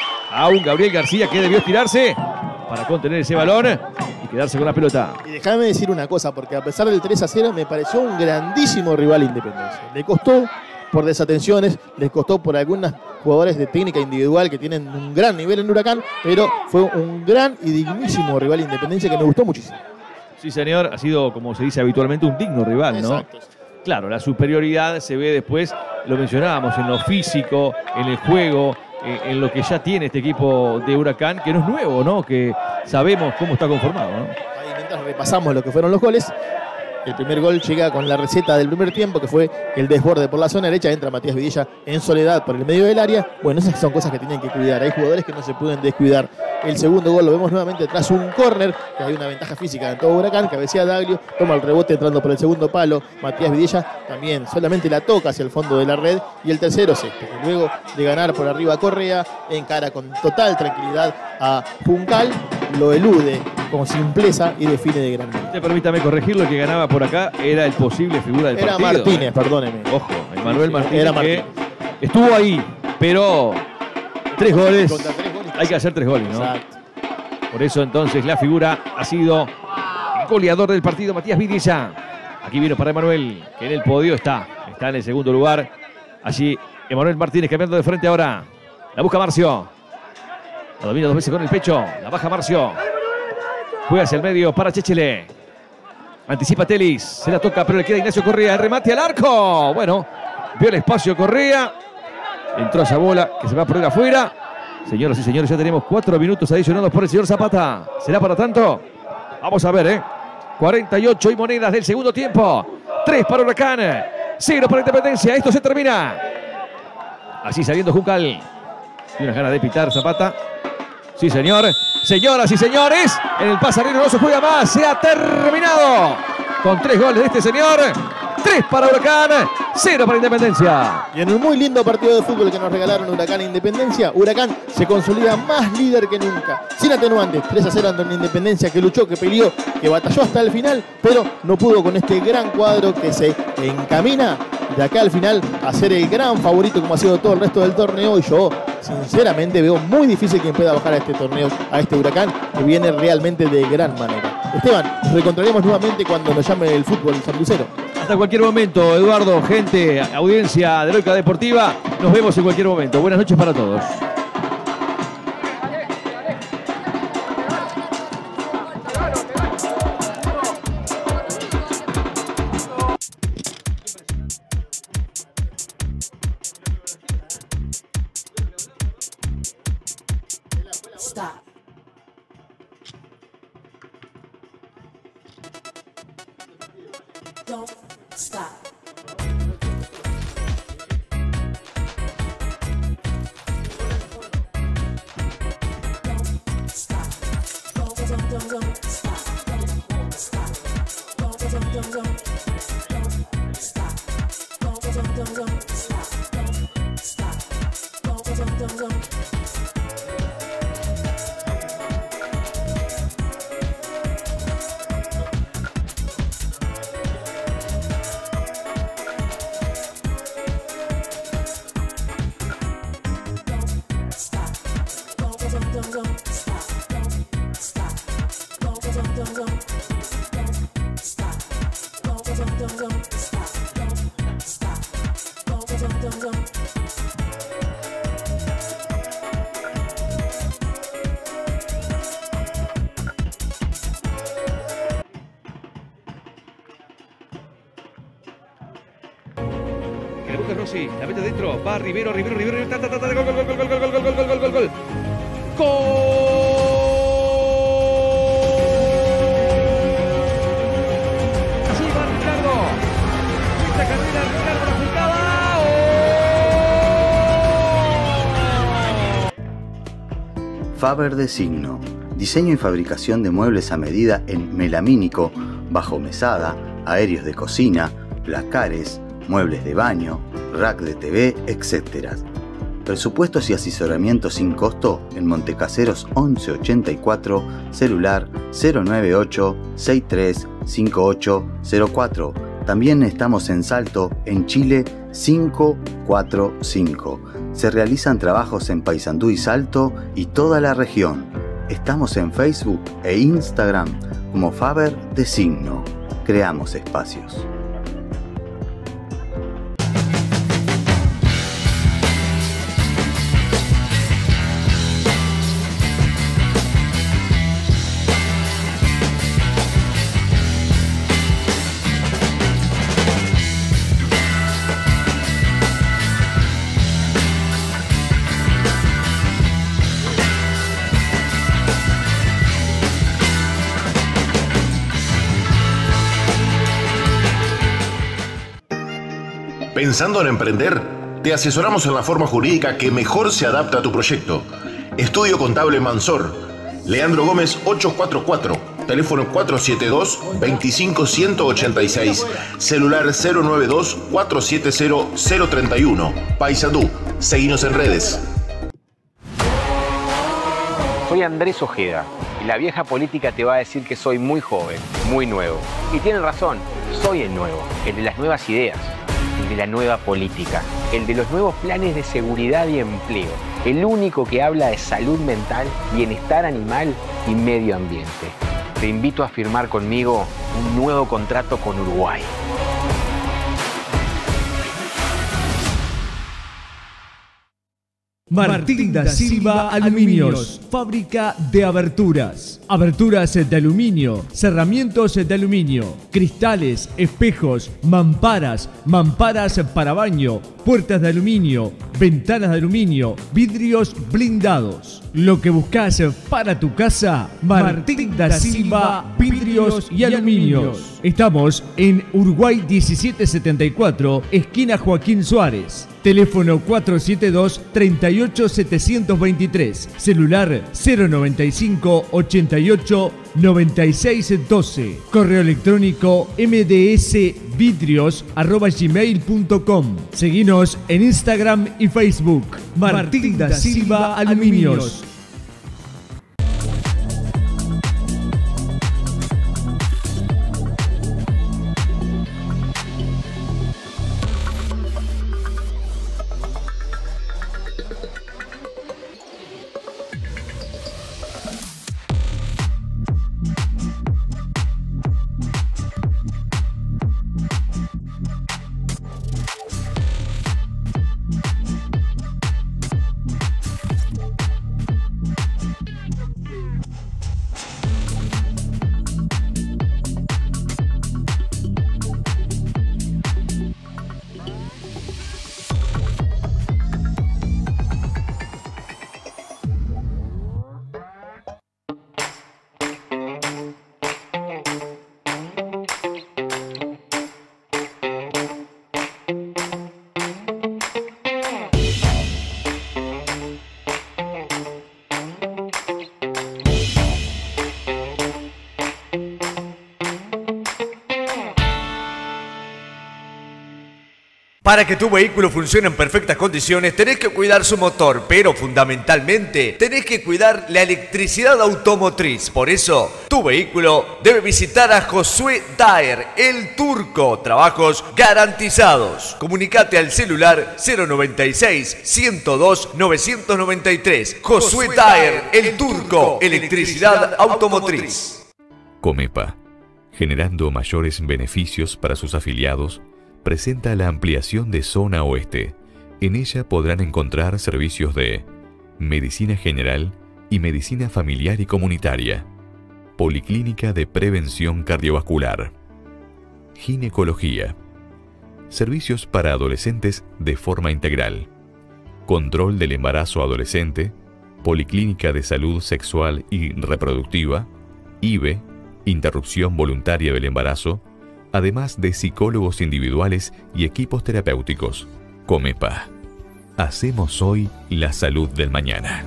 a un Gabriel García que debió estirarse para contener ese balón y quedarse con la pelota. Y déjame decir una cosa, porque a pesar del 3-0 me pareció un grandísimo rival Independencia. Le costó por desatenciones, les costó por algunos jugadores de técnica individual que tienen un gran nivel en Huracán, pero fue un gran y dignísimo rival Independencia que me gustó muchísimo. Sí, señor, ha sido, como se dice habitualmente, un digno rival, ¿no? Exacto. Claro, la superioridad se ve después, lo mencionábamos, en lo físico, en el juego, en lo que ya tiene este equipo de Huracán, que no es nuevo, ¿no? Que sabemos cómo está conformado, ¿no? Ahí mientras repasamos lo que fueron los goles, el primer gol llega con la receta del primer tiempo, que fue el desborde por la zona derecha, entra Matías Vidella en soledad por el medio del área. Bueno, esas son cosas que tienen que cuidar, hay jugadores que no se pueden descuidar. El segundo gol lo vemos nuevamente tras un córner, que hay una ventaja física en todo Huracán, cabecea Daglio, toma el rebote entrando por el segundo palo, Matías Vidella también solamente la toca hacia el fondo de la red, y el tercero es este, que luego de ganar por arriba a Correa, encara con total tranquilidad a Juncal, lo elude con simpleza y define de gran manera. Permítame corregirlo, el que ganaba por acá era el posible figura del partido. Era Martínez, perdóneme. Ojo, Emmanuel Martínez, era Martínez, que estuvo ahí, pero 3 goles, hay que hacer 3 goles, ¿no? Exacto. Por eso entonces la figura ha sido el goleador del partido, Matías Vidella. Aquí vino para Emanuel, que en el podio está en el segundo lugar. Allí Emanuel Martínez cambiando de frente ahora. La busca Marcio. La domina 2 veces con el pecho. La baja Marcio. Juega hacia el medio para Chechele. Anticipa Telis. Se la toca, pero le queda Ignacio Correa. El remate al arco. Bueno, vio el espacio Correa. Entró esa bola que se va a poner afuera. Señoras y señores, ya tenemos 4 minutos adicionados por el señor Zapata. ¿Será para tanto? Vamos a ver, 48 y monedas del segundo tiempo. 3 para Huracán. 0 para Independencia. Esto se termina. Así saliendo Juncal. Y unas ganas de pitar Zapata. Sí, señor. Señoras y señores, en el pasarino no se juega más. Se ha terminado. Con 3 goles de este señor. 3 para Huracán, 0 para Independencia. Y en un muy lindo partido de fútbol que nos regalaron Huracán e Independencia, Huracán se consolida más líder que nunca. Sin atenuantes, 3-0 ante una Independencia que luchó, que peleó, que batalló hasta el final, pero no pudo con este gran cuadro que se encamina de acá al final a ser el gran favorito como ha sido todo el resto del torneo. Y yo sinceramente veo muy difícil que pueda bajar a este torneo, a este Huracán, que viene realmente de gran manera. Esteban, nos reencontraremos nuevamente cuando nos llame el fútbol sanlucero. Hasta cualquier momento, Eduardo, gente, audiencia de Heroica Deportiva. Nos vemos en cualquier momento. Buenas noches para todos. Rossi, la mete dentro, va Rivero, gol. Así va Ricardo. Esta carrera Ricardo la jugaba. Faber de Signo. Diseño y fabricación de muebles a medida en melamínico, bajo mesada, aéreos de cocina, placares, muebles de baño, rack de TV, etc. Presupuestos y asesoramiento sin costo en Montecaseros 1184, celular 098-635804. También estamos en Salto, en Chile 545. Se realizan trabajos en Paysandú y Salto y toda la región. Estamos en Facebook e Instagram como Faber de Signo. Creamos espacios. ¿Pensando en emprender? Te asesoramos en la forma jurídica que mejor se adapta a tu proyecto. Estudio Contable Mansor. Leandro Gómez 844. Teléfono 472-25186. Celular 092-470-031. Paysandú. Seguinos en redes. Soy Andrés Ojeda y la vieja política te va a decir que soy muy joven, muy nuevo. Y tienen razón, soy el nuevo, el de las nuevas ideas, el de la nueva política, el de los nuevos planes de seguridad y empleo, el único que habla de salud mental, bienestar animal y medio ambiente. Te invito a firmar conmigo un nuevo contrato con Uruguay. Martín da Silva Aluminios, fábrica de aberturas. Aberturas de aluminio, cerramientos de aluminio, cristales, espejos, mamparas, mamparas para baño, puertas de aluminio, ventanas de aluminio, vidrios blindados. Lo que buscas para tu casa, Martín da Silva Vidrios y Aluminios. Estamos en Uruguay 1774, esquina Joaquín Suárez. Teléfono 472-38723. Celular 095-88-9612. Correo electrónico mdsvidrios@gmail.com. Seguinos en Instagram y Facebook. Martín da Silva Aluminios. Para que tu vehículo funcione en perfectas condiciones, tenés que cuidar su motor, pero fundamentalmente tenés que cuidar la electricidad automotriz. Por eso, tu vehículo debe visitar a Josué Daer, el turco. Trabajos garantizados. Comunicate al celular 096-102-993. Josué Daer, el turco. Electricidad automotriz. Comepa, generando mayores beneficios para sus afiliados, presenta la ampliación de Zona Oeste. En ella podrán encontrar servicios de medicina general y medicina familiar y comunitaria, policlínica de prevención cardiovascular, ginecología, servicios para adolescentes de forma integral, control del embarazo adolescente, policlínica de salud sexual y reproductiva, IVE, interrupción voluntaria del embarazo, además de psicólogos individuales y equipos terapéuticos. Comepa. Hacemos hoy la salud del mañana.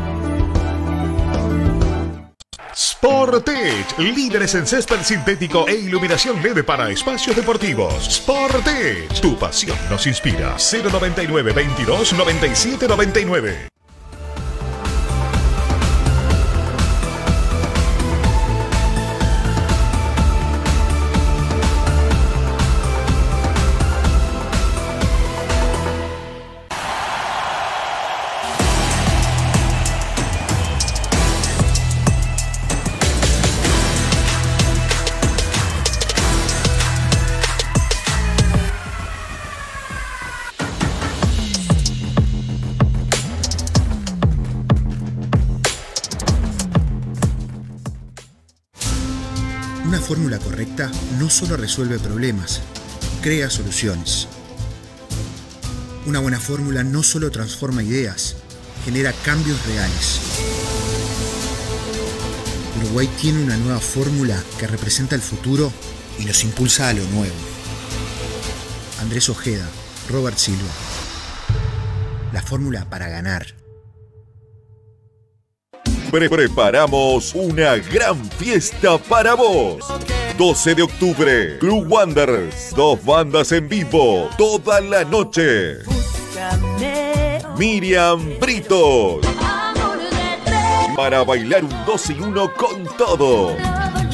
Sportech, líderes en césped sintético e iluminación LED para espacios deportivos. Sportech, tu pasión nos inspira. 099 22 97 99. Una fórmula correcta no solo resuelve problemas, crea soluciones. Una buena fórmula no solo transforma ideas, genera cambios reales. Uruguay tiene una nueva fórmula que representa el futuro y nos impulsa a lo nuevo. Andrés Ojeda, Robert Silva. La fórmula para ganar. Preparamos una gran fiesta para vos. 12 de octubre, Club Wanderers, 2 bandas en vivo, toda la noche. Miriam Britos. Para bailar un 2 y 1 con todo.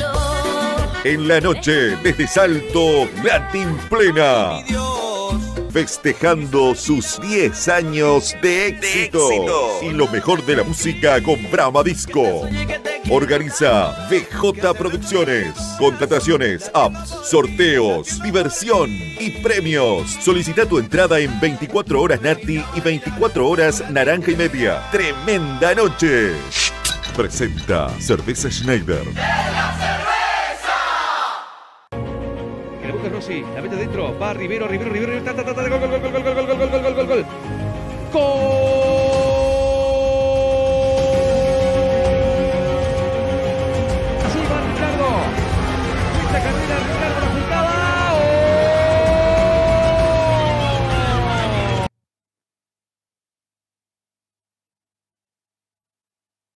En la noche, desde Salto, Latin Plena. festejando sus 10 años de éxito. Y lo mejor de la música con Brahma Disco. Organiza VJ Producciones. Contrataciones, apps, sorteos, diversión y premios. Solicita tu entrada en 24 horas Nati y 24 horas Naranja y Media. ¡Tremenda noche! Presenta Cerveza Schneider. El busca Rossi, la mete dentro, va Rivero, gol. ¡Gol!